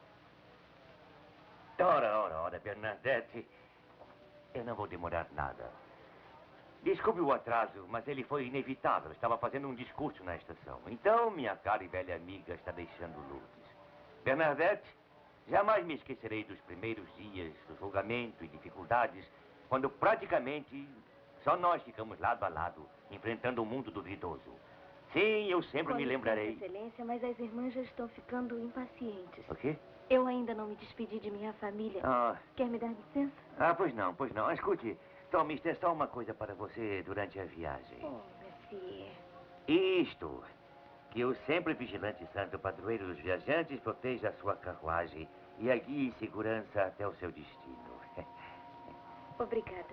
S11: Ora, ora, ora, Bernadette. Eu não vou demorar nada. Desculpe o atraso, mas ele foi inevitável. Estava fazendo um discurso na estação. Então, minha cara e velha amiga está deixando Lourdes. Bernadette, jamais me esquecerei dos primeiros dias do julgamento e dificuldades, quando praticamente só nós ficamos lado a lado, enfrentando um mundo duvidoso. Sim, eu sempre
S6: Com
S11: me lembrarei.
S6: licença, Excelência, mas as irmãs já estão ficando impacientes.
S11: O quê?
S6: Eu ainda não me despedi de minha família.
S11: Ah.
S6: Quer me dar licença?
S11: Ah, pois não, pois não. Escute, Tom, isto é só uma coisa para você durante a viagem.
S6: Oh, monsieur.
S11: Isto, que o sempre vigilante santo padroeiro dos viajantes proteja a sua carruagem e a guie em segurança até o seu destino.
S6: Obrigada.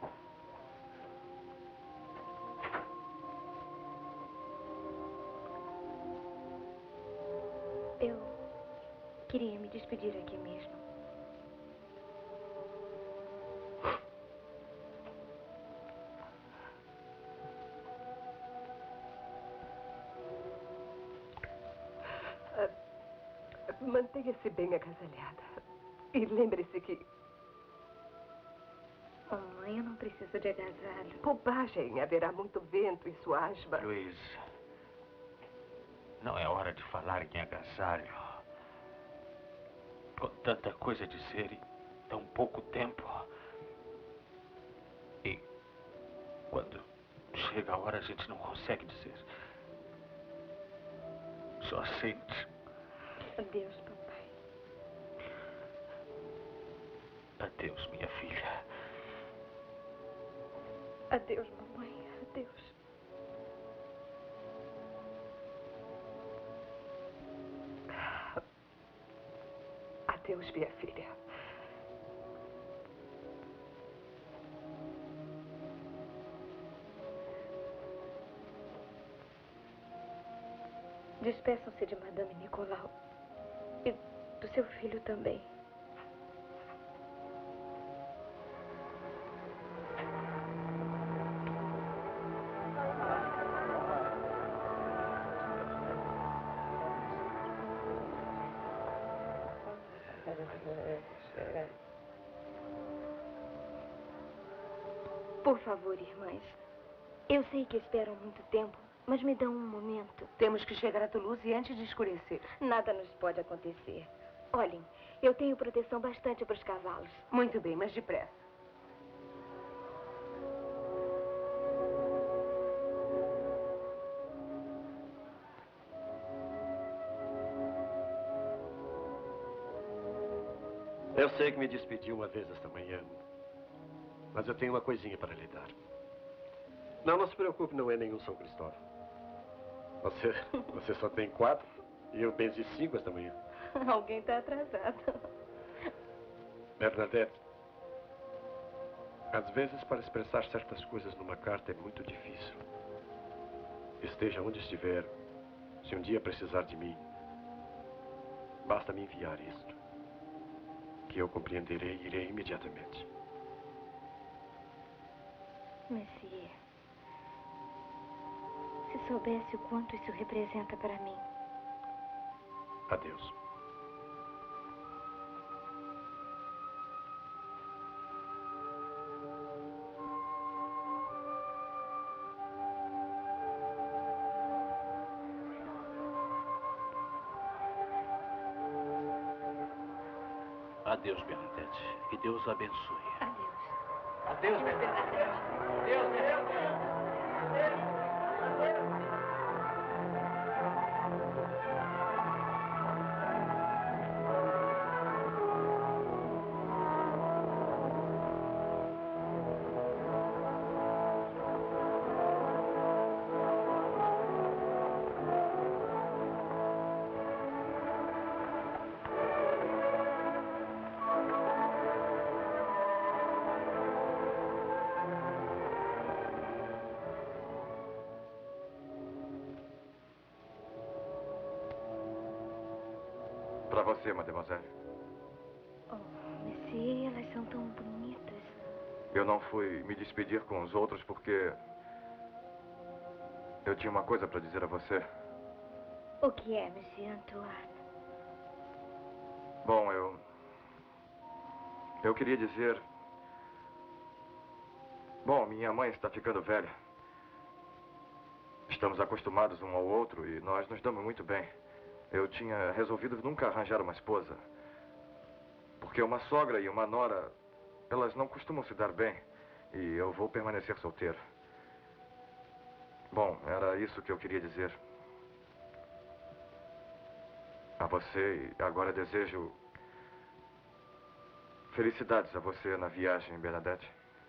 S6: Eu queria me despedir aqui mesmo.
S9: Mantenha-se bem agasalhada. E lembre-se que...
S6: Oh, mãe, eu não preciso de agasalho.
S9: Bobagem. Haverá muito vento e sua asma.
S21: Luiz, não é hora de falar em agasalho. Com tanta coisa a dizer em tão pouco tempo. E quando chega a hora, a gente não consegue dizer. Só sente.
S6: Adeus, papai.
S21: Adeus, minha filha.
S9: Adeus, mamãe. Adeus. Adeus, minha filha.
S6: Despeçam-se de Madame Nicolau. E do seu filho também. Por favor, irmãs. Eu sei que esperam muito tempo, mas me dão um momento.
S18: Temos que chegar a Toulouse antes de escurecer.
S6: Nada nos pode acontecer. Olhem, eu tenho proteção bastante para os cavalos.
S18: Muito bem, mas depressa.
S19: Eu sei que me despedi uma vez esta manhã, mas eu tenho uma coisinha para lhe dar. Não, não se preocupe, não é nenhum São Cristóvão. Você, você só tem quatro e eu benzi cinco esta manhã.
S6: Alguém está atrasado.
S19: Bernadette, às vezes para expressar certas coisas numa carta é muito difícil. Esteja onde estiver, se um dia precisar de mim, basta me enviar isto, que eu compreenderei e irei imediatamente.
S6: Monsieur, se soubesse o quanto isso representa para mim.
S19: Adeus.
S21: Adeus, Bernadette. Que Deus abençoe.
S6: Adeus.
S21: Adeus, Bernadette. Adeus, Bernadette.
S5: Para você, mademoiselle.
S6: Oh, Monsieur, elas são tão bonitas.
S5: Eu não fui me despedir com os outros porque eu tinha uma coisa para dizer a você.
S6: O que é, Monsieur Antoine?
S5: Bom, eu... Eu queria dizer... Bom, minha mãe está ficando velha. Estamos acostumados um ao outro e nós nos damos muito bem. Eu tinha resolvido nunca arranjar uma esposa. Porque uma sogra e uma nora, elas não costumam se dar bem. E eu vou permanecer solteiro. Bom, era isso que eu queria dizer a você. E agora desejo felicidades a você na viagem, Bernadette.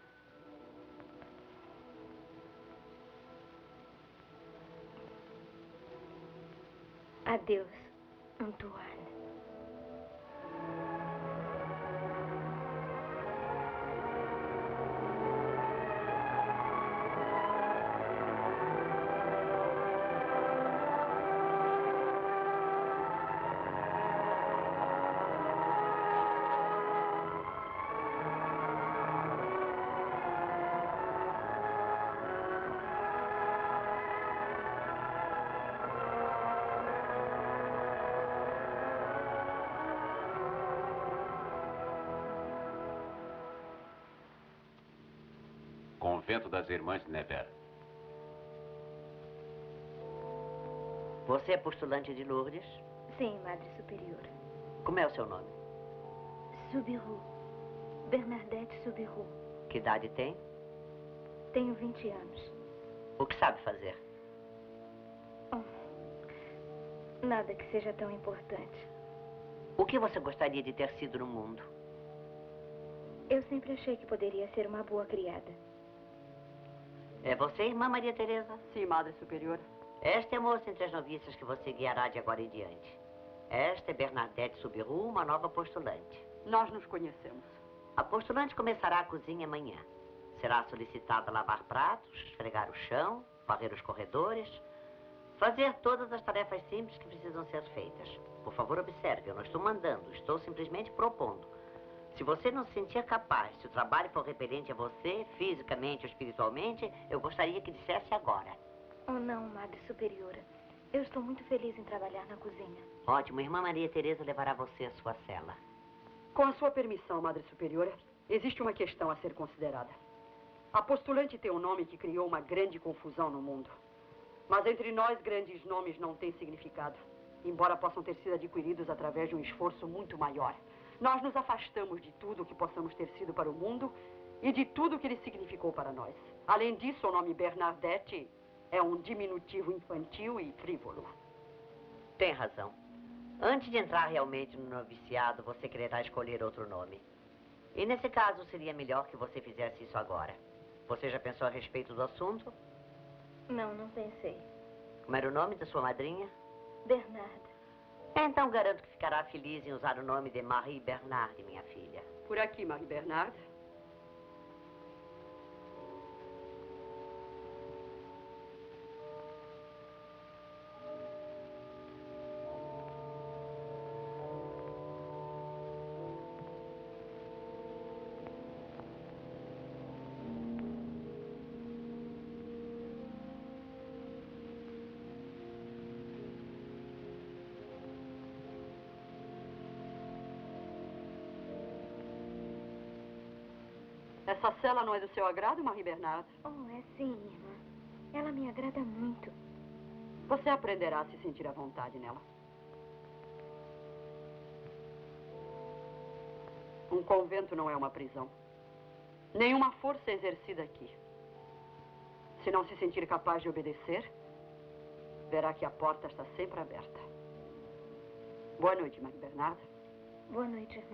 S6: Adeus, Antoine.
S2: convento das Irmãs de Nevers.
S4: Você é postulante de Lourdes?
S6: Sim, Madre Superiora.
S4: Como é o seu nome?
S6: Soubirous. Bernadette Soubirous.
S4: Que idade tem?
S6: Tenho vinte anos.
S4: O que sabe fazer?
S6: Oh, nada que seja tão importante.
S4: O que você gostaria de ter sido no mundo?
S6: Eu sempre achei que poderia ser uma boa criada.
S4: É você, irmã Maria Teresa?
S3: Sim, Madre Superiora.
S4: Esta é a moça entre as noviças que você guiará de agora em diante. Esta é Bernadette Soubirous, uma nova postulante.
S3: Nós nos conhecemos.
S4: A postulante começará a cozinha amanhã. Será solicitada a lavar pratos, esfregar o chão, varrer os corredores, fazer todas as tarefas simples que precisam ser feitas. Por favor, observe, eu não estou mandando, estou simplesmente propondo. Se você não se sentir capaz, se o trabalho for repelente a você, fisicamente ou espiritualmente, eu gostaria que dissesse agora.
S6: Oh, não, Madre Superiora. Eu estou muito feliz em trabalhar na cozinha.
S4: Ótimo, irmã Maria Teresa levará você à sua cela.
S3: Com a sua permissão, Madre Superiora, existe uma questão a ser considerada. A postulante tem um nome que criou uma grande confusão no mundo. Mas entre nós, grandes nomes não têm significado, embora possam ter sido adquiridos através de um esforço muito maior. Nós nos afastamos de tudo o que possamos ter sido para o mundo e de tudo o que ele significou para nós. Além disso, o nome Bernadette é um diminutivo infantil e frívolo.
S4: Tem razão. Antes de entrar realmente no noviciado, você quererá escolher outro nome. E nesse caso, seria melhor que você fizesse isso agora. Você já pensou a respeito do assunto?
S6: Não, não pensei.
S4: Como era o nome da sua madrinha?
S6: Bernarda.
S4: Então garanto que ficará feliz em usar o nome de Marie Bernard, minha filha.
S3: Por aqui, Marie Bernard. Essa cela não é do seu agrado, Marie Bernard?
S6: Oh, é sim, irmã. Ela me agrada muito.
S3: Você aprenderá a se sentir à vontade nela. Um convento não é uma prisão. Nenhuma força é exercida aqui. Se não se sentir capaz de obedecer, verá que a porta está sempre aberta. Boa noite, Marie Bernard.
S6: Boa noite, irmã.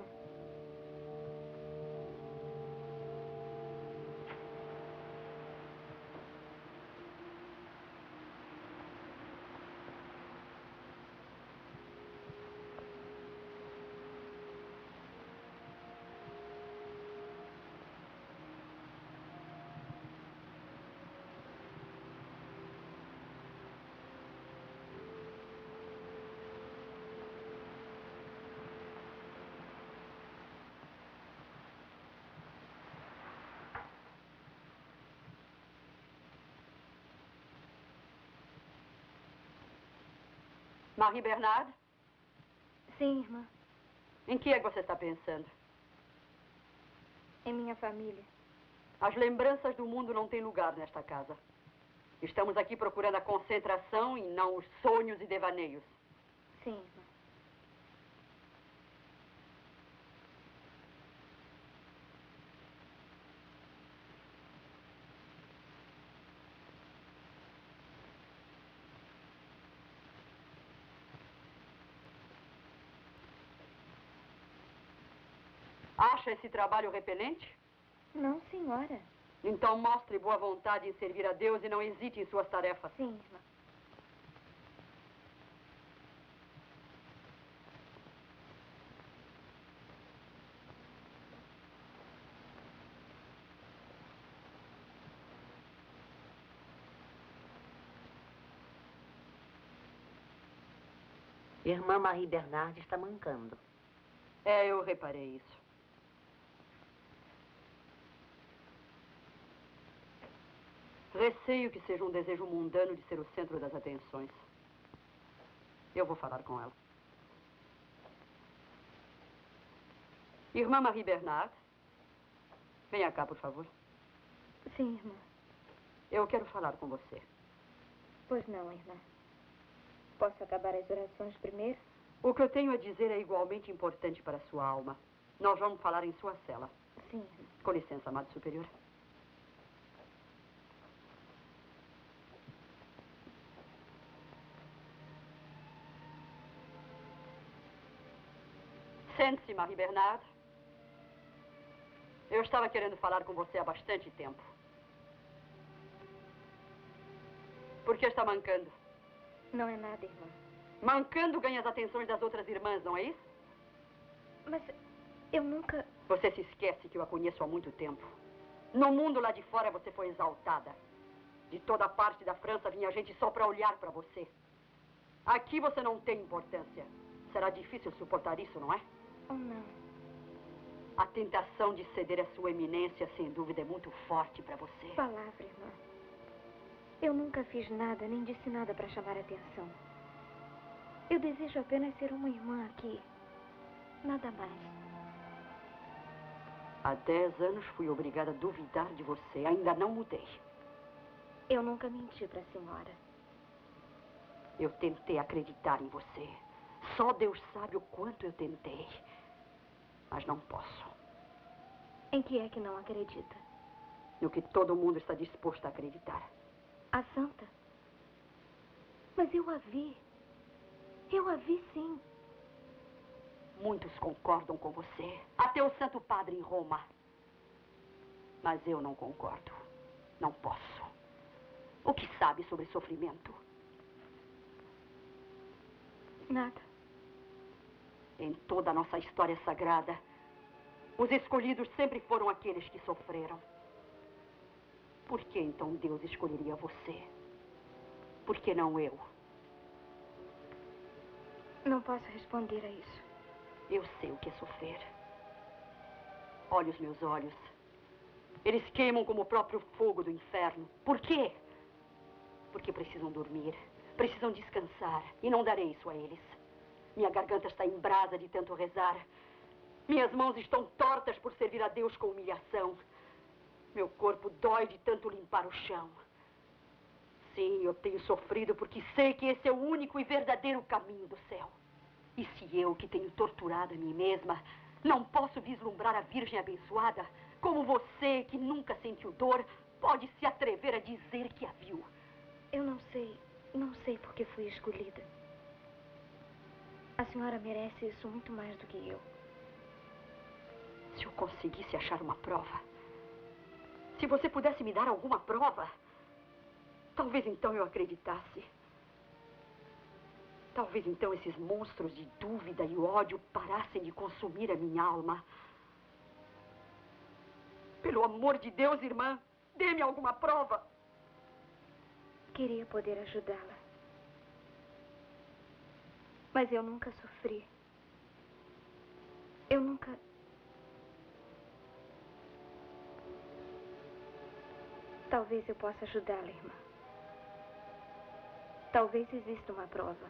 S3: Marie Bernard?
S6: Sim, irmã.
S3: Em que é que você está pensando?
S6: Em minha família.
S3: As lembranças do mundo não têm lugar nesta casa. Estamos aqui procurando a concentração e não os sonhos e devaneios.
S6: Sim, irmã.
S3: Acha esse trabalho repelente?
S6: Não, senhora.
S3: Então mostre boa vontade em servir a Deus e não hesite em suas tarefas.
S6: Sim, irmã.
S4: Irmã Marie Bernard está mancando.
S3: É, eu reparei isso. Receio que seja um desejo mundano de ser o centro das atenções. Eu vou falar com ela. Irmã Marie Bernard, venha cá, por favor.
S6: Sim, irmã.
S3: Eu quero falar com você.
S6: Pois não, irmã. Posso acabar as orações primeiro?
S3: O que eu tenho a dizer é igualmente importante para a sua alma. Nós vamos falar em sua cela.
S6: Sim, irmã.
S3: Com licença, amado superior. Sente-se, Marie Bernard. Eu estava querendo falar com você há bastante tempo. Por que está mancando?
S6: Não é nada, irmã.
S3: Mancando ganha as atenções das outras irmãs, não é isso?
S6: Mas eu nunca...
S3: Você se esquece que eu a conheço há muito tempo. No mundo lá de fora você foi exaltada. De toda parte da França vinha gente só para olhar para você. Aqui você não tem importância. Será difícil suportar isso, não é?
S6: Oh, não.
S3: A tentação de ceder à sua eminência, sem dúvida, é muito forte para você.
S6: Palavra, irmã. Eu nunca fiz nada, nem disse nada para chamar a atenção. Eu desejo apenas ser uma irmã aqui. Nada mais.
S3: Há dez anos fui obrigada a duvidar de você. Ainda não mudei.
S6: Eu nunca menti para a senhora.
S3: Eu tentei acreditar em você. Só Deus sabe o quanto eu tentei. Mas não posso.
S6: Em que é que não acredita?
S3: No que todo mundo está disposto a acreditar.
S6: A santa? Mas eu a vi. Eu a vi, sim.
S3: Muitos concordam com você. Até o Santo Padre em Roma. Mas eu não concordo. Não posso. O que sabe sobre sofrimento?
S6: Nada.
S3: Em toda a nossa história sagrada, os escolhidos sempre foram aqueles que sofreram. Por que então Deus escolheria você? Por que não eu?
S6: Não posso responder a isso.
S3: Eu sei o que é sofrer. Olhe os meus olhos. Eles queimam como o próprio fogo do inferno. Por quê? Porque precisam dormir, precisam descansar, e não darei isso a eles. Minha garganta está em brasa de tanto rezar. Minhas mãos estão tortas por servir a Deus com humilhação. Meu corpo dói de tanto limpar o chão. Sim, eu tenho sofrido porque sei que esse é o único e verdadeiro caminho do céu. E se eu, que tenho torturado a mim mesma, não posso vislumbrar a Virgem abençoada, como você, que nunca sentiu dor, pode se atrever a dizer que a viu?
S6: Eu não sei, não sei por que fui escolhida. A senhora merece isso muito mais do que eu.
S3: Se eu conseguisse achar uma prova, se você pudesse me dar alguma prova, talvez então eu acreditasse. Talvez então esses monstros de dúvida e ódio parassem de consumir a minha alma. Pelo amor de Deus, irmã, dê-me alguma prova.
S6: Queria poder ajudá-la. Mas eu nunca sofri. Eu nunca... Talvez eu possa ajudá-la, irmã. Talvez exista uma prova.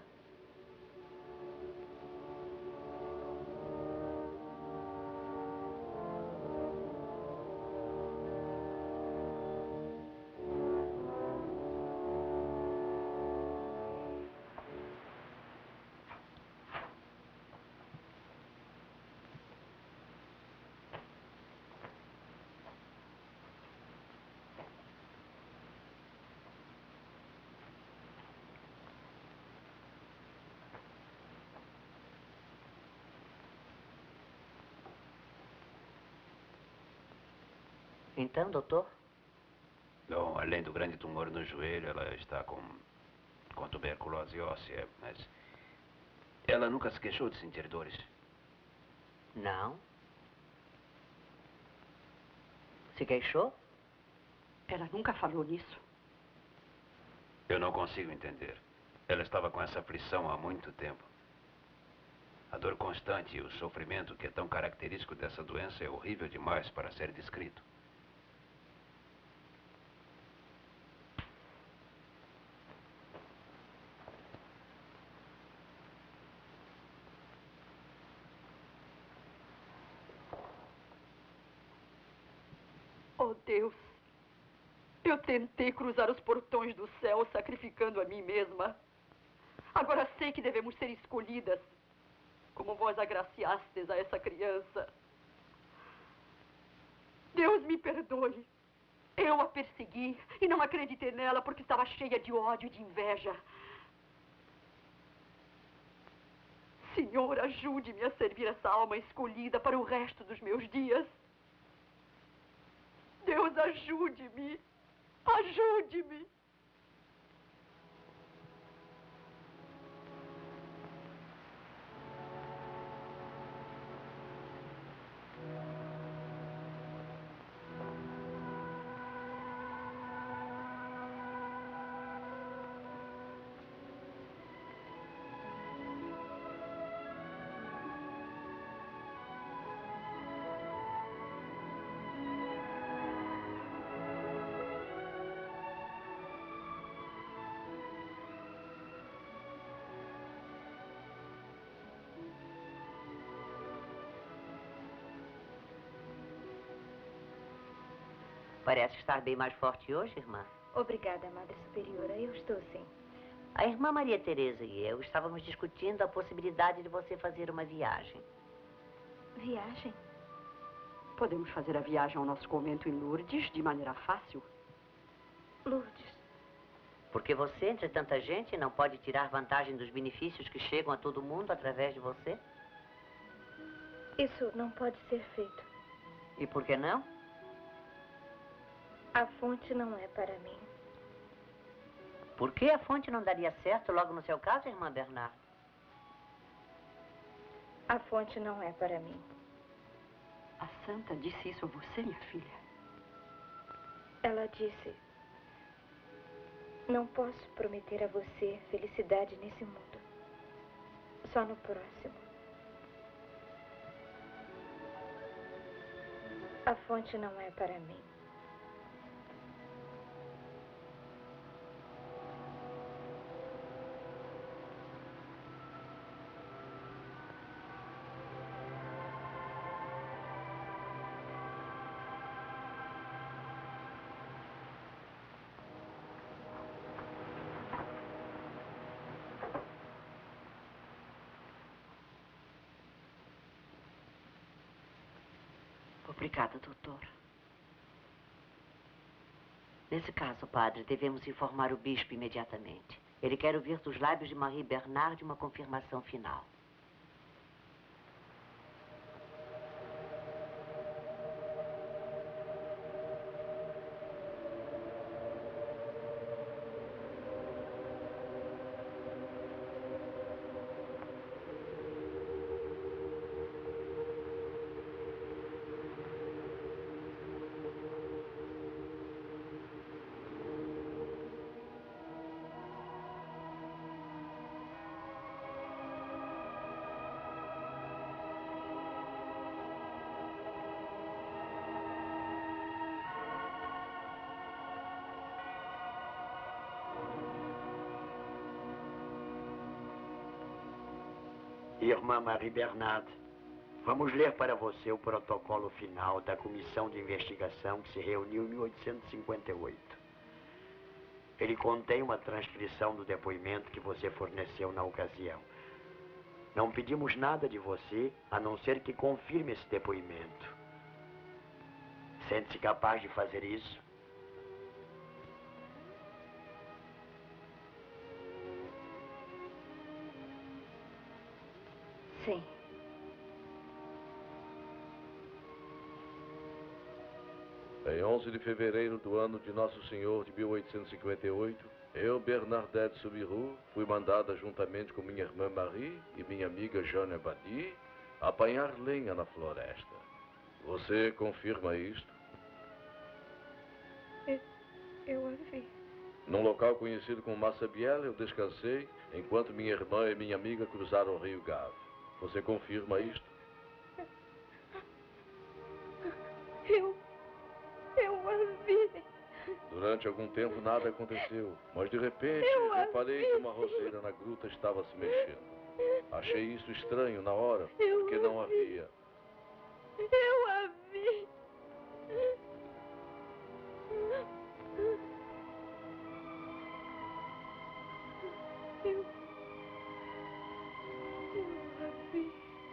S4: Então, doutor?
S2: Bom, além do grande tumor no joelho, ela está com, com tuberculose óssea, mas ela nunca se queixou de sentir dores.
S4: Não. Se queixou?
S3: Ela nunca falou nisso.
S2: Eu não consigo entender. Ela estava com essa aflição há muito tempo. A dor constante e o sofrimento que é tão característico dessa doença é horrível demais para ser descrito.
S3: Oh, Deus, Eu tentei cruzar os portões do céu sacrificando a mim mesma. Agora sei que devemos ser escolhidas, como vós agraciastes a essa criança. Deus me perdoe. Eu a persegui e não acreditei nela porque estava cheia de ódio e de inveja. Senhor, ajude-me a servir essa alma escolhida para o resto dos meus dias. Deus, ajude-me. Ajude-me.
S4: Parece estar bem mais forte hoje, irmã.
S6: Obrigada, Madre Superiora. Eu estou sim.
S4: A irmã Maria Teresa e eu estávamos discutindo a possibilidade de você fazer uma viagem.
S6: Viagem?
S3: Podemos fazer a viagem ao nosso convento em Lourdes de maneira fácil.
S6: Lourdes?
S4: Porque você, entre tanta gente, não pode tirar vantagem dos benefícios que chegam a todo mundo através de você?
S6: Isso não pode ser feito.
S4: E por que não?
S6: A fonte não é para mim.
S4: Por que a fonte não daria certo logo no seu caso, irmã Bernarda?
S6: A fonte não é para mim.
S3: A santa disse isso a você, minha filha?
S6: Ela disse: não posso prometer a você felicidade nesse mundo. Só no próximo. A fonte não é para mim.
S4: Obrigada, doutor. Nesse caso, padre, devemos informar o bispo imediatamente. Ele quer ouvir dos lábios de Marie Bernard uma confirmação final.
S1: Irmã Marie Bernard, vamos ler para você o protocolo final da comissão de investigação que se reuniu em mil oitocentos e cinquenta e oito. Ele contém uma transcrição do depoimento que você forneceu na ocasião. Não pedimos nada de você, a não ser que confirme esse depoimento. Sente-se capaz de fazer isso?
S6: Sim.
S12: Em onze de fevereiro do ano de Nosso Senhor de mil oitocentos e cinquenta e oito, eu, Bernadette Soubirous, fui mandada juntamente com minha irmã Marie e minha amiga Jeanne Abadie apanhar lenha na floresta. Você confirma isto?
S6: Eu, eu a vi.
S12: Num local conhecido como Massabielle, eu descansei enquanto minha irmã e minha amiga cruzaram o rio Gave. Você confirma isto?
S6: Eu... eu a vi.
S12: Durante algum tempo nada aconteceu, mas de repente
S6: eu
S12: reparei que uma roseira na gruta estava se mexendo. Achei isso estranho na hora,
S6: eu
S12: porque não havia.
S6: Eu a vi. Eu... Eu a vi.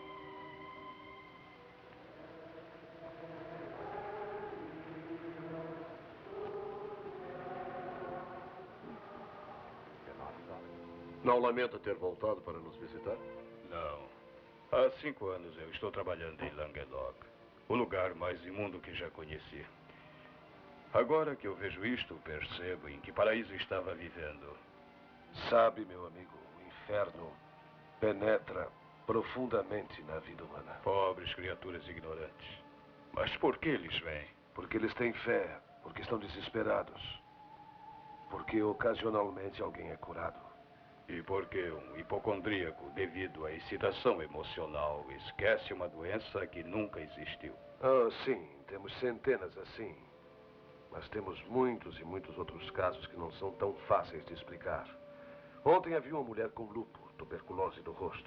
S19: Não lamenta ter voltado para nos visitar?
S17: Não. Há cinco anos eu estou trabalhando em Languedoc, o lugar mais imundo que já conheci. Agora que eu vejo isto, percebo em que paraíso estava vivendo.
S8: Sabe, meu amigo, o inferno penetra profundamente na vida humana.
S17: Pobres criaturas ignorantes. Mas por que eles vêm?
S8: Porque eles têm fé, porque estão desesperados, porque ocasionalmente alguém é curado.
S17: E porque um hipocondríaco, devido à excitação emocional, esquece uma doença que nunca existiu.
S8: Ah, sim, temos centenas assim. Mas temos muitos e muitos outros casos que não são tão fáceis de explicar. Ontem havia uma mulher com lúpus, tuberculose do rosto.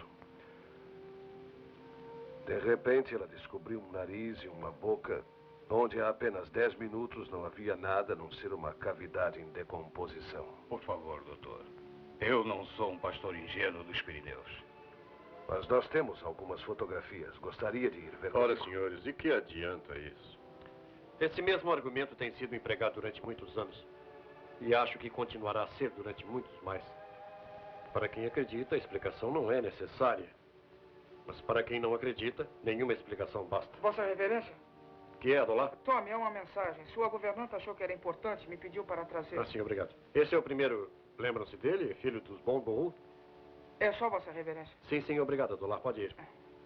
S8: De repente, ela descobriu um nariz e uma boca onde há apenas dez minutos não havia nada a não ser uma cavidade em decomposição.
S17: Por favor, doutor. Eu não sou um pastor ingênuo dos Pirineus.
S8: Mas nós temos algumas fotografias. Gostaria de ir ver.
S19: Ora, senhores, e que adianta isso? Esse mesmo argumento tem sido empregado durante muitos anos. E acho que continuará a ser durante muitos mais. Para quem acredita, a explicação não é necessária. Mas para quem não acredita, nenhuma explicação basta.
S14: Vossa Reverência?
S19: Que é, Adolá?
S14: Tome, é uma mensagem. Sua governanta achou que era importante e me pediu para trazer.
S19: Ah, sim, obrigado. Esse é o primeiro... Lembram-se dele? Filho dos Bon Bon?
S14: É só, Vossa Reverência.
S19: Sim, sim, obrigado, Adolá. Pode ir.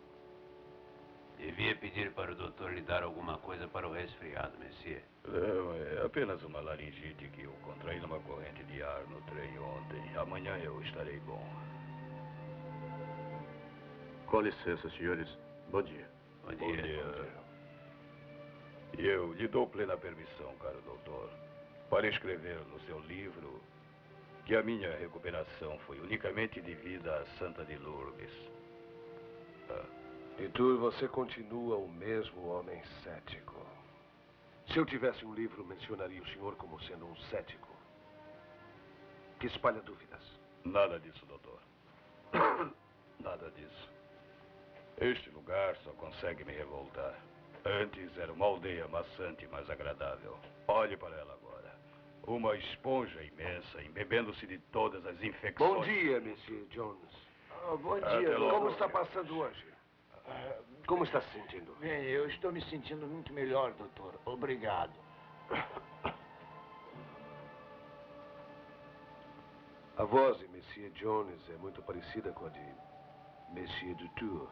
S2: Devia pedir para o doutor lhe dar alguma coisa para o resfriado, Messias.
S17: Não, é apenas uma laringite que eu contraí numa corrente de ar no trem ontem. Amanhã eu estarei bom.
S19: Com licença, senhores. Bom dia.
S2: Bom dia.
S17: Bom dia. Bom dia. E eu lhe dou plena permissão, caro doutor, para escrever no seu livro que a minha recuperação foi unicamente devida à Santa de Lourdes.
S8: Ah. E tu, você continua o mesmo homem cético. Se eu tivesse um livro, mencionaria o senhor como sendo um cético que espalha dúvidas.
S17: Nada disso, doutor. Nada disso. Este lugar só consegue me revoltar. Antes era uma aldeia maçante, mas agradável. Olhe para ela agora. Uma esponja imensa, embebendo-se de todas as infecções.
S8: Bom dia, Monsieur Jones.
S23: Oh, bom
S17: Até
S23: dia.
S17: logo.
S8: Como está passando hoje? Como está se sentindo?
S23: Bem, eu estou me sentindo muito melhor, doutor. Obrigado.
S8: A voz de Monsieur Jones é muito parecida com a de Monsieur Dutour.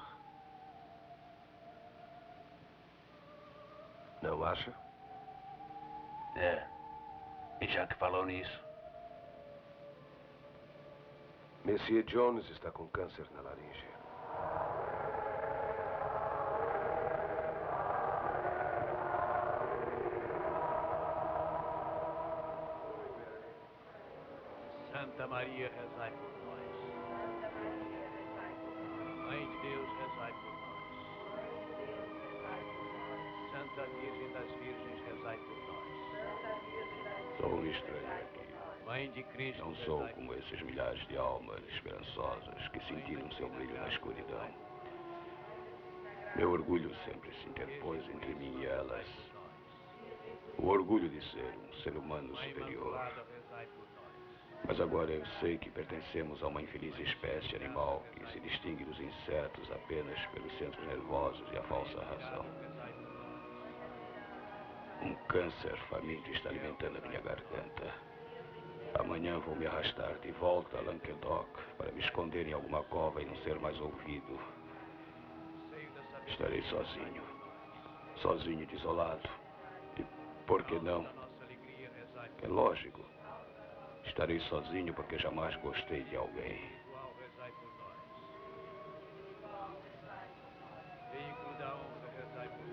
S8: Não acha?
S2: É. E já que falou nisso?
S8: Monsieur Jones está com câncer na laringe.
S21: Santa Maria, rezai por nós.
S6: Santa Maria, rezai por nós.
S21: Mãe de Deus, rezai por nós.
S6: Mãe de Deus, rezai por nós.
S21: Santa Virgem das Virgens, rezai por nós.
S6: Santa Virgem das Virgens,
S17: Sou um estranho aqui.
S21: Mãe de Cristo,
S17: Não sou como esses milhares de almas esperançosas que sentiram seu brilho na escuridão. Meu orgulho sempre se interpôs entre mim e elas. O orgulho de ser um ser humano superior. Mas agora eu sei que pertencemos a uma infeliz espécie animal que se distingue dos insetos apenas pelos centros nervosos e a falsa razão. Um câncer faminto está alimentando a minha garganta. Amanhã vou me arrastar de volta a Languedoc para me esconder em alguma cova e não ser mais ouvido. Estarei sozinho. Sozinho e desolado. E por que não? É lógico. Estarei sozinho porque jamais gostei de alguém.
S21: Veículo da honra, rezai por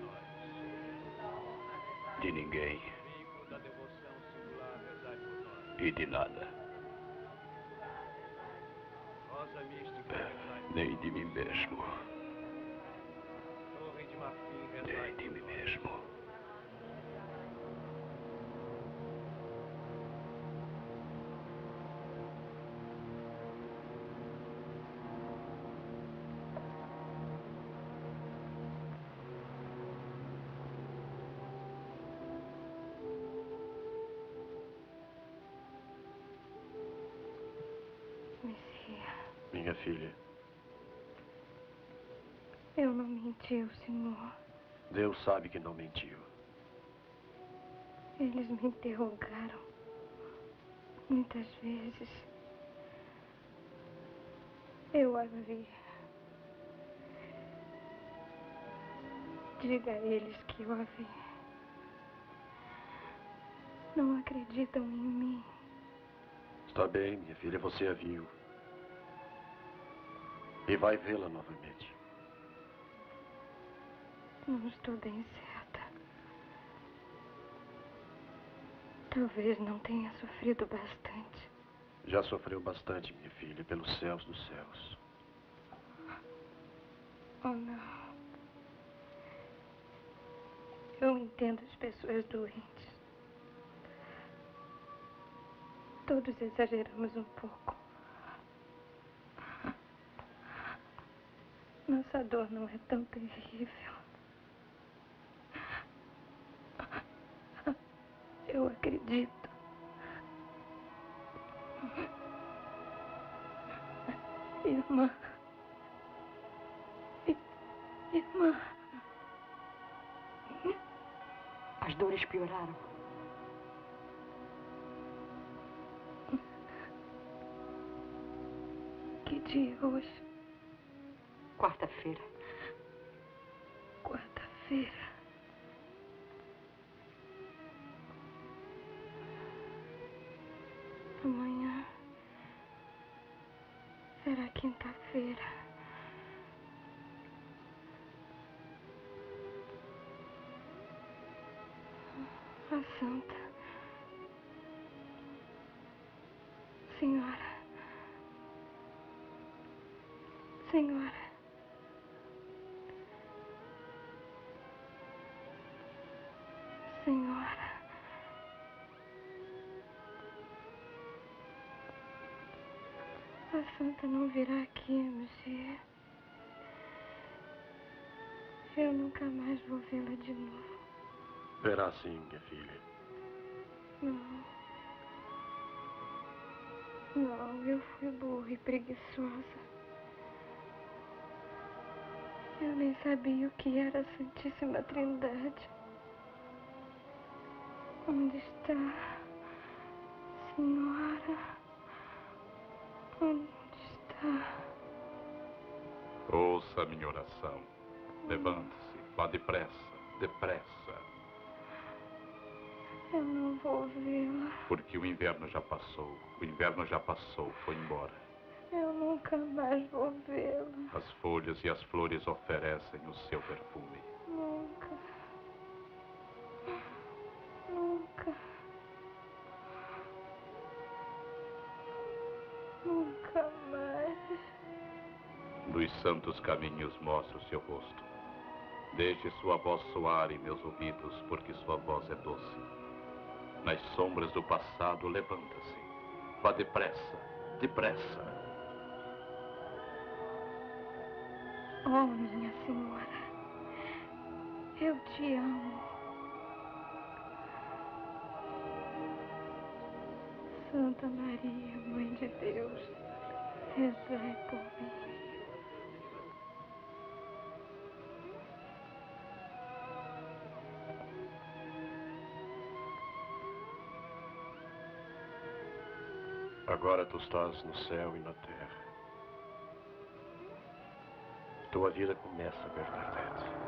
S21: nós.
S17: De ninguém.
S21: Veículo da devoção singular, rezai por nós.
S17: E de nada.
S21: Rosa mística, rezai por nós.
S17: Nem de mim mesmo.
S21: Torre de marfim, rezai
S17: Nem de mim mesmo.
S19: Minha filha.
S6: Eu não menti ao senhor.
S19: Deus sabe que não mentiu.
S6: Eles me interrogaram muitas vezes. Eu a vi. Diga a eles que eu a vi. Não acreditam em mim.
S19: Está bem, minha filha, você a viu. E vai vê-la novamente.
S6: Não estou bem certa. Talvez não tenha sofrido bastante.
S19: Já sofreu bastante, minha filha, pelos céus dos céus.
S6: Oh, não. Eu entendo as pessoas doentes. Todos exageramos um pouco. Nossa dor não é tão terrível. Eu acredito. Irmã. Irmã.
S3: As dores pioraram.
S6: Que dia é hoje?
S3: Quarta-feira.
S6: Quarta-feira. Amanhã será quinta-feira. A santa. Senhora. Senhora. Senhora. A santa não virá aqui, monsieur. Eu nunca mais vou vê-la de novo.
S19: Verá sim, minha filha.
S6: Não. Não, eu fui burra e preguiçosa. Eu nem sabia o que era a Santíssima Trindade. Onde está, Senhora? Onde está?
S12: Ouça a minha oração. Levante-se. Vá depressa, depressa.
S6: Eu não vou vê-la.
S12: Porque o inverno já passou. O inverno já passou, foi embora.
S6: Eu nunca mais vou vê-la.
S12: As folhas e as flores oferecem o seu perfume.
S6: Nunca. Nunca. Nunca mais.
S12: Dos santos caminhos mostra o seu rosto. Deixe sua voz soar em meus ouvidos, porque sua voz é doce. Nas sombras do passado, levanta-se. Vá depressa, depressa.
S6: Oh, minha senhora, eu te amo. Santa Maria, Mãe de Deus, rezai por mim.
S19: Agora tu estás no céu e na terra. Tua vida começa, Bernadette.